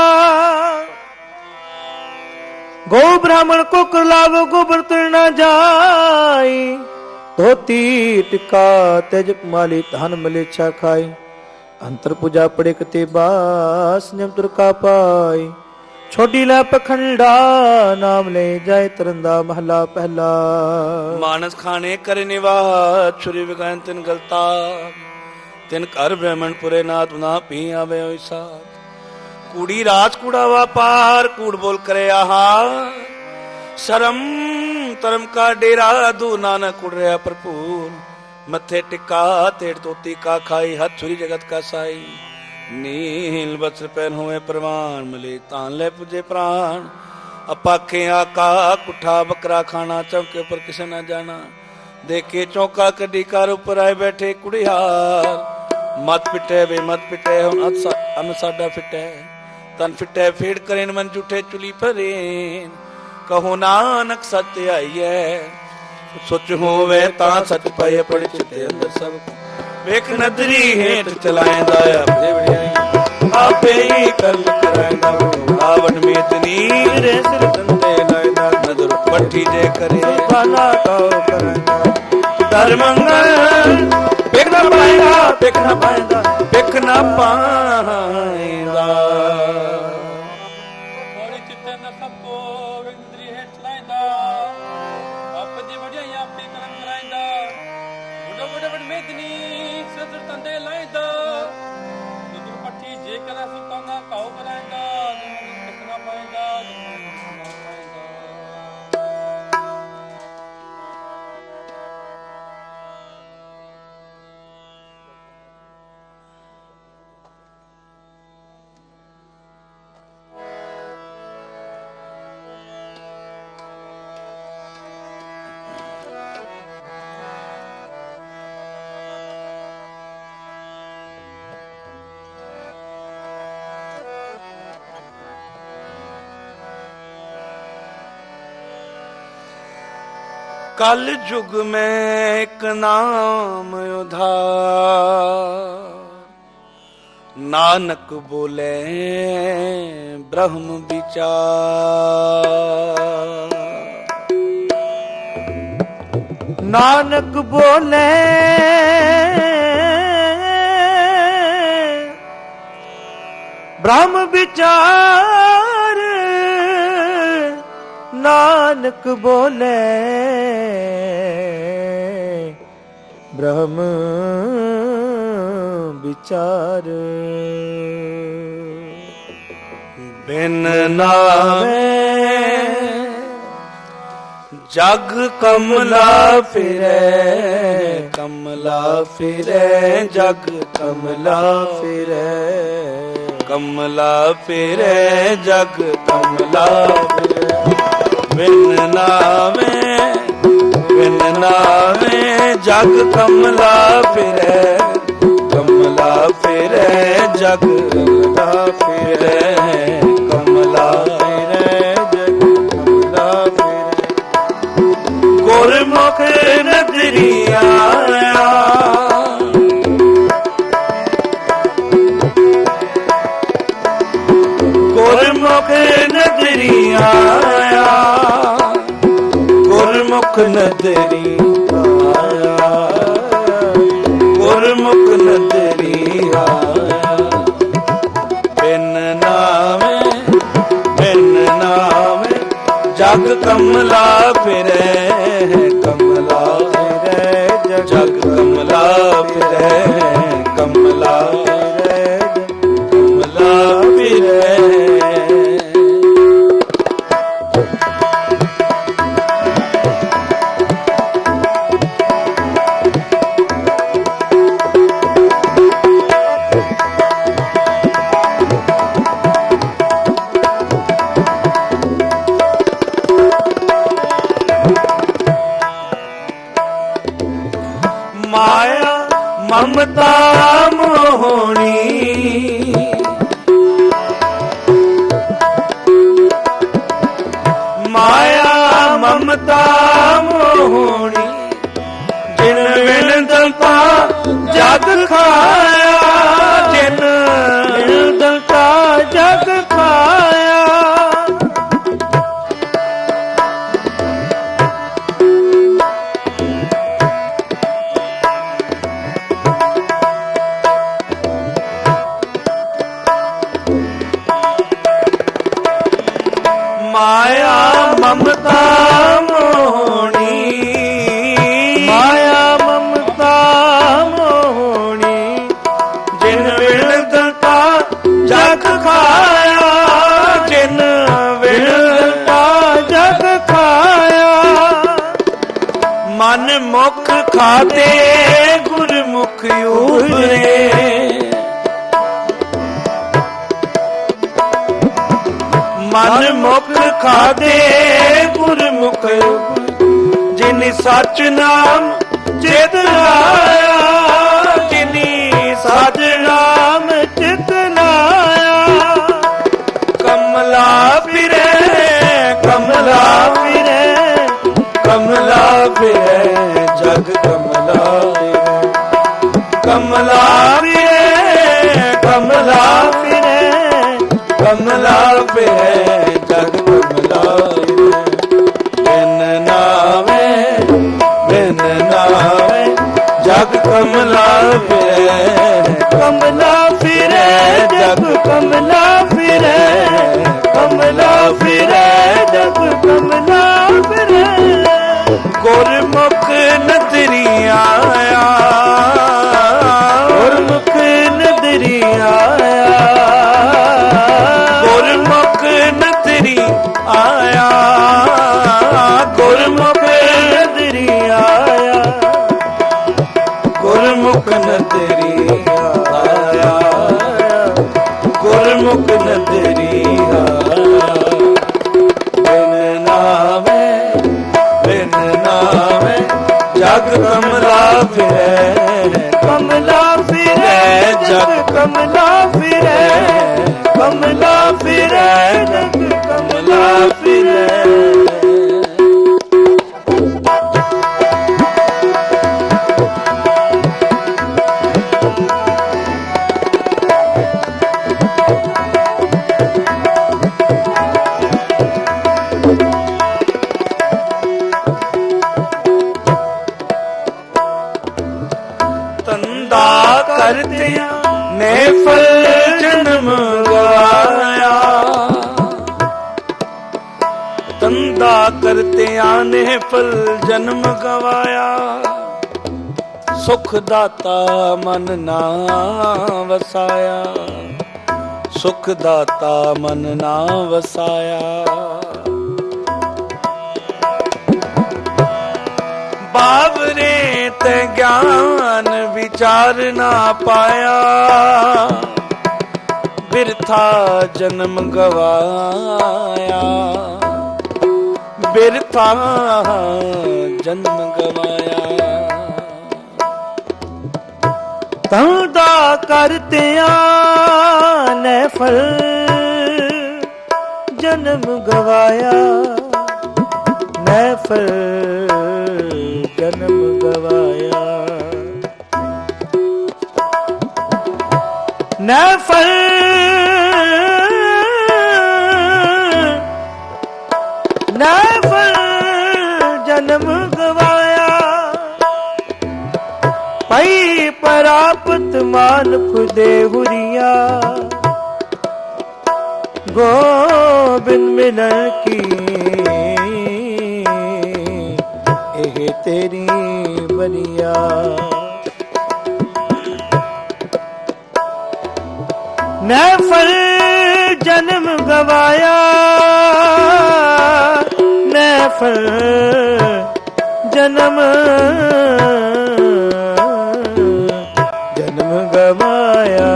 ਗੋ ਬ੍ਰਾਹਮਣ ਕੋ ਕਰਲਾਵੋ ਗੋਬਰ ਤਰ ਨਾ ਜਾਈ। ਧੋਤੀ ਟਿਕਾ ਤੇਜ ਮਾਲੀ ਧਨ ਮਲੇਛਾ ਖਾਈ। ਅੰਤਰ ਪੂਜਾ ਪੜੇ ਕਤੇ ਬਾਸ ਨਿਯਮ ਤੁਰ ਕਾ ਪਾਈ। ਛੋਡੀ ਲੈ ਪਖੰਡਾ ਨਾਮ ਲੈ ਜਾਏ ਤਰੰਦਾ। ਮਹਲਾ ਪਹਿਲਾ। ਮਾਨਸ ਖਾਣੇ ਕਰੇ ਨਿਵਾਸ, ਛੁਰੀ ਵਿਗਾਨ ਤਿਨ ਗਲਤਾ। ਤਿਨ ਘਰ ਬ੍ਰਹਮਣ ਪੁਰੇ ਨਾਥ ਨਾ ਪੀ ਆਵੇ ਹੋਈ ਸਾਥ। ਕੂੜੀ ਰਾਜ ਕੂੜਾ ਵਾਪਾਰ, ਕੂੜ ਬੋਲ ਕਰੇ ਆਹਾ। ਸ਼ਰਮ ਧਰਮ ਕਾ ਡੇਰਾ, ਦੂ ਨਾਨਕ ਕੁੜ ਰਿਹਾ ਭਰਪੂਰ। ਮੱਥੇ ਟਿੱਕਾ ਤੇੜ ਤੋਤੀ ਕਾ ਖਾਈ, ਹੱਥ ਛੁਰੀ ਜਗਤ ਕਾ ਸਾਈ। ਨੀਲ ਬਸਰ ਪਹਿਨ ਹੋਏ ਪ੍ਰਵਾਨ, ਮਿਲੇ ਤਾਂ ਲੈ ਪੁਜੇ ਪ੍ਰਾਣ। ਅਪਾਖੇ ਆਕਾ ਕੁੱਠਾ ਬੱਕਰਾ ਖਾਣਾ, ਚੌਕੇ ਉੱਪਰ ਕਿਸੇ ਨਾ ਜਾਣਾ। ਦੇਖੇ ਚੌਕਾ ਕੱਢੀ ਕਰ ਉੱਪਰ ਆਏ ਬੈਠੇ ਕੁੜਿਆਰ। ਮਤ ਪਿੱਟੇ ਵੇ ਮਤ ਪਿੱਟੇ, ਹੁਣ ਅਨ ਸਾਡਾ ਫਿੱਟੇ। ਤਨ ਫਿੱਟੇ ਫੇੜ ਕਰੇਨ, ਮਨ ਝੂਠੇ ਚੁਲੀ ਭਰੇਨ। ਕਹੋ ਨਾਨਕ ਸੱਚ ਆਈਐ, ਸੁੱਚ ਹੋਵੇ ਤਾਂ ਸੱਚ ਪਏ। ਪੜ ਚਿੱਤੇ ਅੰਦਰ ਸਭ ਵੇਖ ਨਦਰੀ ਹੇਠ ਚਲਾਇਂਦਾ। ਆਪੇ ਵਡਿਆਈ ਆਪੇ ਹੀ ਕਰਮ ਕਰਾਇਂਦਾ। ਆਵਣ ਮੇਤ ਨੀਰੇ ਸਿਰ ਦੰਦੇ ਲਾਇਦਾ। ਨਦਰ ਪੱਠੀ ਜੇ ਕਰੇ ਪਾਣਾ ਕਾਉ ਕਰਾਇਂਦਾ। ਦਰ ਮੰਗਲ ਵੇਖ ਨਾ ਪਾਇਂਦਾ, ਵੇਖ ਨਾ ਪਾਇਂਦਾ, ਵੇਖ ਨਾ ਪਾਇਂਦਾ। ਪੌੜੀ ਚਿੱਤੇ ਨ ਸਭ ਕੋ ਇੰਦਰੀ ਹੇਠ ਚਲਾਇਂਦਾ। कल जुग में एक नाम उधार, नानक बोले ब्रह्म विचार। नानक बोले ब्रह्म विचार, नानक बोले ब्रह्म विचार। बिन नामे जग कमला फिरे, कमला फिरे जग कमला फिरे, कमला फिरे जग कमला फिरे। बिन नामे जग कमला फिरे, कमला फिरे जग कमला फिरे, कमला फिरे जग कमला फिरे। गुरमुख नदरिया गुरमुख नदरिया, गुरमुख नदरी आया, गुरमुख नदरी आया। बिन नामे जग कमला फिरे, कमला फिरे जग कमला फिरे, कमला फिरे कमला फिरे। माया ममता मोहनी, माया ममता मोहनी। जिन बिन दलता जग खाया, जिन बिन दलता जग खाया। माया ममता मोहनी, माया ममता मोहनी। जिन बिन दलता जग खाया, जिन बिन दलता जग खाया। मन मुख खाते गुरमुख उबरे, मन मुख खादे गुरमुख। जिन सच नाम चित लाया, जिनी सच नाम चित लाया। कमला फिरे, कमला फिरे, कमला फिरे जग कमला फिरे, कमला फिरे, कमला फिरे, कमला फिरे जग कमला फिरे। बिन नामे जग कमला फिरे, कमला फिरे जग कमला फिरे, कमला फिरे जग कमला फिरे। गुरमुख नदरी आया, गुरमुख नदरी आया, गुरमुख नदरी आया, गुरमुख नदरी आया, गुरमुख नदरी आया, गुरमुख नदरी आया। बिन नामे जग कमला फिरे, कमला फिरे जग कमला फिरे, कमला फिरे जग कमला फिरे। ਕਰਤਿਆਂ ਨੇ ਫਲ ਜਨਮ ਗਵਾਇਆ। ਧੰਦਾ ਕਰਤਿਆਂ ਨੇ ਫਲ ਜਨਮ ਗਵਾਇਆ। ਸੁਖ ਦਾਤਾ ਮਨ ਨਾ ਵਸਾਇਆ। ਸੁਖ ਦਾਤਾ ਮਨ ਨਾ ਵਸਾਇਆ। ਬਾਬਰੇ ਤੇ ਗਿਆਨ ਵਿਚਾਰ ਨਾ ਪਾਇਆ। ਬਿਰਥਾ ਜਨਮ ਗਵਾਇਆ। ਬਿਰਥਾ ਜਨਮ ਗਵਾਇਆ। ਧੰਦਾ ਕਰਤਿਆਂ ਨੇ ਫਲ ਜਨਮ ਗਵਾਇਆ। ਨੇ ਫਲ ਜਨਮ ਗਵਾਇਆ। ਨੇ ਫਲ ਜਨਮ ਗਵਾਇਆ। ਪਈ ਪ੍ਰਾਪਤ ਮਾਨੁਖ ਦੇ ਹੁਰੀਆ। ਗੋਬਿੰਦ ਮਿਲਣ ਕੀ ਇਹ ਤੇਰੀ ਬਰੀਆ। ਮੈਂ ਫਲ ਜਨਮ ਗਵਾਇਆ। ਮੈਂ ਫਲ ਜਨਮ ਗਵਾਇਆ।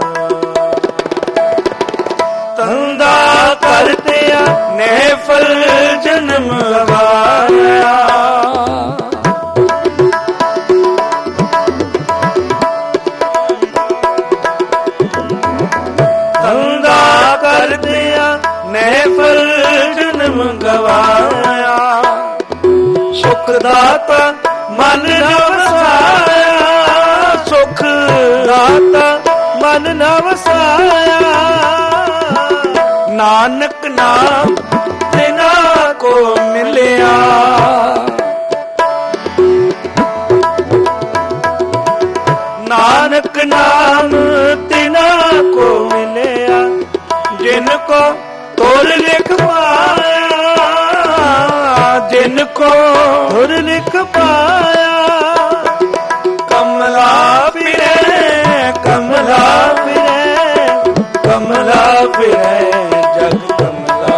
ਧੰਦਾ ਕਰਤਿਆਂ ਨੇ ਫਲ ਜਨਮ ਗਵਾਇਆ। ਧੰਦਾ ਕਰਤਿਆਂ ਨੇ ਫਲ ਜਨਮ ਗਵਾਇਆ। ਸੁਖ ਦਾਤਾ ਮਨ ਨਾ ਵਸਾਇਆ। ਸੁਖ ਦਾਤਾ ਮਨ ਨਾ ਵਸਾਇਆ। ਨਾਨਕ ਨਾਮ ਤਿਨਾ ਕੋ ਮਿਲਿਆ। ਨਾਨਕ ਨਾਮ ਤਿਨਾ ਕੋ ਮਿਲਿਆ। ਜਿਨ ਕੋ ਤੁਰ ਲਿਖ ਪਾਇਆ। ਜਿਨ ਕੋ ਤੁਰ ਲਿਖ ਪਾਇਆ। ਕਮਲਾ ਫਿਰੇ ਕਮਲਾ ਫਿਰੇ ਕਮਲਾ ਫਿਰੇ ਜਗ ਕਮਲਾ।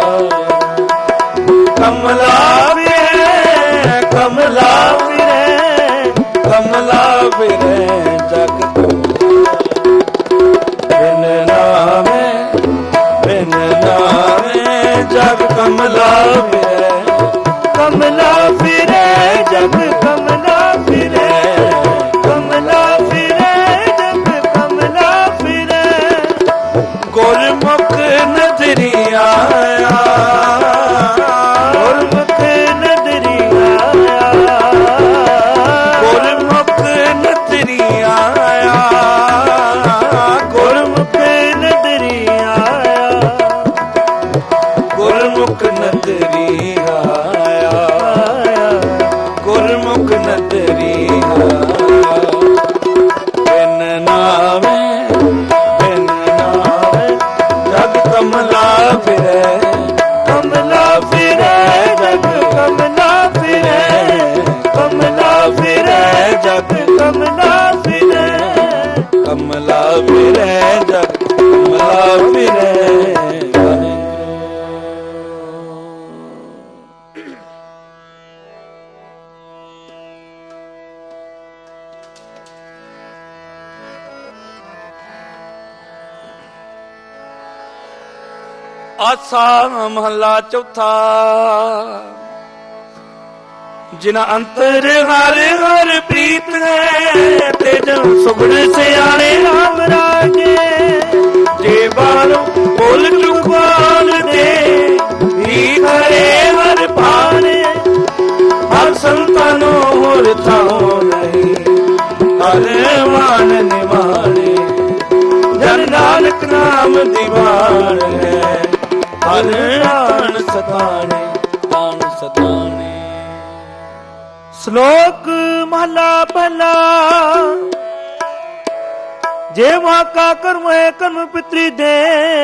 ਕਮਲਾ ਫਿਰੇ ਕਮਲਾ ਫਿਰੇ ਕਮਲਾ ਫਿਰੇ ਜਗ ਕਮਲਾ। ਬਿਨ ਨਾਮੇ ਬਿਨ ਨਾਮੇ ਜਗ ਕਮਲਾ ਫਿਰੇ। ਕਮਲਾ ਫਿਰੇ ਜਗ ਕਮਲਾ ਫਿਰੇ। ਕਮਲਾ ਫਿਰੇ ਜਗ ਕਮਲਾ ਫਿਰੇ। ਗੁਰਮੁਖ ਨਦਰੀ ਆਇਆ। ਗੁਰਮੁਖ ਨਦਰੀ ਆਇਆ। ਗੁਰਮੁਖ ਨਦਰੀ ਆਇਆ। ਗੁਰਮੁਖ ਨਦਰੀ ਆਇਆ। ਗੁਰਮੁਖ ਨਦਰੀ ਆਇਆ। ਗੁਰਮੁਖ ਨਦਰੀ ਆਇਆ। ਬਿਨ ਨਾਮੇ ਬਿਨ ਨਾਮੇ ਜਗ ਕਮਲਾ ਫਿਰੇ। ਕਮਲਾ ਫਿਰੇ ਜਗ ਕਮਲਾ ਫਿਰੇ। ਕਮਲਾ ਫਿਰੇ ਜਗ ਕਮਲਾ ਫਿਰੇ। ਕਮਲਾ ਫਿਰੇ ਜਗ ਕਮਲਾ ਫਿਰੇ। ਆਸਾ ਮਹਲਾ ਚੌਥਾ। ਜਿਨਾ ਅੰਤਰ ਹਰ ਹਰ ਪ੍ਰੀਤ ਹੈ। ਤੇ ਜਨ ਸੁਗਣ ਸਿਆਣੇ ਰਾਮ ਰਾਜੇ। ਜੇ ਬਾਲੋਂ ਬੋਲ ਚੁਖਾਨ ਦੇ ਹੀ ਹਰੇ ਹਰ ਭਾਣੇ। ਹਰ ਸੰਤਾਂ ਨੂੰ ਹੋਰ ਥਾਂ ਨਹੀਂ। ਹਰ ਮਾਨ ਨਿਮਾਣੇ। ਜਨ ਨਾਨਕ ਨਾਮ ਦੀਵਾਨ ਹੈ। ਹਰ ਤਾਣ ਸਤਾਣੇ ਤਾਣ ਸਤਾਣੇ। ਸ਼ਲੋਕ ਮਹਲਾ ਪਹਿਲਾ। ਜੇ ਵਹਾਂ ਕਾ ਕਰਮ ਹੈ ਕਰਮ ਪਿਤਰੀ ਦੇ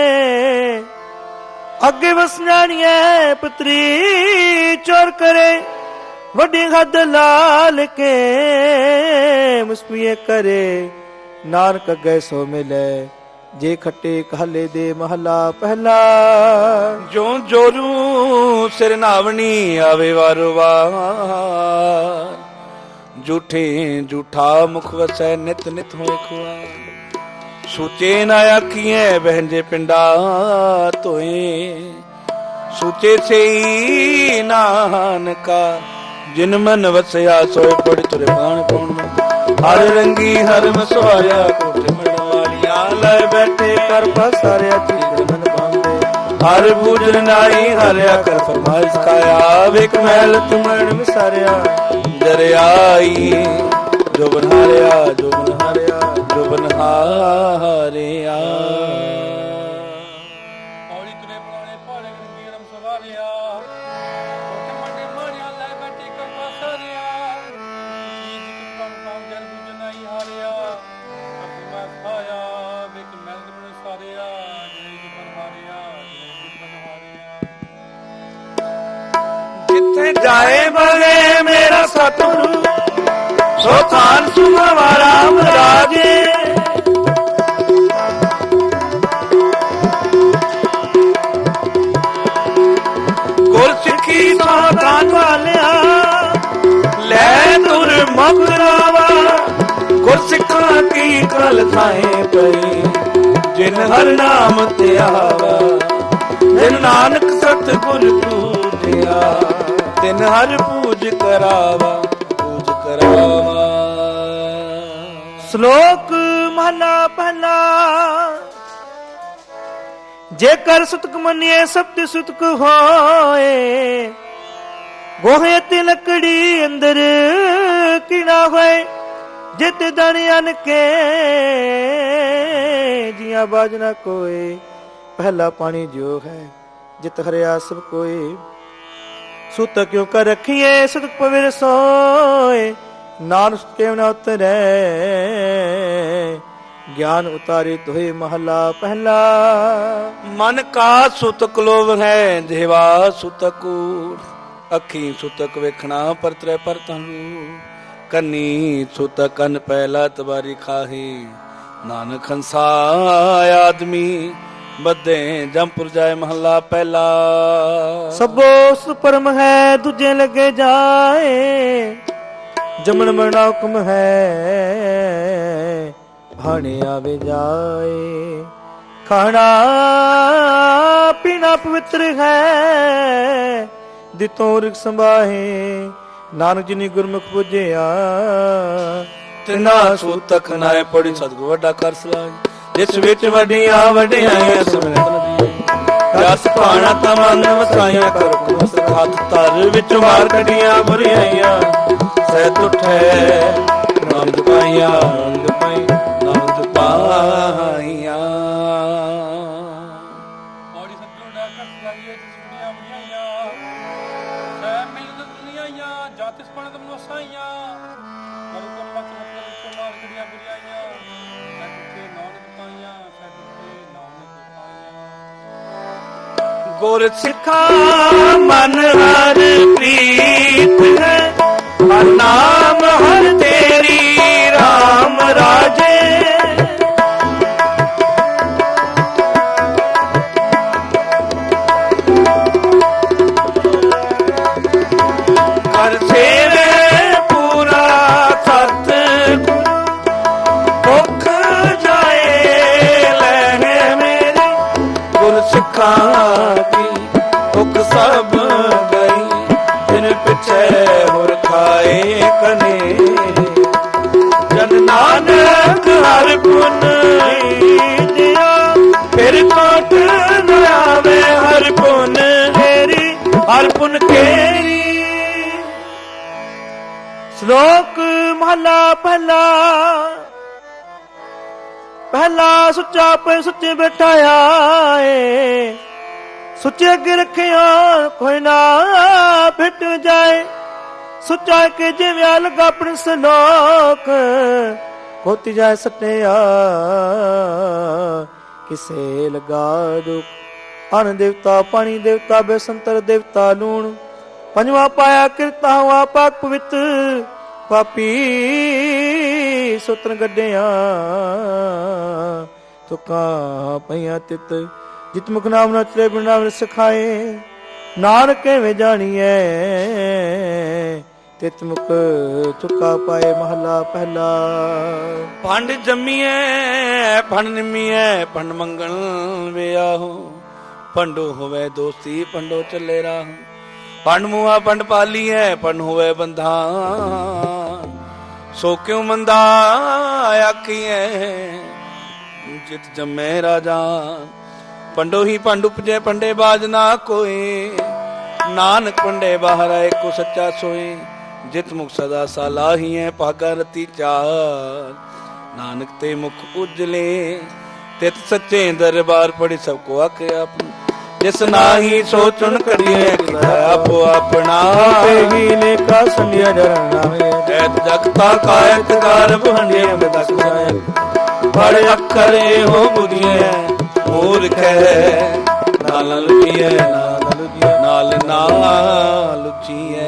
ਅੱਗੇ ਵਸਣਾਣੀਐ ਪੁੱਤਰੀ ਚੋਰ ਕਰੇ ਵੱਡੀ ਹੱਦ ਲਾਲ ਕੇ ਮੁਸਪੀਏ ਕਰੇ ਨਾਨਕ ਅੱਗੇ ਸੋ ਮਿਲੇ ਜੇ ਖੱਟੇ ਕਾਲੇ ਦੇ ਮਹਲਾ ਪਹਿਲਾ ਜੋ ਜੋਰੂ ਸਿਰ ਨਾਵਣੀ ਆਵੇ ਵਾਰੋ ਵਾਰ ਝੂਠੇ ਝੂਠਾ ਮੁਖ ਵਸੈ ਨਿਤ ਨਿਤ ਹੋਏ ਖੁਆ ਸੂਚੇ ਨਾ ਆਖੀਐ ਬਹਿੰਜੇ ਪਿੰਡਾ ਧੋਏ ਸੂਚੇ ਸਈ ਨਾਨਕਾ ਜਿਨ ਮਨ ਵਸਿਆ ਸੋਏ ਪੜ ਤੁਰੇ ਬਾਣ ਪਾਉਣ ਹਰ ਰੰਗੀ ਹਰ ਮਸਵਾਰਿਆ ਕੋਠੇ ਮੜਵਾਲੀਆਂ ਲੈ ਬੈਠੇ ਕਰ ਪਸਾਰਿਆ ਚੀਰ ਮਨ ਪਾਉਂਦੇ ਹਰ ਬੂਝਨ ਨਾਈ ਹਰਿਆ ਕਰ ਫਰਮਾਇਸ਼ ਕਾਇਆ ਵੇਖ ਮਹਿਲ ਤੁਮਣ ਵਿਸਾਰਿਆ ਦਰਿਆਈ ਜੋ ਬਨਹਾਰਿਆ ਜੋ ਬਨਹਾਰਿਆ ਜੋ ਬਨਹਾਰਿਆ ਔਲੀ ਤੁਰੇ ਬਣਾਉਣੇ ਪਾੜੇ ਗੰਗੀ ਰਮ ਸਵਾਰਿਆ ਕੋਠੇ ਮੰਡੇ ਮਾਰਿਆ ਲੈ ਬੈਠੇ ਕਰ ਪਸਾਰਿਆ ਜੀ ਜਿਕ ਪਨ ਪਾਉ ਜਲ ਬੁਝਨਾਈ ਹਾਰਿਆ ਅਪਨਾ ਖਾਇਆ ਵੇਖ ਮਹਿਲ ਤੁਮਣ ਸਾਰਿਆ ਜੇ ਜੁਬਨ ਹਾਰਿਆ ਜੇ ਜੁਬਨ ਹਾਰਿਆ ਜਿੱਥੇ ਜਾਏ ਬਲੇ ਮੇਰਾ ਸਤਿਗੁਰੂ ਸੋ ਥਾਨ ਸੁਭਾਵਾ ਰਾਮ ਰਾਜੇ ਗੁਰ ਸਿੱਖੀ ਸਾਧਾਨ ਵਾਲਿਆ ਲੈ ਤੁਰ ਮਗਰਾਵਾ ਗੁਰ ਸਿੱਖਾਂ ਕੀ ਕਲ ਥਾਏ ਪਈ ਜਿਨ ਹਰ ਨਾਮ ਤੇ ਆਵਾ ਜਿਨ ਨਾਨਕ ਸਤਿਗੁਰ ਪੂਜਿਆ ਤਿਨ ਹਰ ਪੂਜ ਕਰਾਵਾ ਪੂਜ ਕਰਾਵਾ ਸ਼ਲੋਕ ਮਹਲਾ ਪਹਿਲਾ ਜੇਕਰ ਸੁਤਕ ਮੰਨੀਏ ਸਬਦ ਸੁਤਕ ਹੋਏ ਗੋਹੇ ਤੇ ਲੱਕੜੀ ਅੰਦਰ ਕਿਣਾ ਹੋਏ ਜਿਤ ਦਣਿਆਨ ਕੇ ਜੀਆਂ ਬਾਜ ਨਾ ਕੋਏ ਪਹਿਲਾ ਪਾਣੀ ਜੋ ਹੈ ਜਿਤ ਹਰਿਆ ਸਭ ਕੋਏ ਸੁਤ ਕਿਉ ਕਰ ਰਖੀਏ ਸੁਤਕ ਪਵਿਰ ਸੋਏ ਨਾਨਕ ਕਿਉ ਨਾ ਉਤਰੈ ਗਿਆਨ ਉਤਾਰੇ ਤੋਏ ਮਹਲਾ ਪਹਿਲਾ ਮਨ ਕਾ ਸੁਤਕ ਲੋਭ ਹੈ ਦੇਵਾ ਸੁਤਕੂ ਅੱਖੀ ਸੁਤਕ ਵੇਖਣਾ ਪਰਤਰੇ ਪਰਤਨ ਕੰਨੀ ਸੁਤਕ ਕੰਨ ਪਹਿਲਾ ਤਵਾਰੀ ਖਾਹੀ ਨਾਨਕ ਹੰਸਾ ਆਦਮੀ ਬੱਦੇ ਜੰਪੁਰ ਜਾਏ ਮਹੱਲਾ ਪਹਿਲਾ ਸਭੋ ਸੁਪਰਮ ਹੈ ਦੂਜੇ ਲੱਗੇ ਜਾਏ ਜਮਨ ਮਰਨਾ ਹੁਕਮ ਹੈ ਭਾਣੇ ਆਵੇ ਜਾਏ ਖਾਣਾ ਪੀਣਾ ਪਵਿੱਤਰ ਹੈ ਦਿਤੋਂ ਰਿਕ ਸੰਭਾਹੇ ਨਾਨਕ ਜਿਨੀ ਗੁਰਮੁਖ ਪੁਜਿਆ ਤਿਨਾ ਸੂਤਕ ਨਾਏ ਪੜੀ ਸਤਿਗੁਰ ਵੱਡਾ ਕਰ ਸਲਾਹ ਜਿਸ ਵਿੱਚ ਵੱਡੀਆਂ ਵਡਿਆਈਆਂ ਸਿਮਰਨ ਰਸ ਪਾਣਾ ਤਮਨ ਵਸਾਈਆਂ ਕਰ ਕੁਸ ਹੱਥ ਧਰ ਵਿੱਚ ਮਾਰ ਕੱਢੀਆਂ ਬੁਰੀਆਈਆਂ ਸਹਿ ਉਠੈ ਨਾਮ ਜਪਾਈਆਂ ਨਾਮ ਜਪਾਈ ਨਾਮ ਜਪਾਈਆਂ ਔੜੀ ਸਤਿਗੁਰ ਦਾ ਕਰ ਸਲਾਹੀਏ ਜਿਸ ਦੁਨੀਆ ਬੁਝਾਈਆਂ ਸਹਿ ਮਿਲਨ ਦੁਨੀਆਈਆਂ ਜਾਤਿ ਸਪਣ ਤਮ ਵਸਾਈਆਂ ਮਰੂ ਕਮ ਮਤ ਮਤਲਬ ਵਿੱਚ ਮਾਰ ਕੱਢੀਆਂ ਬੁਰੀਆਈਆਂ ਸਹਿ ਉਠੇ ਨਾਨਕ ਪਾਈਆਂ ਸਹਿ ਉਠੇ ਨਾਨਕ ਪਾਈਆਂ ਗੁਰ ਸਿੱਖਾ ਮਨ ਹਰ ਪ੍ਰੀਤ ਹੈ ਹਰ ਨਾਮ ਹਰ ਤੇਰੀ ਰਾਮ ਰਾਜੇ ਕਰ ਸੇਵੇ ਪੂਰਾ ਸਤ ਭੁੱਖ ਜਾਏ ਲੈਣੇ ਮੇਰੇ ਗੁਰ ਸਿੱਖਾਂ ਕੀ ਭੁੱਖ ਸਭ ਗਈ ਜਿਨ ਪਿਛੇ ਹੋਰ ਖਾਏ ਕਨੇ ਜਨ ਨਾਨਕ ਹਰ ਗੁਣ ਦੀਆ ਫਿਰ ਕੋਟ ਨ ਆਵੇ ਹਰ ਪੁਨ ਤੇਰੀ ਹਰ ਪੁਨ ਕੇਰੀ ਸ਼ਲੋਕ ਮਹਲਾ ਪਹਿਲਾ ਪਹਿਲਾ ਸੁੱਚਾ ਪੈ ਸੁੱਚੇ ਬਿਠਾਇਆ ਏ ਸੁੱਚੇ ਅੱਗੇ ਰੱਖਿਆ ਕੋਈ ਨਾ ਫਿੱਟ ਜਾਏ ਸੁੱਚਾ ਕੇ ਜਿਵੇਂ ਲਗਾ ਆਪਣ ਸ਼ਲੋਕ ਕੋਤੀ ਜਾਏ ਸਟਿਆ ਕਿਸੇ ਲਗਾ ਦੁਖ। ਅਨ ਦੇਵਤਾ ਪਾਣੀ ਦੇਵਤਾ ਬੇਸੰਤਰ ਦੇਵਤਾ ਲੂਣ। ਪੰਜਵਾ ਪਾਇਆ ਕਿਰਤਾ ਹੋਆ ਪਾਕ ਪਵਿੱਤ। ਪਾਪੀ ਸੁਤਨ ਗੱਡਿਆ ਤੁਕਾਂ ਪਈਆਂ ਤਿਤ। ਜਿਤ ਮੁਖ ਨਾਮ ਨਾ ਚਲੇ ਬਿਨ ਨਾਮ ਸਿਖਾਏ। ਨਾਨਕ ਕਿਵੇਂ ਜਾਣੀਐ ਤਿਤ ਮੁਖ ਤੁਕਾ ਪਾਏ। ਮਹਲਾ ਪਹਿਲਾ। ਭੰਡ ਜੰਮੀਐ ਭੰਡ ਨਿਮੀਐ ਭੰਡ ਮੰਗਣ ਵਿਆਹੋ। ਭੰਡੋ ਹੋਵੇ ਦੋਸਤੀ ਭੰਡੋ ਚੱਲੇ ਰਾਹ। ਭੰਡ ਮੂਆ ਭੰਡ ਪਾਲੀਐ ਭੰਡ ਹੋਵੇ ਬੰਧਾਨ। ਸੋ ਕਿਉ ਮੰਦਾ ਆਖੀਐ ਜਿਤ ਜੰਮੈ ਰਾਜਾਨ। ਪੰਡੋ ਹੀ ਭੰਡ ਉਪਜੈ ਪੰਡੇ ਬਾਜ ਨਾ ਕੋਏ। ਨਾਨਕ ਪੰਡੇ ਬਾਹਰ ਆਏ ਕੋ ਸੱਚਾ ਸੋਏ। ਜਿਤ ਮੁਖ ਸਦਾ ਸਾਲਾਹੀਐ ਭਾਗਾ ਰਤੀ ਚਾਰ। ਨਾਨਕ ਤੇ ਮੁਖ ਉਜਲੇ ਤਿਤ ਸੱਚੇ ਦਰਬਾਰ ਪੜੀ ਸਭ ਕੋ ਆਖੇ ਆਪਨ। ਜਿਸ ਨਾਹੀ ਸੋ ਚੁਣ ਕਰੀਏ ਆਪੋ ਆਪਣਾ। ਹੀ ਲੇਖਾ ਸੰਧਿਆ ਡਰਨਾ ਹੋਏ। ਐਤ ਜਗਤਾ ਕਾਇਤ ਕਰ ਭੰਡੇ ਬਦਕ ਜਾਏ। ਬੜ ਅੱਖਰ ਇਹੋ ਬੁਝੀਐ ਮੂਰਖ ਹੈ। ਨਾਲ ਲੁਚੀਐ ਨਾਲ ਨਾਲ ਲੁਚੀਐ।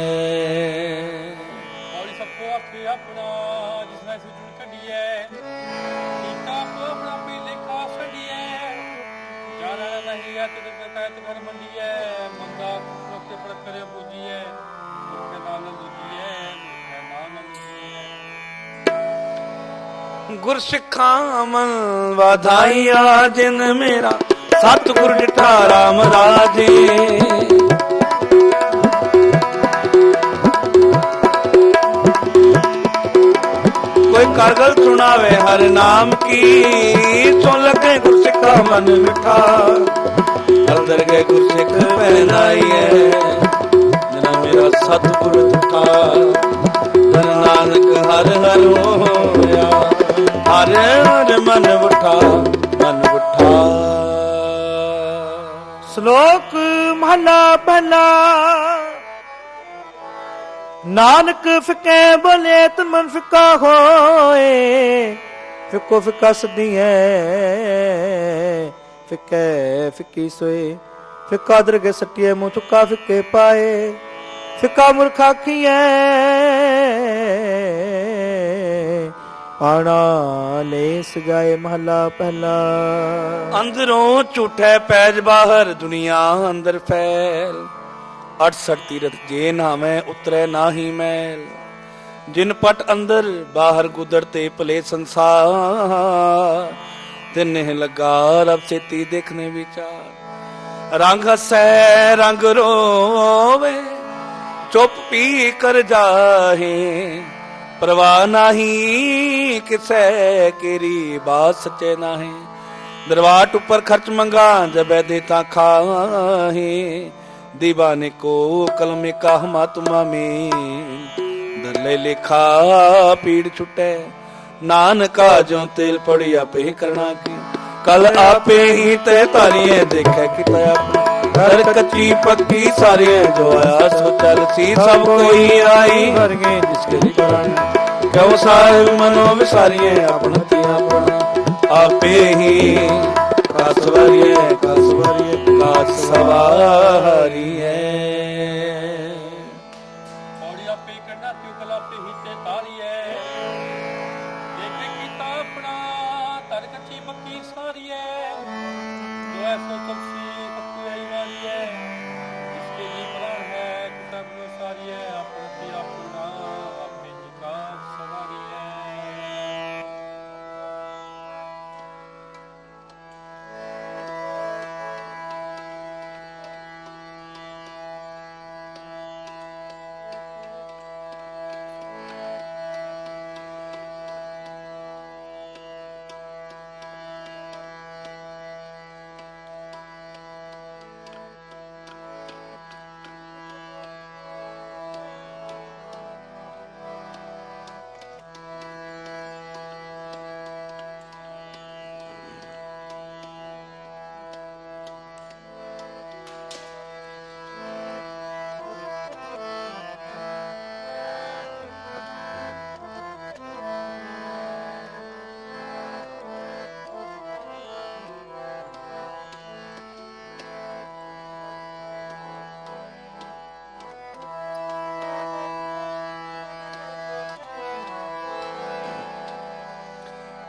ਔਰ ਸਭ ਕੋ ਆਖੇ ਆਪਣਾ ਜਿਸ ਨਾਲ ਸੁਣ ਕੱਢੀਐ। ਕੀਤਾ ਆਪੋ ਆਪਣਾ ਪੀ ਲੇਖਾ ਛੱਡੀਐ। ਜਾਣਾ ਨਹੀਂ ਐਤ ਕਾਇਤ ਕਰ ਮੰਡੀਐ। ਮੰਦਾ ਰੋਕੇ ਪਰ ਕਰੇ ਬੁਝੀਐ। ਮੁਰਖ ਨਾਲ ਲੁਚੀਐ ਮੁਰਖ ਨਾਲ ਲੁਚੀਐ। ਗੁਰ ਸਿੱਖਾਂ ਮਨ ਵਾਧਾਈਆ ਜਿਨ ਮੇਰਾ। ਸਤਿਗੁਰ ਡਿਠਾ ਰਾਮ ਰਾਜੇ। ਕੋਈ ਕਰਗਲ ਸੁਣਾਵੇ ਹਰ ਨਾਮ ਕੀ। ਸੋ ਲਗੇ ਗੁਰ ਸਿੱਖਾ ਮਨ ਮਿਠਾ। ਅੰਦਰ ਗਏ ਗੁਰ ਸਿੱਖ ਪਹਿਨਾਈਐ। ਜਿਨਾ ਮੇਰਾ ਸਤਿਗੁਰ ਡਿਠਾ। ਧਨ ਨਾਨਕ ਹਰ ਹਰ ਹੋਇਆ। ਹਰ ਹਰ ਮਨ ਉਠਾ ਮਨ ਉਠਾ। ਸ਼ਲੋਕ ਮਹਲਾ ਪਹਿਲਾ। ਨਾਨਕ ਫਿੱਕੇ ਬੋਲੇ ਤਨ ਮਨ ਫਿੱਕਾ ਹੋਏ। ਫਿੱਕੋ ਫਿੱਕਾ ਸਦੀਐ ਫਿੱਕੇ ਫਿੱਕੀ ਸੋਏ। ਫਿੱਕਾ ਦਰਗੇ ਸੱਟੀਏ ਮੂੰਹ ਚੁੱਕਾ ਫਿੱਕੇ ਪਾਏ। ਫਿੱਕਾ ਮੁਰਖ ਆਖੀਐ ਆਣਾ ਲੈ ਸਜਾਏ। ਮਹਲਾ ਪਹਿਲਾ। ਅੰਦਰੋਂ ਝੂਠੇ ਪੈਜ ਬਾਹਰ ਦੁਨੀਆ ਅੰਦਰ ਫੈਲ। 68 ਤੀਰਥ ਜੇ ਨਾਵੇਂ ਉਤਰੈ ਨਾਹੀ ਮੈਲ। ਜਿਨ ਪਟ ਅੰਦਰ ਬਾਹਰ ਗੁਦਰ ਤੇ ਭਲੇ ਸੰਸਾਰ। ਤਿਨਹਿ ਲਗਾ ਰਬ ਸੇਤੀ ਦੇਖਨੇ ਵਿਚਾਰ। ਰੰਗ ਹਸੈ ਰੰਗ ਰੋਵੇ ਚੁੱਪ ਪੀ ਕਰ ਜਾਹੇ। ਪਰਵਾਹ ਨਾਹੀ ਕਿਸੈ ਕੇਰੀ ਬਾਤ ਸੱਚੇ ਨਾਹੀ। ਦਰਵਾਟ ਉੱਪਰ ਖਰਚ ਮੰਗਾ ਜਬੈ ਦੇਤਾ ਖਾਹੇ। दीवाने को कलम का महात्मा में। दले लिखा पीड़ छुटे नानका जो तेल पड़ी आपे करना की। कल आपे ही ते तारिये देखे कि हर कच्ची पक्की सारी जो आया सो चल सी। सब कोई आई जिसके क्यों साहिब मनो विसारिये अपना तिया अपना। आपे ही कासवारिये कासवारिये कासवारिये। ਔੜੀ ਆਪੇ ਕੱਢਾ ਤਿਉ ਕਲਾਪੇ ਹੀ ਤੇ ਤਾਰੀਐ। ਦੇਖੇ ਕੀਤਾ ਆਪਣਾ ਤਰ ਕੱਚੀ ਪੱਕੀ ਸਾਰੀਐ। ਜੋ ਐਸੋ ਚਲਸੀ ਸਤਿ ਆਈ ਵਾਰੀਐ। ਜਿਸਕੇ ਜੀ ਪ੍ਰਾਣ ਹੈ ਕਿਤਾਬ ਨੂੰ ਸਾਰੀਐ। ਆਪਣਾ ਤੇ ਆਪਣਾ ਆਪੇ ਹੀ ਕਾਸਵਾਰੀਐ।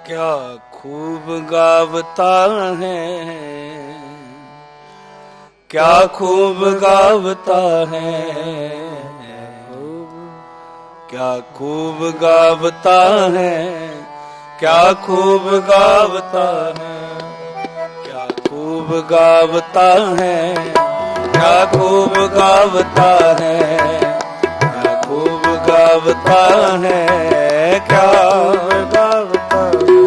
क्या खूब गावता है, क्या खूब गावता है, क्या खूब गावता है, क्या खूब गावता है, क्या खूब गावता है, क्या खूब गावता है, क्या खूब गावता है, क्या गावता है।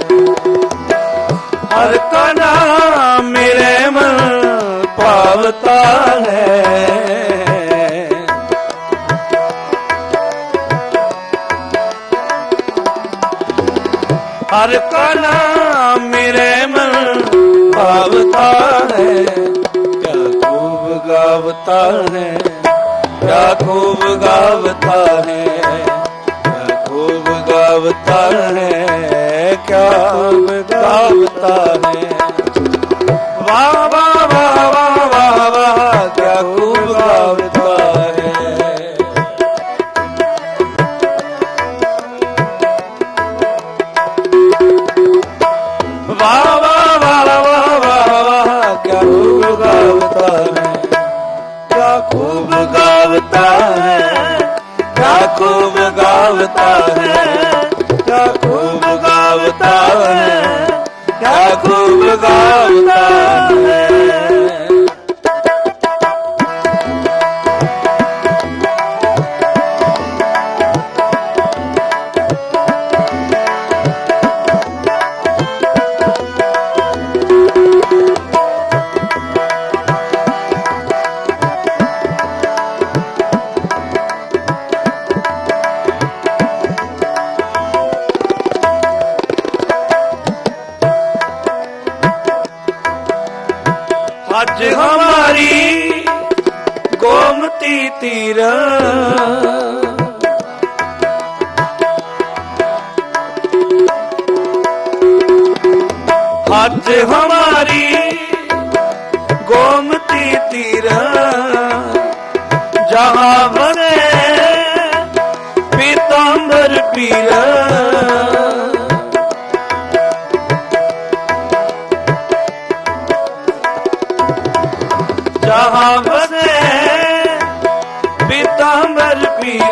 हर का नाम मेरे मन पावता है, हर का नाम मेरे मन पावता है, क्या खूब गावता है, क्या खूब गावता है, क्या खूब गावता है, क्या खूब गावता है। वाह वाह वाह वाह वाह वाह, क्या खूब गावता है। वाह वाह वाह वाह वाह वाह, क्या खूब गावता है, क्या खूब गावता है, क्या खूब गावता है, क्या खूब गावता है, क्या खूब गावता है। आज हमारी गोमती तीर, आज हमारी गोमती तीर, जहां बने पीतांबर पीर, जहां बने पीतांबर पीर,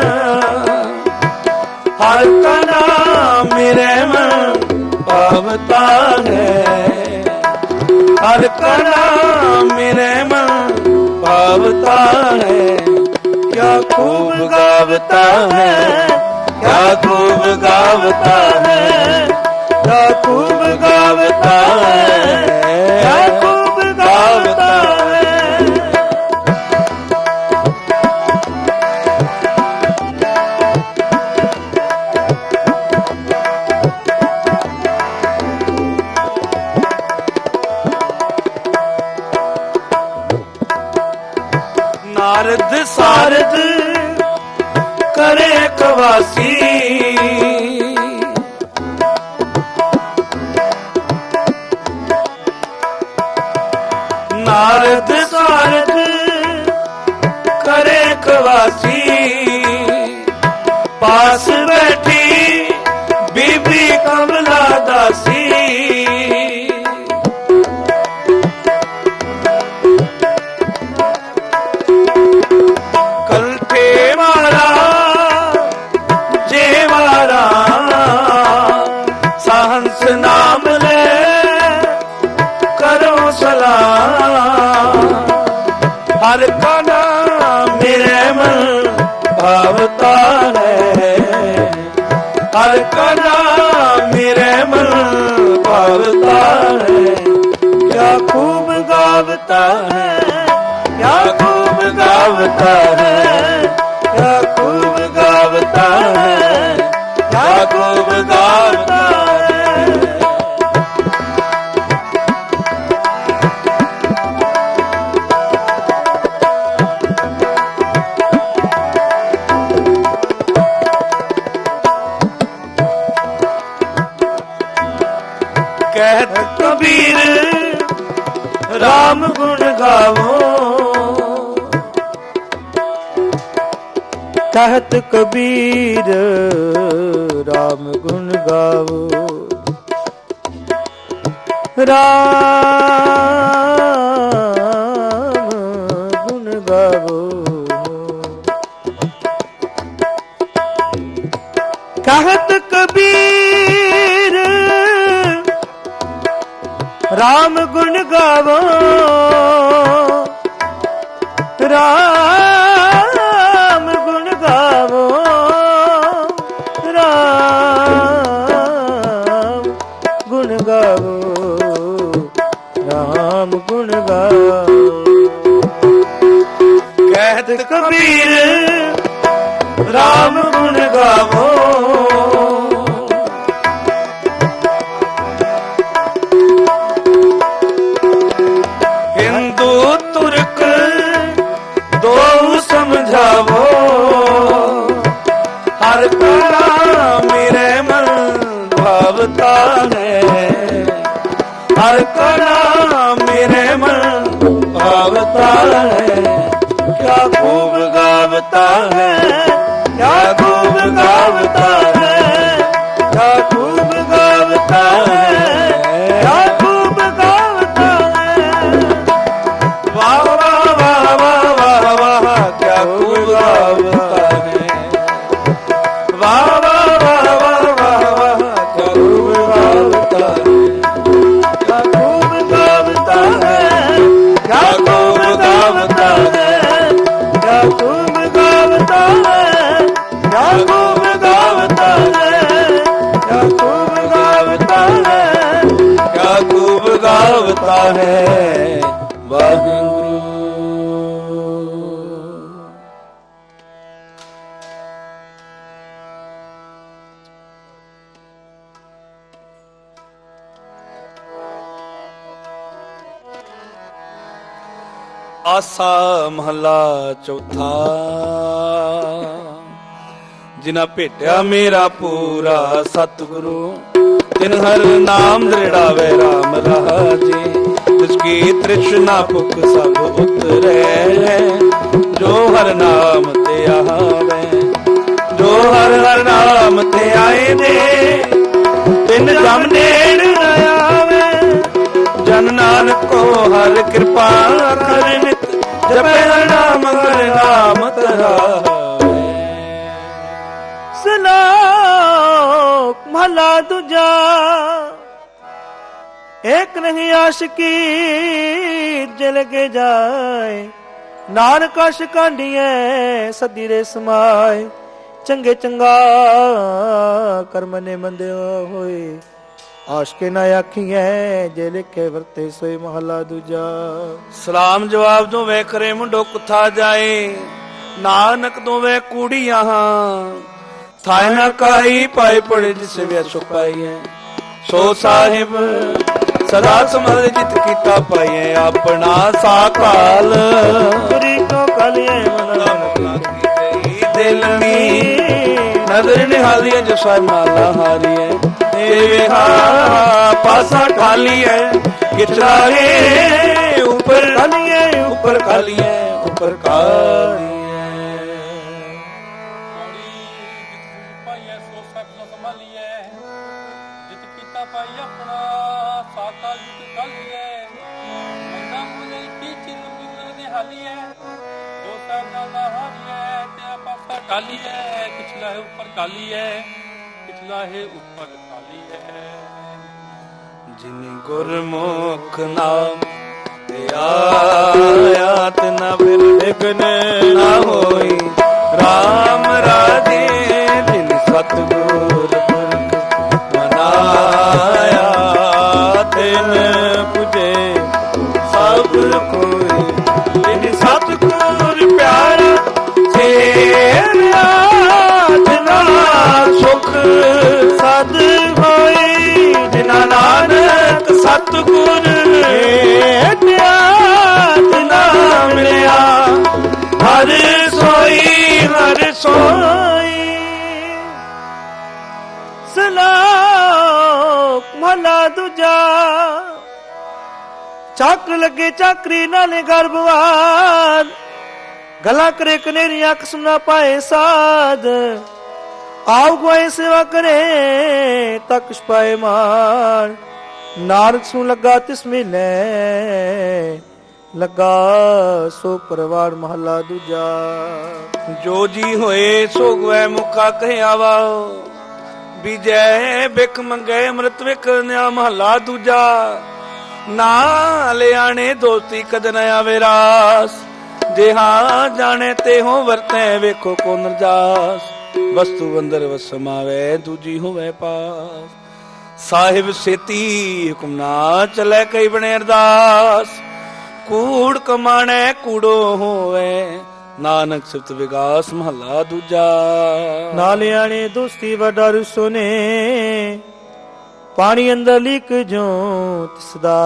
हर का नाम मेरे मन पावता है, हर का नाम मेरे मन पावता है, क्या खूब गावता है, क्या खूब गावता है, क्या खूब गावता है, क्या खूब गावता है। नारद सारद करे कवासी, नारद सारद करे कवासी, पास बैठी बीबी कमला दासी, सहंस नाम ले करो सलाम, हर का नाम मेरे मन भावता है, हर का नाम मेरे मन भावता है, क्या खूब गावता है, क्या खूब गावता है, क्या खूब गावता है, क्या खूब गावता है। कहत कबीर राम गुण गावो, कहत कबीर राम गुण गावो, ਰਾਮ ਗੁਣ ਗਾਵੋ। कहत कबीर राम गुण गावो, राम गुण गावो, राम गुण गावो, राम गुण गावो। कहत कबीर राम गुण गावो, हिंदू तुर्क दो समझावो, हर कला मेरे मन भावता है, हर कला मेरे मन भावता है। क्या खूब गावता है, क्या खूब गावता है, क्या खूब गावता है, क्या खूब गावता है। वाह वाह वाह वाह वाह वाह क्या खूब गावता है, वाह वाह वाह वाह वाह वाह क्या खूब गावता है, क्या खूब गावता है, क्या खूब गावता है, क्या खूब गावता है, क्या खूब गावता है, क्या खूब गावता है, क्या खूब गावता है वाहिगुरु। ਆਸਾ ਮਹਲਾ ਚੌਥਾ। ਜਿਨਾ ਭੇਟਿਆ ਮੇਰਾ ਪੂਰਾ ਸਤਿਗੁਰੂ, ਤਿਨ ਹਰ ਨਾਮ ਦ੍ਰਿੜਾਵੇ ਰਾਮ ਰਾਜੇ। ਤਿਸ ਕੀ ਤ੍ਰਿਸ਼ਨਾ ਭੁਖ ਸਭ ਉਤਰੈ, ਜੋ ਹਰ ਨਾਮ ਤੇ ਆਵੇ। ਜੋ ਹਰ ਹਰ ਨਾਮ ਤੇ ਆਏ ਨੇ, ਤਿਨ ਜਮ ਨੇੜ ਨ ਆਵੇ। ਜਨ ਨਾਨਕ ਕੋ ਹਰ ਕਿਰਪਾ ਕਰੇ, ਨਿਤ ਜਪੈ ਹਰ ਨਾਮ ਹਰ ਨਾਮ ਧਰਾਵੇ। श्लोक महला दूजा। एक नहीं आशिकी जल के जाए, नानक आश कांडिए सदी रे समाए। चंगे चंगा कर्म ने मंदे होए, आशके ना आखिए जे लिखे वरते सोए। महला दूजा। ਸਲਾਮ ਜਵਾਬ ਦੋਵੇਂ ਕਰੇ ਮੁੰਡੋ ਕੁੱਥਾ ਜਾਏ, ਨਾਨਕ ਦੋਵੇਂ ਕੂੜੀਆਂ ਥਾਇ ਨਾ ਕਾਈ ਪਾਏ ਪੜੇ ਜਿਸ ਵੇ ਸੁਖ ਪਾਈਐ। ਸੋ ਸਾਹਿਬ ਸਦਾ ਸਮਝ ਜਿਤ ਕੀਤਾ ਪਾਈਐ, ਆਪਣਾ ਸਾਕਾਲ ਪੁਰੀ ਕੋ ਕਲਿਏ ਮਨ ਦਿਲ ਮੀ ਨਜ਼ਰ ਨਿਹਾਲੀਏ। ਜੋ ਸਾਹਿਬ ਮਾਲਾ ਹਾਰੀਐ ਦੇਵੇ ਹਾ ਪਾਸਾ ਖਾਲੀਐ। ਕਿਚਲਾ ਹੈ ऊपर कालिए, ऊपर कालिए, ऊपर कालिए। काली है पिछला है ऊपर काली है, पिछला है ऊपर काली है। जिन गुरमुख नाम आयात न फिर विघ्न न होई। राम राजे जिन सतगुर पुरख मनाया, तिन पुजे सब कोई। जिन सतगुर प्यारा जिना सुख सद होई। जिना नानक सतगुर मिलिया, हर सोई हर सोई। सलोक महला दूजा। चाक लगे चाकरी नाले गर्भवान, गला करे कनेरी अख सुना पाए साध। आओ गुआए सेवा करे तक पाए मान। ਨਾਨਕ ਸੂ ਲੱਗਾ ਤਿਸ ਮਿਲੈ, ਲੱਗਾ ਸੋ ਪਰਵਾਰ ਮਹੱਲਾ ਦੂਜਾ। ਜੋ ਜੀ ਹੋਏ ਸੋ ਗਵੈ ਮੁਖਾ ਕਹਿਆਵਾ, ਬੀਜੈ ਬਿਖ ਮੰਗੈ ਅੰਮ੍ਰਿਤ ਵਿਖ ਨਿਆ ਮਹੱਲਾ ਦੂਜਾ। ਨਾ ਲਿਆਣੇ ਦੋਸਤੀ ਕਦ ਨ ਆਵੇ ਰਾਸ, ਜਿਹਾ ਜਾਣੇ ਤੇ ਹੋ ਵਰਤੈ ਵੇਖੋ ਕੋ ਨਰਜਾਸ। ਵਸਤੂ ਅੰਦਰ ਵਸਮਾਵੇ ਦੂਜੀ ਹੋਵੇ ਪਾਸ, ਸਾਹਿਬ ਸੇਤੀ ਹੁਕਮ ਨਾ ਚਲੇ ਕਈ ਬਣੇ ਅਰਦਾਸ। ਕੂੜ ਕਮਾਣੈ ਕੂੜੋ ਹੋਵੇ, ਨਾਨਕ ਸਿਫਤ ਵਿਗਾਸ ਮਹੱਲਾ ਦੂਜਾ। ਨਾਲਿਆਣੇ ਦੋਸਤੀ ਵੱਡਾ ਰੁਸੋ ਨੇ, ਪਾਣੀ ਅੰਦਰ ਲੀਕ ਜੋ ਤਿਸਦਾ,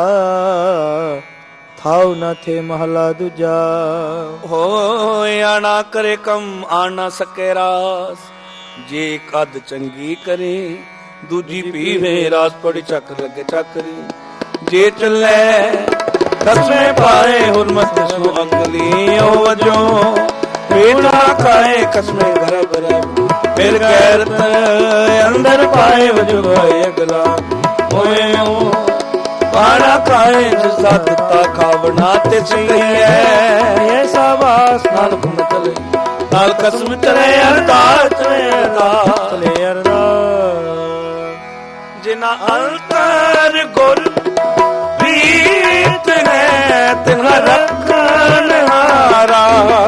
ਥਾਉ ਨਾ ਥੇ ਮਹੱਲਾ ਦੂਜਾ। ਹੋਏ ਆਣਾ ਕਰੇ ਕਮ ਆਣ ਨਾ ਸਕੇ ਰਾਸ, ਜੇ ਕਦ ਚੰਗੀ ਕਰੇ ਦੂਜੀ ਪੀਵੇ ਰਾਸ। ਪੜੀ ਚੱਕਰ ਲੱਗੇ ਚੱਕਰੀ, ਜੇ ਚੱਲੇ ਕਸਮੇ ਪਾਏ ਹੁਰਮਤ ਸੋ ਅੰਗਲੀ ਓ ਵਜੋ। ਬੇਟਾ ਖਾਏ ਕਸਮੇ ਘਰ ਬਰਬ, ਫਿਰ ਗੈਰਤ ਅੰਦਰ ਪਾਏ ਵਜੋ ਹੋਏ ਅਗਲਾ। ਹੋਏ ਓ ਪਾਣਾ ਖਾਏ ਜਿਸਾ ਦਿੱਤਾ ਖਾਵਣਾ ਤੇ ਸਹੀਐ, ਐਸਾ ਵਾਸ ਨਾਨਕ ਮਤਲੇ ਨਾਲ ਕਸਮ ਚਲੇ ਅਰਦਾਸ ਚਲੇ ਅਰਦਾਸ ਚਲੇ ਅਰਦਾਸ। ਜਿਨਾ ਅੰਤਰ ਗੁਰ ਪ੍ਰੀਤ ਹੈ ਤਿਨਾ ਰੱਖਣ ਹਾਰਾ,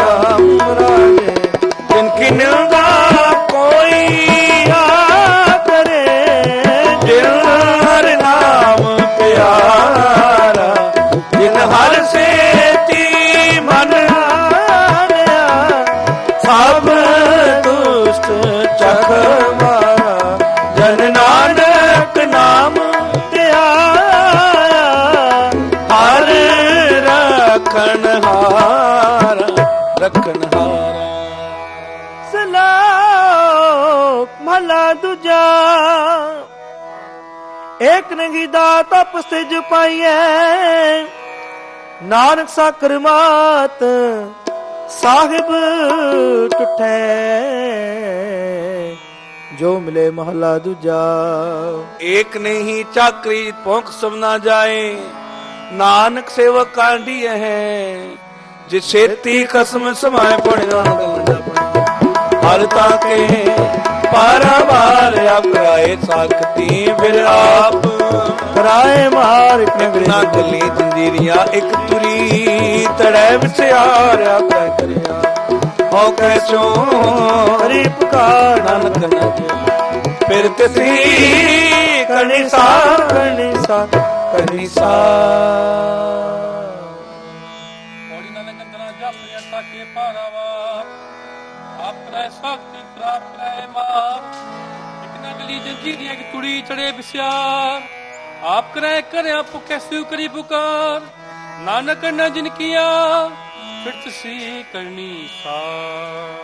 ਜਿਨ ਕੀ ਨਿੰਦਾ ਕੋਈ ਆ ਕਰੇ, ਜਿਨ ਹਰ ਨਾਮ ਪਿਆਰਾ। ਜਿਨ ਹਰ ਸੇਤੀ ਮਨ ਆਣਿਆ, ਸਭ ਦੁਸ਼ਟ ਚਖ ਮਾਰਾ। ਜਨ ਨਾਨਕ ਨਾਮ ਧਿਆਇਆ, ਹਰ ਰੱਖਣ ਹਾਰਾ ਰੱਖਣ ਹਾਰਾ। ਸਲੋਕ ਮਹਲਾ ਦੂਜਾ। ਏਕ ਨੰਗੀ ਦਾਤ ਆਪਸ ਤੇ ਜਪਾਈਐ, ਨਾਨਕ ਸਾਕਰ ਮਾਤ ਸਾਹਿਬ ਟੁੱਟੈ, ਜੋ ਮਿਲੇ ਮਹਲਾ ਦੂਜਾ। ਏਕ ਨਹੀਂ ਚਾਕਰੀ ਭੁਖ ਸਭ ਨਾ ਜਾਏ, ਨਾਨਕ ਸੇਵਕ ਕਾਂਢੀ ਹੈ। ਜੇ ਛੇਤੀ ਖਸਮ ਸਮਾਏ ਪੜਿਆ ਹਰ ਤਾਕੇ, ਪਾਰਾਵਾਰ ਆਪ ਕਰਾਏ ਸਾਖਤੀ ਫਿਰ ਆਪ। ਕਰਾਏ ਮਾਰ ਨਾ ਗਲੀ ਜੰਜੀਰੀਆਂ ਇੱਕ ਤੁਰੀ, ਤੜੈ ਵਿਚਾਰ ਆਪੈ ਕਰਿਆ। ਹੋ ਕੈ ਚੋ ਹਰੀ ਪੁਕਾਰ ਨਾਨਕ ਨਾਮ, ਫਿਰ ਤਿਸੀ ਕਰਨੀ ਸਾਰ ਕਰਨੀ ਸਾਰ ਕਰਨੀ ਸਾਰ। ਮੋੜੀ ਨਾਨਕ ਅੰਦਰਾਂ ਜਾਪਿਆ ਤਾਕੇ ਪਾਰਾਵਾ, ਆਪ ਕਰਾਏ ਸਾਖਤੀ ਪ੍ਰਾਪਤ ਕਰਾਏ ਮਾਪ। ਇੱਕ ਨਾ ਗਲੀ ਜੰਜੀਰੀਆਂ ਇੱਕ ਤੁੜੀ ਚੜੇ ਵਿਸਿਆਰ, ਆਪ ਕਰਾਏ ਕਰਿਆ ਭੁਖੇ ਸਿਉ ਕਰੀ ਪੁਕਾਰ। ਨਾਨਕ ਨਾ ਜਿਨ ਕੀਆ ਫਿਰ ਤੁਸੀਂ ਕਰਨੀ ਸਾਰ।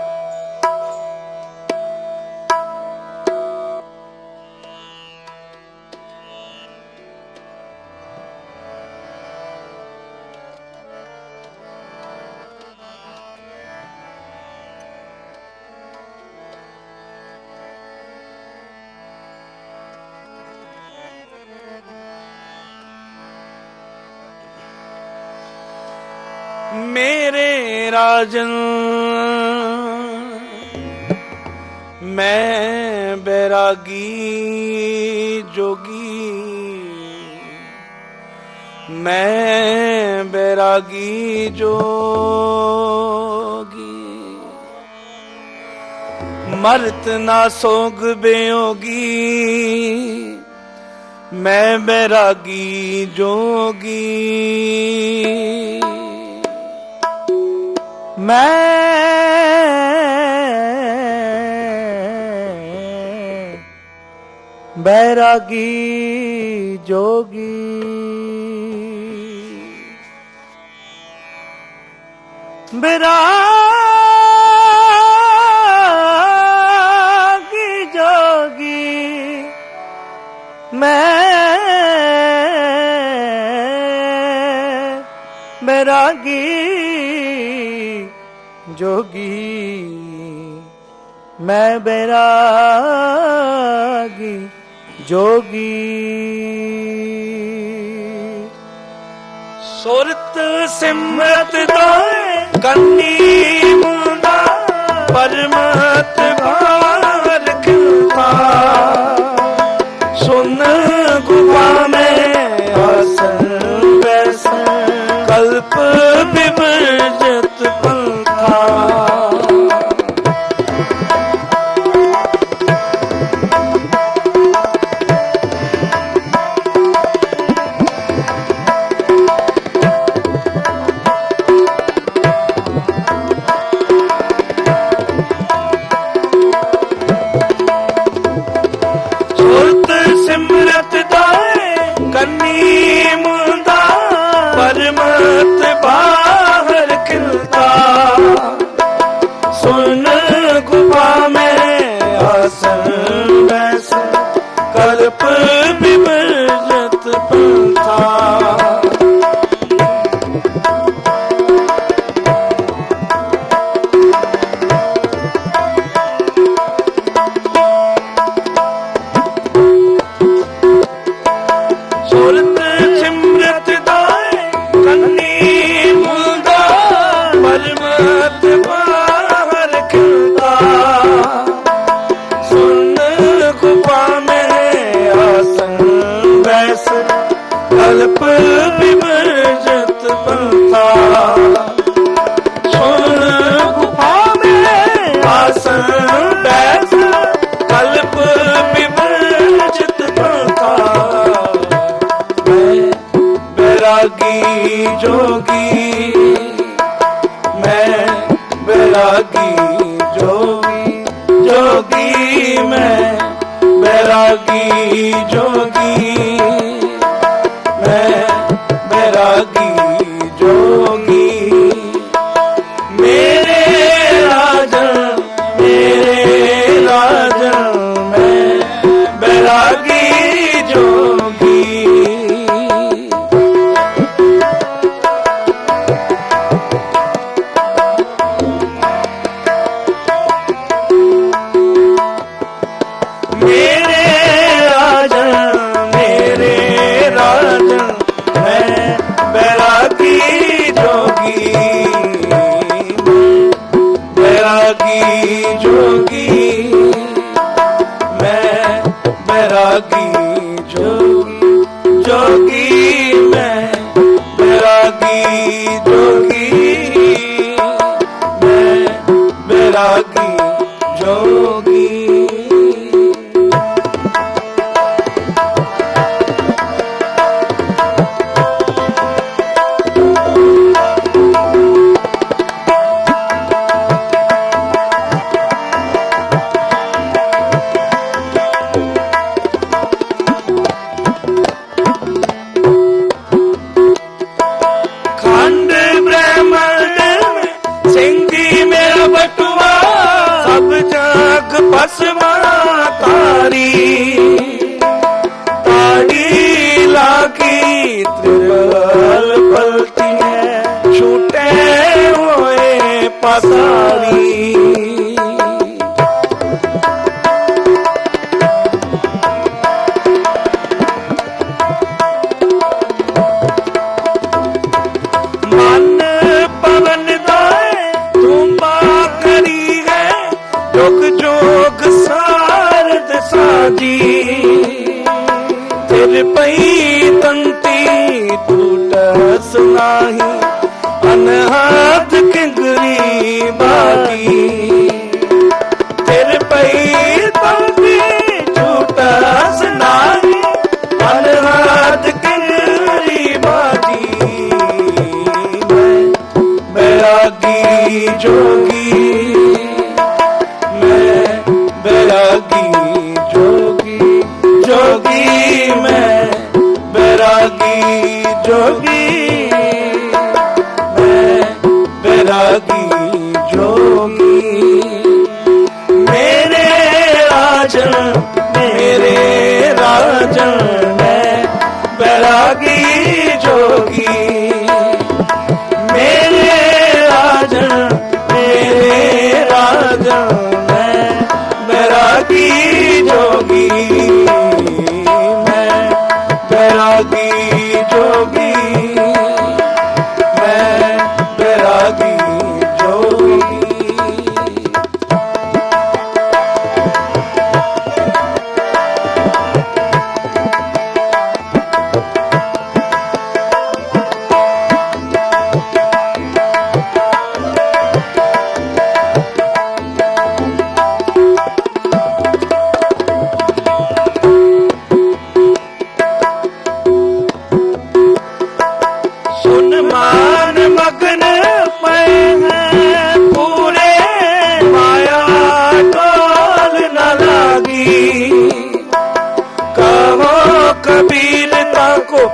ਮੇਰੇ ਰਾਜਨ ਮੈਂ ਬੈਰਾਗੀ ਜੋਗੀ, ਮੈਂ ਬੈਰਾਗੀ ਜੋਗੀ। ਮਰਤ ਨਾ ਸੋਗ ਬਿਯੋਗੀ, ਮੈਂ ਬੈਰਾਗੀ ਜੋਗੀ। ਮੈਂ ਬੈਰਾਗੀ ਜੋਗੀ। ਬੈਰਾਗੀ ਜੋਗੀ ਮੈਂ, ਬੈਰਾਗੀ ਜੋਗੀ ਮੈਂ, ਬੈਰਾਗੀ ਜੋਗੀ। ਸੁਰਤ ਸਿਮਰਤ ਦੋਏ ਕੰਨੀ ਮੁੰਡਾ ਪਰਮਤ ਭਾਰ ਖਿਲਤਾ ਸੁਨ ਗੁਫਾ ਮੈਂ ਆਸਨ ਬੈਸਨ ਕਲਪ ਬਿਵਰਜਤ ਪੰਥਾ कल्प विवर्जत पंथा सुरत सिमरत दाए कन्नी मुंदा परमत बाहर खिलता सुन गुफा कल्प विवर्जत पंथा सुन गुफा में आसन बैस कल्प विवर्जत पंथा मैं बैरागी जोगी मैं बैरागी जोगी जोगी मैं बैरागी जोगी बैरागी जोगी मेरे राजन मैं बैरागी जोगी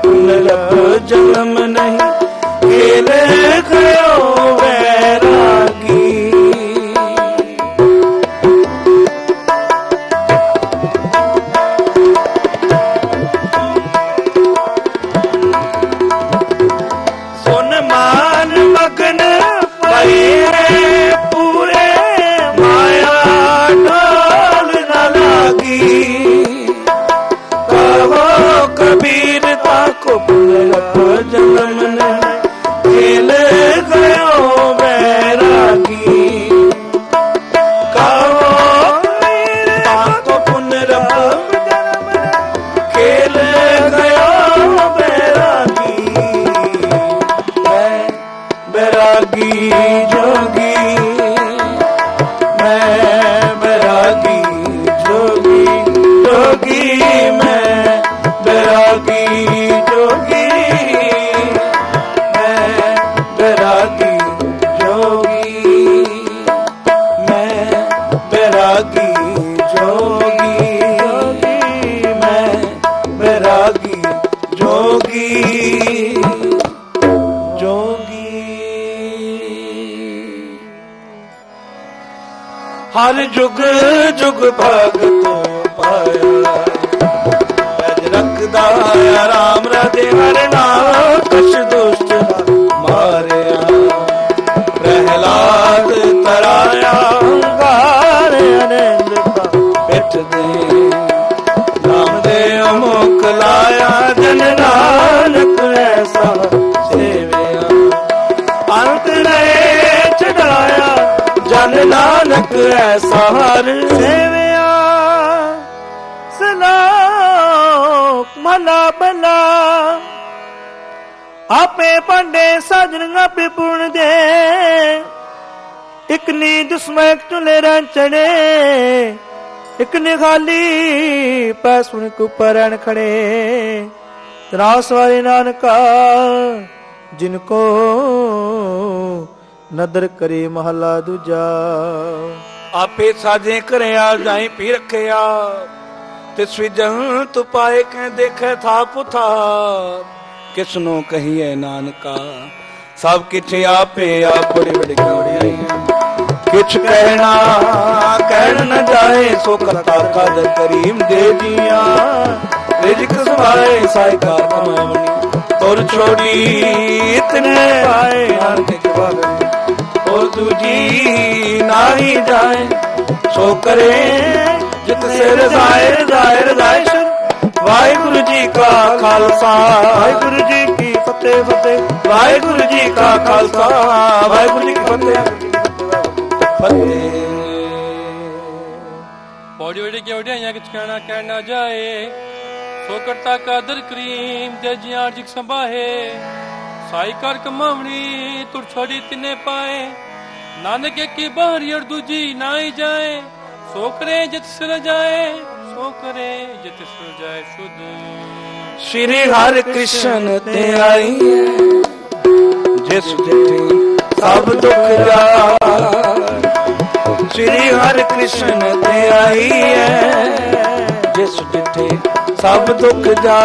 ਪੁਨਰ ਜਨਮ ਨਹੀਂ ਖੇਲ ਗਇਓ ਵੈਰਾਗੀ। ਸੁਨ ਮਾਨ ਮਗਨ ਪਏ ਪੂਰੇ ਮਾਇਆ ਡੋਲ ਨਾ ਲਾਗੀ। ਕਹੋ ਕਬੀਰ ਤਾਕੋ ਪੁਨਰ ਜਨਮ ਨਹੀਂ ਖੇਲ ਗਇਓ ਵੈਰਾਗੀ। ਕਹੋ ਤਾਕੋ ਪੁਨਰ ਜਨਮ ਖੇਲ ਗਇਓ ਵੈਰਾਗੀ। ਮੈਂ ਵੈਰਾਗੀ ਜੋਗੀ, ਮੈਂ ਵੈਰਾਗੀ ਜੋਗੀ, ਜੋਗੀ ਮੈਂ ਵੈਰਾਗੀ ਜੋਗੀ, ਮੈਂ ਵੈਰਾਗੀ ਜੋਗੀ, ਮੈਂ ਵੈਰਾਗੀ ਜੋਗੀ, ਮੈਂ ਵੈਰਾਗੀ ਜੋਗੀ, ਜੋਗੀ। ਹਰ ਜੁਗ ਜੁਗ ਭਗਤ ਪਾਇਆ ਰੱਖਦਾ ਰਾਮ ਰਾਜੇ ਹਰ ਨਾਮ ਕਛ ਦੁਸ਼ਟ ਮਾਰਿਆ। ਪ੍ਰਹਿਲਾਦ ਤਰਾਇਆ ਅੰਗਾਰ ਅਨੰਦ ਪਿੱਠ ਦੇ ਨਾਮ ਦੇ ਅਮੁਖ ਲਾਇਆ। ਜਨ ਨਾਨਕ ਐਸਾ ਸੇਵਿਆ ਅੰਤ ਨੇ ਚੜਾਇਆ। ਜਨ ਨਾਨਕ ਐਸਾ ਹਰ ਸੇਵਿਆ। ਮਹਲਾ ਪਹਿਲਾ। ਆਪੇ ਭਾਂਡੇ ਸਾਜਣ ਆਪੇ ਪੁਣ ਦੇ। ਇੱਕ ਨੀਂਦ ਸਮੈਕ ਚੁਲੇ ਰਾਂ ਚੜੇ। ਇੱਕ ਨਿਖਾਲੀ ਪੈ ਸੁਣ ਕੁਪਰ ਰਣ ਖੜੇ। ਤਰਾਸ ਵਾਲੇ ਨਾਨਕਾ ਜਿਨ ਕੋ ਨਦਰ ਕਰੇ ਮਹਲਾ ਦੂਜਾ। ਆਪੇ ਸਾਜੇ ਕਰਿਆ ਜਾਈ ਪੀ ਰੱਖਿਆ। ਤਿਸ ਵਿਜਨ ਤੂ ਪਾਏ ਕਹਿ ਦੇਖੈ ਥਾਪ ਥਾਪ। ਕਿਸ ਨੂੰ ਕਹੀਏ ਨਾਨਕਾ ਸਭ ਕਿਛ ਆਪੇ ਆਪ ਬੜੀ ਬੜੀ ਗੌੜਿਆਈ। ਕਿਛ ਕਹਿਣਾ ਕਹਿਣ ਨ ਜਾਏ ਸੋ ਕਰਤਾ ਕਦ ਕਰੀਮ ਦੇ ਜੀਆਂ। ਰਿਜਕ ਸਵਾਏ ਸਾਇਕਾਰ ਕਮਾਵਣੀ ਤੁਰ ਛੋੜੀ ਇਤਨੇ ਪਾਏ ਹਰ ਕਿਛ ਵਾਗਣੀ। ਹੋਰ ਦੂਜੀ ਨਾਹੀ ਜਾਏ ਸੋ ਕਰੇ ਜਿਤ ਸਿਰ ਰਜ਼ਾਏ ਰਜ਼ਾਏ ਰਜ਼ਾਏ ਸ਼ਰ। ਵਾਹਿਗੁਰੂ ਜੀ ਕਾ ਖਾਲਸਾ ਵਾਹਿਗੁਰੂ ਜੀ ਕੀ ਫਤਿਹ ਫਤਿਹ। ਵਾਹਿਗੁਰੂ ਜੀ ਕਾ ਖਾਲਸਾ ਵਾਹਿਗੁਰੂ ਜੀ ਕੀ ਫਤਿਹ ਫਤਿਹ। ਪੌੜੀ ਵੜੀ ਕੇ ਵਡਿਆਈਆਂ ਕਿਛ ਕਹਿਣਾ ਕਹਿ ਨਾ ਜਾਏ। ਸੋ ਕਰਤਾ ਕਾਦਰ ਕਰੀਮ ਤੇ ਜੀਆਂ ਜਿਕ ਸੰਭਾਹੇ। ਸਾਈ ਕਰ ਕਮਾਵਣੀ ਤੁਰ ਛੋੜੀ ਤਿੰਨੇ ਪਾਏ। ਨਾਨਕ ਕੀ ਬਾਹਰੀ ਅਰ ਦੂਜੀ ਨਾ ਹੀ ਜਾਏ। ਸੋ ਕਰੇ ਜਿਤ ਸਿਰ ਜਾਏ ਸੋ ਕਰੇ ਜਿਤ ਸਿਰ ਜਾਏ ਸ਼ੁੱਧ। ਸ਼੍ਰੀ ਹਰਿ ਕ੍ਰਿਸ਼ਨ ਤੇ ਆਈ ਜਿਸ ਜਿਠੇ ਸਭ ਦੁਖ ਜਾ। ਸ਼੍ਰੀ ਹਰਿ ਕ੍ਰਿਸ਼ਨ ਤੇ ਆਈ ਜਿਸ ਜਿਠੇ ਸਭ ਦੁਖ ਜਾ।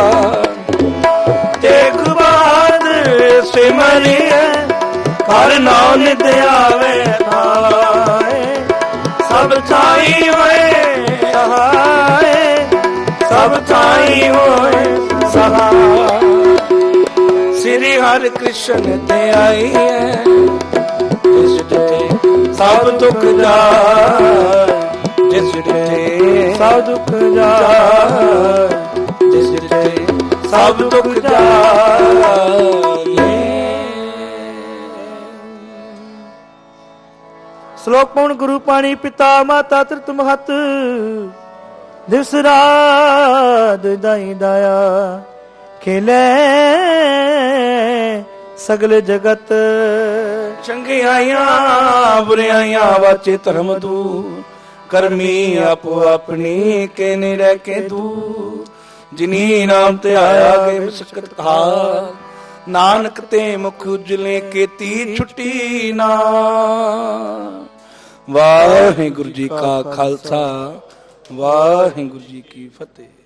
ਤੇਗ ਬਹਾਦਰ ਸਿਮਰਿਐ ਹਰ ਨਾਮ ਨਿਤ ਆਵੇ ਥਾਏ। ਸਭ ਥਾਈ ਹੋਏ ਸਹਾਏ ਸਭ ਥਾਈ ਹੋਏ ਸਹਾਏ। ਸ੍ਰੀ ਹਰਿ ਕ੍ਰਿਸ਼ਨ ਤੇ ਆਈ ਹੈ ਜਿਸ ਜਿਠੇ ਸਭ ਦੁਖ ਜਾਏ। ਜਿਸ ਜਿਠੇ ਸਭ ਦੁਖ ਜਾਏ। ਜਿਸ ਜਿਠੇ ਸਭ ਦੁਖ ਜਾਏ। ਸ਼ਲੋਕ ਪਉਣ ਗੁਰੂ ਪਾਣੀ ਪਿਤਾ ਮਾਤਾ ਤ੍ਰਿਤ ਮਹਤ। ਦਿਵਸ ਰਾਤ ਦਾਈ ਦਾਇਆ ਖੇਲੇ ਸਗਲ ਜਗਤ। ਚੰਗਿਆਈਆਂ ਬੁਰਿਆਈਆਂ ਵਾਚੇ ਧਰਮ ਦੂਰ। ਕਰਮੀ ਆਪੋ ਆਪਣੀ ਕੇ ਨੀ ਰਹਿ ਕੇ ਦੂਰ। ਜਿਨੀ ਨਾਮ ਤੇ ਆਇਆ ਗਏ ਮੁਸਕਤ ਹਾਰ। ਨਾਨਕ ਤੇ ਮੁਖ ਉਜਲੇ ਕੀਤੀ ਛੁੱਟੀ ਨਾ। ਵਾਹਿਗੁਰੂ ਜੀ ਕਾ ਖਾਲਸਾ ਵਾਹਿਗੁਰੂ ਜੀ ਕੀ ਫਤਿਹ।